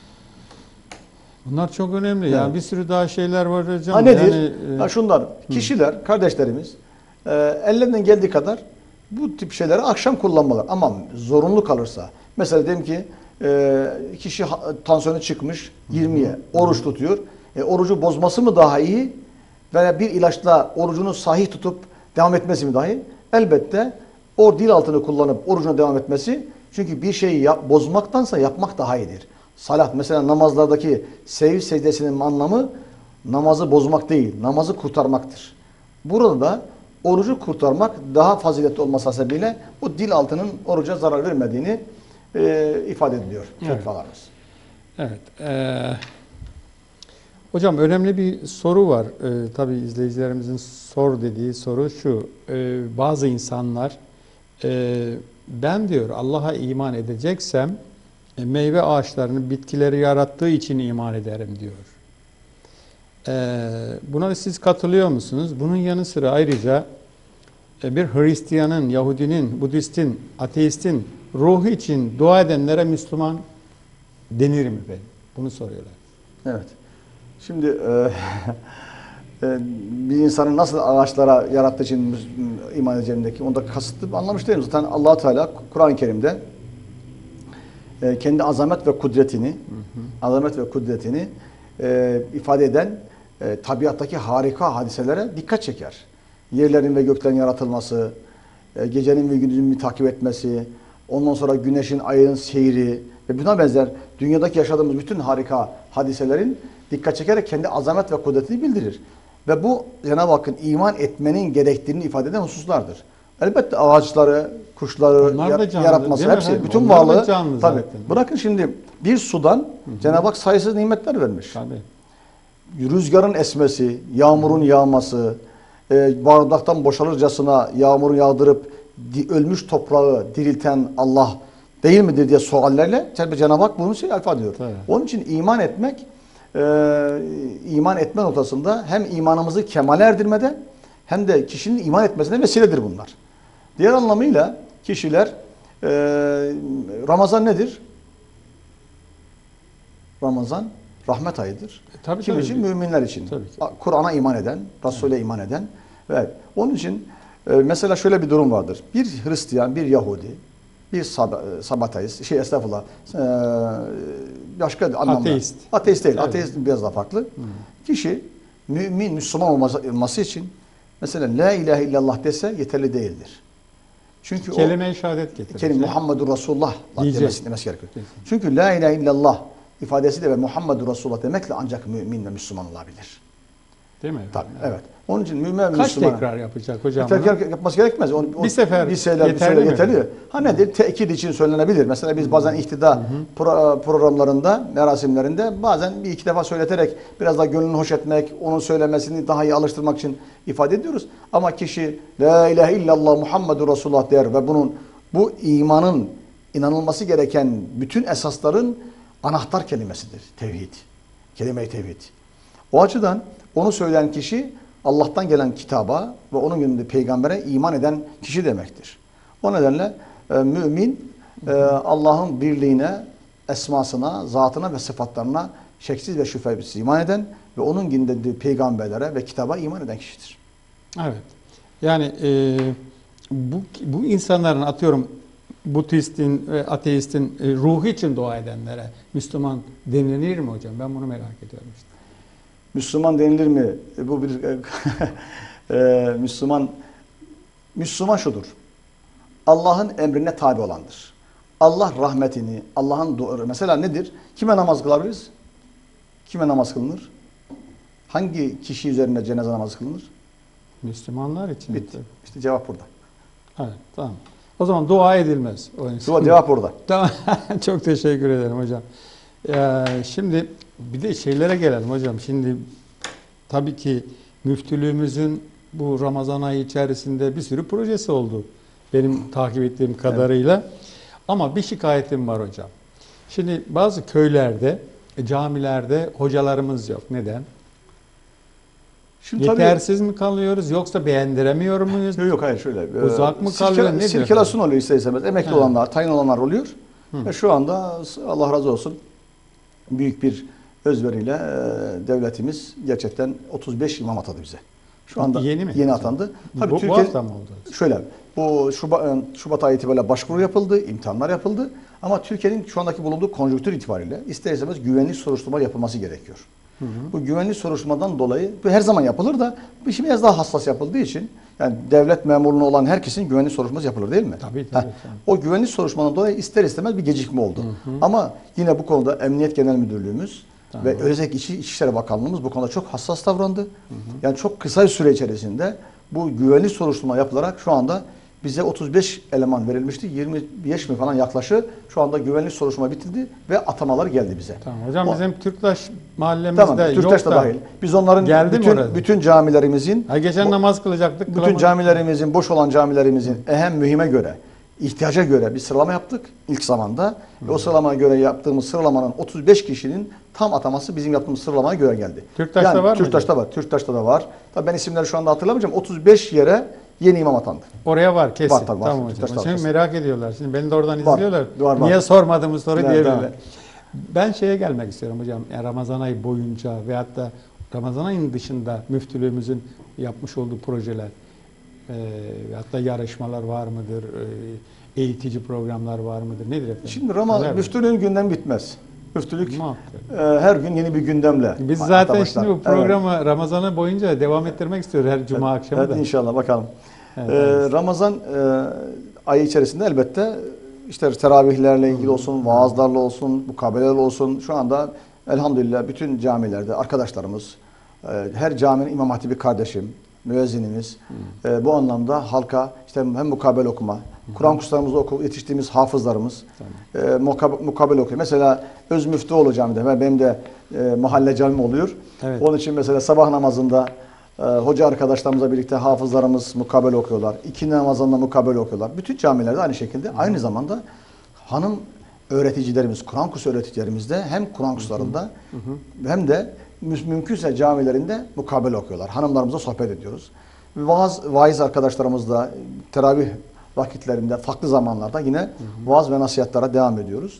Bunlar çok önemli. Yani bir sürü daha şeyler var hocam. Nedir? Şunlar. Kişiler, kardeşlerimiz ellerinden geldiği kadar bu tip şeyleri akşam kullanmalar. Ama zorunlu kalırsa mesela diyelim ki kişi tansiyonu çıkmış 20'ye oruç tutuyor. Orucu bozması mı daha iyi veya bir ilaçla orucunu sahih tutup devam etmesi mi daha iyi? Elbette o dil altını kullanıp orucuna devam etmesi. Çünkü bir şeyi bozmaktansa yapmak daha iyidir. Salat mesela namazlardaki sehiv secdesinin anlamı namazı bozmak değil, namazı kurtarmaktır. Burada da orucu kurtarmak daha faziletli olması hasebiyle o dil altının oruca zarar vermediğini ifade ediliyor fetvalarımız. Evet. Hocam önemli bir soru var. Tabii izleyicilerimizin sor dediği soru şu. Bazı insanlar ben diyor Allah'a iman edeceksem meyve ağaçlarını bitkileri yarattığı için iman ederim diyor. Buna siz katılıyor musunuz? Bunun yanı sıra ayrıca bir Hristiyanın, Yahudinin, Budistin, ateistin ruhu için dua edenlere Müslüman denir mi efendim? Bunu soruyorlar. Evet. Şimdi bir insanın nasıl ağaçlara yarattığı için iman edeceğindeki onda kasıtlı anlamış değilim. Zaten Allah Teala Kur'an-ı Kerim'de kendi azamet ve kudretini ifade eden tabiattaki harika hadiselere dikkat çeker. Yerlerin ve göklerin yaratılması, gecenin ve gündüzün takip etmesi, ondan sonra güneşin, ayın seyri ve buna benzer dünyadaki yaşadığımız bütün harika hadiselerin dikkat çekerek kendi azamet ve kudretini bildirir. Ve bu Cenab-ı Hakk'ın iman etmenin gerektiğini ifade eden hususlardır. Elbette ağaçları, kuşları yaratması hepsi, bütün varlığı tabii. Bırakın şimdi bir sudan Cenab-ı Hak sayısız nimetler vermiş. Tabii. Rüzgarın esmesi, yağmurun yağması, bardaktan boşalırcasına yağmuru yağdırıp ölmüş toprağı dirilten Allah değil midir diye suallerle Cenab-ı Hak bunu ifade ediyor. Tabii. Onun için iman etme noktasında hem imanımızı kemale erdirmede hem de kişinin iman etmesine vesiledir bunlar. Diğer anlamıyla kişiler Ramazan nedir? Ramazan rahmet ayıdır. Kim için? Müminler için. Kur'an'a iman eden, Resul'e iman eden. Evet. Onun için mesela şöyle bir durum vardır. Bir Hristiyan, bir Yahudi, bir Sabateist, başka anlamda. Ateist değil. Evet. Ateist biraz daha farklı. Kişi Müslüman olması için mesela la ilahe illallah dese yeterli değildir. Çünkü kelime-i şehadet getirir. Kelime Muhammedur Resulullah demesi gerekiyor. Çünkü la ilahe illallah ifadesiyle ve Muhammedur Resulullah demekle ancak mümin ve Müslüman olabilir. Değil mi? Tabii, evet. Onun için mümin ve Kaç Müslüman. tekrar yapacak hocam? Tekrar yapması gerekmez. Bir sefer yeterli. Ha nedir? Tekid için söylenebilir. Mesela biz bazen ihtida programlarında, merasimlerinde bazen bir iki defa söyleterek biraz daha gönlünü hoş etmek, onun söylemesini daha iyi alıştırmak için ifade ediyoruz. Ama kişi la ilahe illallah Muhammedur Resulullah der ve bu imanın inanılması gereken bütün esasların anahtar kelimesidir. Tevhid. Kelime-i tevhid. O açıdan onu söyleyen kişi Allah'tan gelen kitaba ve onun gününde peygambere iman eden kişi demektir. O nedenle mümin Allah'ın birliğine, esmasına, zatına ve sıfatlarına şeksiz ve şüphesiz iman eden ve onun gününde peygamberlere ve kitaba iman eden kişidir. Evet. Yani bu insanların atıyorum Budistin ve ateistin ruhu için dua edenlere Müslüman denilir mi hocam? Ben bunu merak ediyorum işte. Müslüman denilir mi? Bu bir Müslüman şudur. Allah'ın emrine tabi olandır. Allah rahmetini, Allah'ın mesela nedir? Kime namaz kılabiliriz? Kime namaz kılınır? Hangi kişi üzerine cenaze namazı kılınır? Müslümanlar için. Bitti. İşte cevap burada. Evet, tamam. O zaman dua edilmez. Cevap burada. Tamam. Çok teşekkür ederim hocam. Şimdi bir de şeylere gelelim hocam. Şimdi tabii ki müftülüğümüzün bu Ramazan ayı içerisinde bir sürü projesi oldu. Benim takip ettiğim kadarıyla. Evet. Ama bir şikayetim var hocam. Şimdi bazı köylerde, camilerde hocalarımız yok. Neden? Şimdi yetersiz mi kalıyoruz yoksa beğendiremiyor muyuz? Yok hayır şöyle. Uzak mı kalıyor? Sirkelasyon oluyor ister istemez. Emekli olanlar, tayin olanlar oluyor. Ve şu anda Allah razı olsun büyük bir özveriyle devletimiz gerçekten 35 imam atadı bize. Şu anda yeni mi? Yeni atandı. Tabii bu hafta mı oldu? Şöyle, bu Şubat ayı itibariyle başvuru yapıldı, imtihanlar yapıldı. Ama Türkiye'nin şu andaki bulunduğu konjonktür itibariyle ister istemez güvenlik soruşturma yapılması gerekiyor. Bu güvenlik soruşturmadan dolayı bu her zaman yapılır da bu işi biraz daha hassas yapıldığı için yani devlet memurluğu olan herkesin güvenlik soruşturması yapılır değil mi? Tabii. O güvenlik soruşturmadan dolayı ister istemez bir gecikme oldu. Ama yine bu konuda Emniyet Genel Müdürlüğümüz ve özellikle İçişleri Bakanlığımız bu konuda çok hassas davrandı. Yani çok kısa bir süre içerisinde bu güvenlik soruşturma yapılarak şu anda bize 35 eleman verilmişti. 25 mi falan yaklaşık. Şu anda güvenlik soruşturma bitildi ve atamalar geldi bize. Tamam hocam bizim Türktaş mahallemizde tamam, Türktaş da dahil. Biz onların bütün camilerimizin geçen namaz kılacaktık. Bütün camilerimizin, boş olan camilerimizin mühime göre ihtiyaca göre bir sıralama yaptık ilk zamanda. Ve o sıralamaya göre yaptığımız sıralamanın 35 kişinin tam ataması bizim yaptığımız sıralamaya göre geldi. Türktaş'ta var mı? Türktaş'ta var. Türktaş'ta da var. Tabii ben isimleri şu anda hatırlamayacağım. 35 yere yeni imam atandı. Oraya var kesin. Var tabii, var. Tamam hocam. Türktaş'ta Şimdi var. merak ediyorlar. Şimdi beni de oradan Var. izliyorlar. Var. Niye sormadım bu soruyu Evet, diyebilirler. tamam. Ben şeye gelmek istiyorum hocam. Yani Ramazan ayı boyunca veyahut da Ramazan ayının dışında müftülüğümüzün yapmış olduğu projeler veyahut da yarışmalar var mıdır? Eğitici programlar var mıdır? Nedir efendim? Şimdi Neler müftülüğün gündem bitmez. Müftülük Muhakkak. her gün yeni bir gündemle. Biz zaten başlar. şimdi bu programı Ramazan'ı boyunca devam ettirmek istiyoruz her cuma akşamı Evet, da. inşallah bakalım. Evet. Ramazan ayı içerisinde elbette işte teravihlerle ilgili olsun, vaazlarla olsun, mukabelelerle olsun. Şu anda elhamdülillah bütün camilerde arkadaşlarımız, her caminin imam hatibi kardeşim, müezzinimiz bu anlamda halka işte hem mukabele okuma, Kur'an kurslarımızda yetiştiğimiz hafızlarımız mukabele okuyor. Mesela Öz Müftüoğlu Camii'de benim de mahalle camim oluyor. Evet. Onun için mesela sabah namazında hoca arkadaşlarımızla birlikte hafızlarımız mukabele okuyorlar. İkindi namazında mukabele okuyorlar. Bütün camilerde aynı şekilde. Aynı zamanda hanım öğreticilerimiz, Kur'an kursu öğreticilerimiz de hem Kur'an kurslarında hem de mümkünse camilerinde mukabele okuyorlar. Hanımlarımızla sohbet ediyoruz. Vaiz arkadaşlarımızla teravih vakitlerinde, farklı zamanlarda yine vaaz ve nasihatlara devam ediyoruz.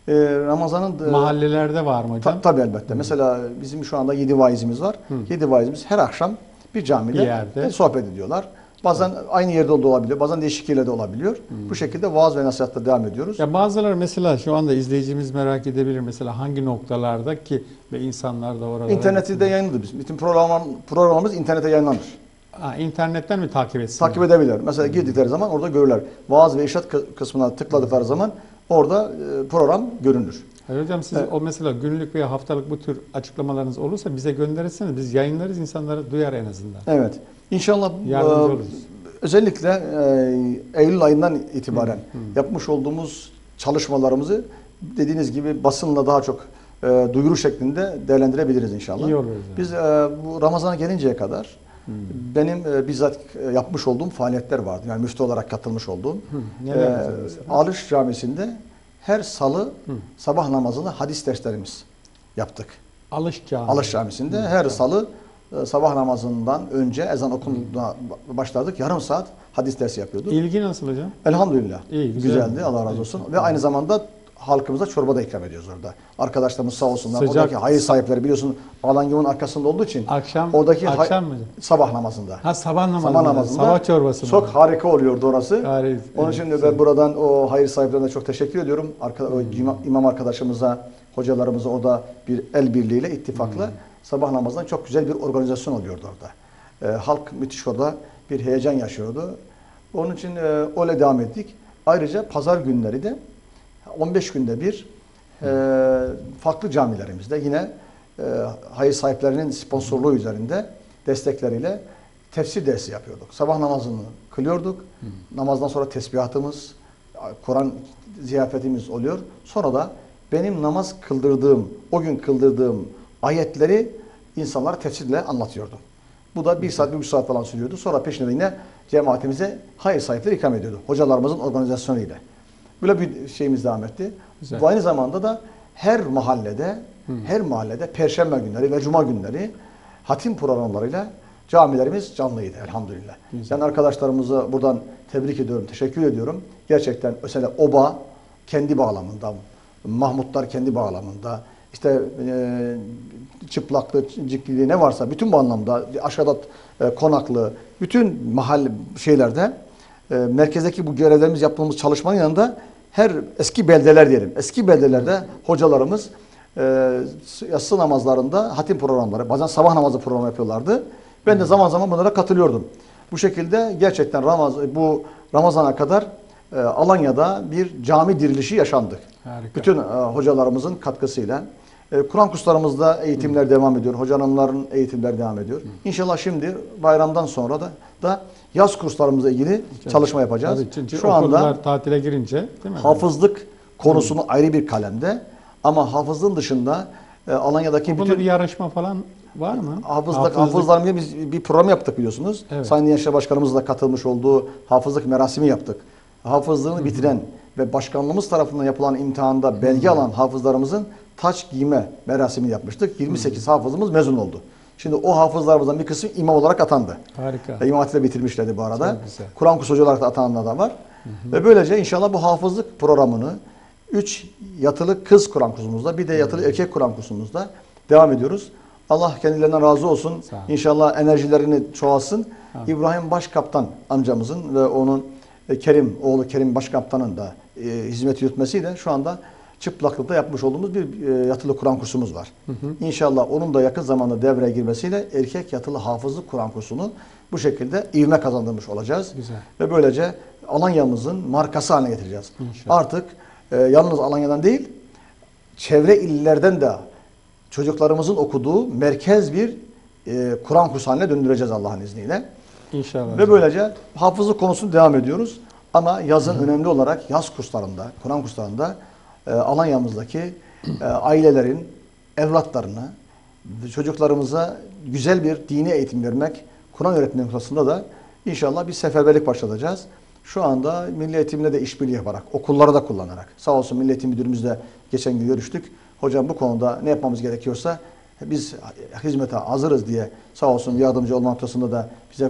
Ramazan'ın Mahallelerde var mı hocam? Tabii elbette. Mesela bizim şu anda 7 vaizimiz var. 7 vaizimiz her akşam bir camide Bir yerde sohbet ediyorlar. Bazen aynı yerde de olabiliyor, bazen değişik yerlerde olabiliyor. Bu şekilde vaaz ve nasihatta devam ediyoruz. Ya bazıları mesela şu anda izleyicimiz merak edebilir mesela hangi noktalarda ki ve insanlar da oralara İnternette de yayınlanır bizim. Bütün programımız internete yayınlanır. İnternetten mi takip etsin? Takip edebilirler. Mesela girdikleri zaman orada görürler. Vaaz ve irşat kısmına tıkladıkları zaman orada program görünür. Hayır hocam siz o mesela günlük veya haftalık bu tür açıklamalarınız olursa bize gönderirseniz biz yayınlarız, insanları duyar en azından. Evet. İnşallah Yardımcı oluruz. özellikle Eylül ayından itibaren yapmış olduğumuz çalışmalarımızı dediğiniz gibi basınla daha çok duyuru şeklinde değerlendirebiliriz inşallah. İyi olur hocam. Biz bu Ramazan'a gelinceye kadar benim bizzat yapmış olduğum faaliyetler vardı. Yani müftü olarak katılmış olduğum. Neler Alış Camisi'nde her salı sabah namazında hadis derslerimiz yaptık. Alış Camii. Alış Camisi'nde her salı sabah namazından önce ezan okunduğuna başladık. Yarım saat hadis dersi yapıyorduk. İlgi nasıl hocam? Elhamdülillah. İyi, güzel. Güzeldi. Allah razı olsun. Ve aynı zamanda halkımıza çorba da ikram ediyoruz orada. Arkadaşlarımız sağ olsunlar. Sıcak. Oradaki hayır sahipleri biliyorsun Alanyum'un arkasında olduğu için. Akşam Oradaki mı? sabah namazında. Ha sabah namazında. Sabah namazında. Sabah çorbası mı? Çok harika oluyordu orası. Harika. Onun için ben buradan o hayır sahiplerine çok teşekkür ediyorum. O imam arkadaşımıza, hocalarımıza orada bir el birliğiyle, ittifakla sabah namazından çok güzel bir organizasyon oluyordu orada. Halk müthiş orada bir heyecan yaşıyordu. Onun için öyle devam ettik. Ayrıca pazar günleri de 15 günde bir farklı camilerimizde yine hayır sahiplerinin sponsorluğu üzerinde destekleriyle tefsir dersi yapıyorduk. Sabah namazını kılıyorduk. Namazdan sonra tesbihatımız, Kur'an ziyafetimiz oluyor. Sonra da benim namaz kıldırdığım, o gün kıldırdığım ayetleri insanlara tefsirle anlatıyordum. Bu da 1 saat, 1,5 saat falan sürüyordu. Sonra peşinde de yine cemaatimize hayır sahipleri ikram ediyordu. Hocalarımızın organizasyonuyla. Böyle bir şeyimiz devam etti. Güzel. Bu aynı zamanda da her mahallede perşembe günleri ve cuma günleri hatim programlarıyla camilerimiz canlıydı elhamdülillah. Güzel. Ben arkadaşlarımızı buradan tebrik ediyorum, teşekkür ediyorum. Gerçekten mesela Oba kendi bağlamında, Mahmutlar kendi bağlamında, işte çıplaklığı, cikliliği ne varsa bütün bu anlamda aşağıda konaklı, bütün mahalle şeylerde merkezdeki bu görevlerimiz yaptığımız çalışmanın yanında her eski beldeler diyelim. Eski beldelerde hocalarımız yatsı namazlarında hatim programları, bazen sabah namazı programı yapıyorlardı. Ben de zaman zaman bunlara katılıyordum. Bu şekilde gerçekten bu Ramazan'a kadar Alanya'da bir cami dirilişi yaşandı. Harika. Bütün hocalarımızın katkısıyla. Kur'an kurslarımızda eğitimler devam ediyor. Hoca hanımların eğitimleri devam ediyor. İnşallah şimdi bayramdan sonra da yaz kurslarımızla ilgili çalışma yapacağız. Tabii, çünkü şu anda okullar tatile girince değil mi? hafızlık konusunu ayrı bir kalemde ama hafızlığın dışında Alanya'daki Bunda bir yarışma falan var mı? hafızlarımızla biz bir program yaptık biliyorsunuz. Evet. Sayın Gençler Başkanımızla katılmış olduğu hafızlık merasimi yaptık. hafızlığını bitiren ve başkanlığımız tarafından yapılan imtihanda belge alan hafızlarımızın taç giyme merasimini yapmıştık. 28 hafızımız mezun oldu. Şimdi o hafızlarımızdan bir kısmı imam olarak atandı. Harika. İmam Hatip'te bitirmişlerdi bu arada. Çok güzel. Kur'an kursu hoca olarak da atananlar da var. Ve böylece inşallah bu hafızlık programını 3 yatılı kız Kur'an kursumuzda, bir de yatılı erkek Kur'an kursumuzda devam ediyoruz. Allah kendilerinden razı olsun. İnşallah enerjilerini çoğalsın. İbrahim Başkaptan amcamızın ve onun oğlu Kerim Başkaptan'ın da hizmet yürütmesiyle şu anda çıplaklıkta yapmış olduğumuz bir yatılı Kur'an kursumuz var. İnşallah onun da yakın zamanda devreye girmesiyle erkek yatılı hafızlık Kur'an kursunu bu şekilde ivme kazandırmış olacağız. Güzel. Ve böylece Alanya'mızın markası haline getireceğiz. İnşallah. Artık yalnız Alanya'dan değil, çevre illerden de çocuklarımızın okuduğu merkez bir Kur'an kursu haline döndüreceğiz Allah'ın izniyle. İnşallah. Ve böylece hafızlık konusunu devam ediyoruz. Ama yazın önemli olarak yaz kurslarında, Kur'an kurslarında Alanya'mızdaki ailelerin evlatlarına, çocuklarımıza güzel bir dini eğitim vermek, Kur'an öğretmek noktasında da inşallah bir seferberlik başlatacağız. Şu anda Milli Eğitim'le de işbirliği yaparak, okulları da kullanarak, sağ olsun Milli Eğitim Müdürümüzle geçen gün görüştük. Hocam bu konuda ne yapmamız gerekiyorsa biz hizmete hazırız diye sağ olsun yardımcı olma noktasında da bize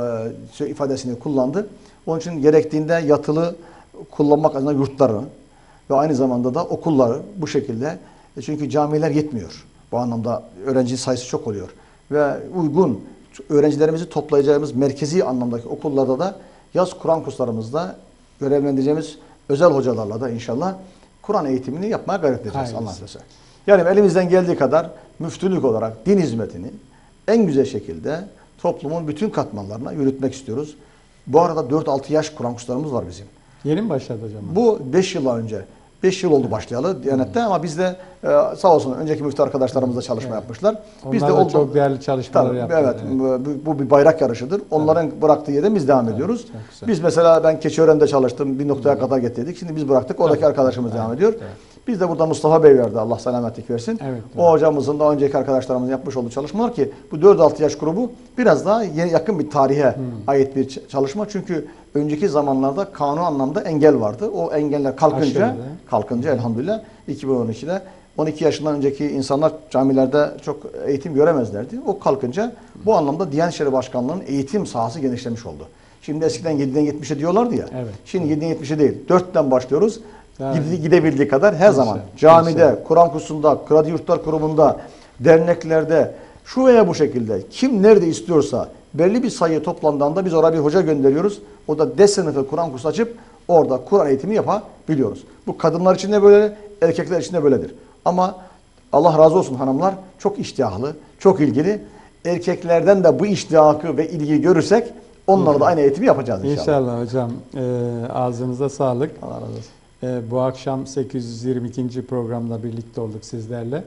ifadesini kullandı. Onun için gerektiğinde yatılı kullanmak adına yurtları ve aynı zamanda da okulları bu şekilde, çünkü camiler yetmiyor. Bu anlamda öğrenci sayısı çok oluyor. Ve uygun öğrencilerimizi toplayacağımız merkezi anlamdaki okullarda da yaz Kur'an kurslarımızda görevlendireceğimiz özel hocalarla da inşallah Kur'an eğitimini yapmaya gayret edeceğiz Allah'ın izniyle. Yani elimizden geldiği kadar müftülük olarak din hizmetini en güzel şekilde toplumun bütün katmanlarına yürütmek istiyoruz. Bu arada 4-6 yaş Kur'an kurslarımız var bizim. Yeni mi başladı hocam? Bu 5 yıl önce. 5 yıl oldu başlayalı Diyanet'te ama biz de sağ olsun önceki müftü arkadaşlarımızla çalışma yapmışlar. Biz Onlar de da çok değerli çalışmalar yaptılar. Evet, bu bir bayrak yarışıdır. Onların bıraktığı yerden biz devam ediyoruz. Biz mesela ben Keçiören'de çalıştım. Bir noktaya kadar getirdik. Şimdi biz bıraktık. Oradaki arkadaşımız devam ediyor. Biz de burada Mustafa Bey verdi. Allah selametlik versin. O hocamızın da önceki arkadaşlarımızın yapmış olduğu çalışmalar ki bu 4-6 yaş grubu biraz daha yakın bir tarihe ait bir çalışma. Çünkü önceki zamanlarda kanun anlamda engel vardı. O engeller kalkınca elhamdülillah 2012'de 12 yaşından önceki insanlar camilerde çok eğitim göremezlerdi. O kalkınca bu anlamda Diyanet İşleri Başkanlığı'nın eğitim sahası genişlemiş oldu. Şimdi eskiden 7'den 70'e diyorlardı ya. Evet. Şimdi 7'den 70'e değil. 4'ten başlıyoruz. Gidebildiği kadar her zaman camide, Kur'an kursunda, Kredi Yurtlar Kurumu'nda, derneklerde şu veya bu şekilde kim nerede istiyorsa belli bir sayı toplandığında biz oraya bir hoca gönderiyoruz. O da D sınıfı Kur'an kursu açıp orada Kur'an eğitimi yapabiliyoruz. Bu kadınlar için de böyle, erkekler için de böyledir. Ama Allah razı olsun hanımlar çok iştihaklı, çok ilgili. Erkeklerden de bu iştihakı ve ilgiyi görürsek onlarla da aynı eğitimi yapacağız inşallah. İnşallah hocam. Ağzınıza sağlık. Allah razı olsun. Bu akşam 822. programda birlikte olduk sizlerle.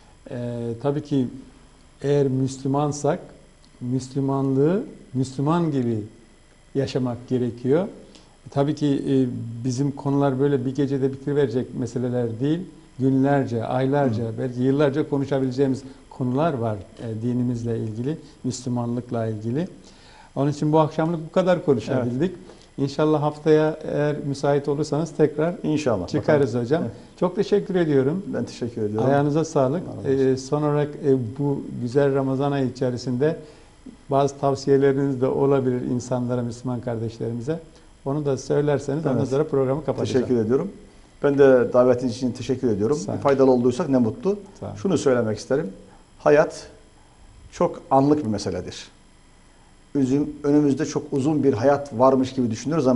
Tabii ki eğer Müslümansak Müslümanlığı Müslüman gibi yaşamak gerekiyor. Tabii ki bizim konular böyle bir gecede bitiriverecek meseleler değil. Günlerce, aylarca, belki yıllarca konuşabileceğimiz konular var dinimizle ilgili, Müslümanlıkla ilgili. Onun için bu akşamlık bu kadar konuşabildik. Evet. İnşallah haftaya eğer müsait olursanız tekrar İnşallah çıkarız bakalım hocam. Evet. Çok teşekkür ediyorum. Ben teşekkür ediyorum. Ayağınıza sağlık. Son olarak bu güzel Ramazan ayı içerisinde bazı tavsiyeleriniz de olabilir insanlara, Müslüman kardeşlerimize. Onu da söylerseniz ondan sonra programı kapatacağım. Teşekkür ediyorum. Ben de davetiniz için teşekkür ediyorum. Faydalı olduysak ne mutlu. Şunu söylemek isterim. Hayat çok anlık bir meseledir. Önümüzde çok uzun bir hayat varmış gibi düşünürüz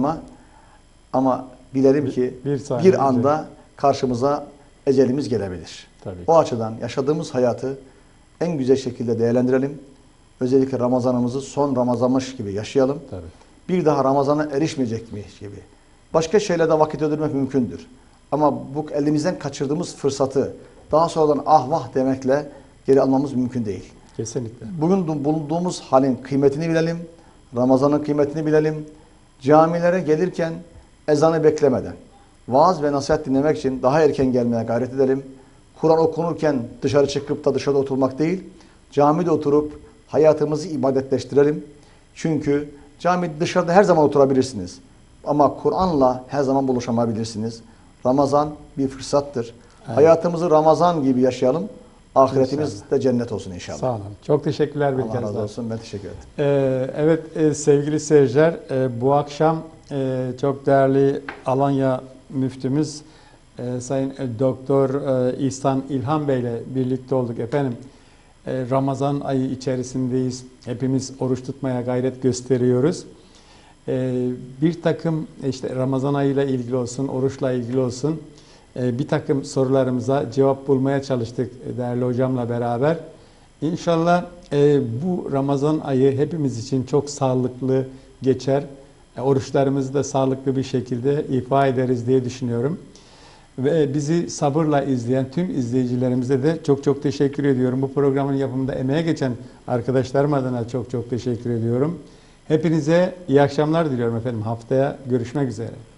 ama bilelim ki bir anda karşımıza ecelimiz gelebilir. Tabii. O açıdan yaşadığımız hayatı en güzel şekilde değerlendirelim. Özellikle Ramazanımızı son Ramazanmış gibi yaşayalım. Tabii. Bir daha Ramazan'a erişmeyecekmiş gibi. Başka şeylerde vakit öldürmek mümkündür. Ama bu elimizden kaçırdığımız fırsatı daha sonradan ah vah demekle geri almamız mümkün değil. Kesinlikle. Bugün bulunduğumuz halin kıymetini bilelim. Ramazan'ın kıymetini bilelim. Camilere gelirken ezanı beklemeden, vaaz ve nasihat dinlemek için daha erken gelmeye gayret edelim. Kur'an okunurken dışarı çıkıp da dışarıda oturmak değil, camide oturup hayatımızı ibadetleştirelim. Çünkü camide dışarıda her zaman oturabilirsiniz. Ama Kur'an'la her zaman buluşamayabilirsiniz. Ramazan bir fırsattır. Hayatımızı Ramazan gibi yaşayalım. Ahiretimiz de cennet olsun inşallah. Sağ olun. Çok teşekkürler bir Allah kez razı daha. olsun. Ben teşekkür ederim. Evet sevgili seyirciler, bu akşam çok değerli Alanya müftümüz Sayın Doktor İhsan İlhan Bey ile birlikte olduk efendim. Ramazan ayı içerisindeyiz. Hepimiz oruç tutmaya gayret gösteriyoruz. Bir takım işte Ramazan ayıyla ilgili olsun, oruçla ilgili olsun bir takım sorularımıza cevap bulmaya çalıştık değerli hocamla beraber. İnşallah bu Ramazan ayı hepimiz için çok sağlıklı geçer. Oruçlarımızı da sağlıklı bir şekilde ifa ederiz diye düşünüyorum. Ve bizi sabırla izleyen tüm izleyicilerimize de çok çok teşekkür ediyorum. Bu programın yapımında emeğe geçen arkadaşlarım adına çok çok teşekkür ediyorum. Hepinize iyi akşamlar diliyorum efendim. Haftaya görüşmek üzere.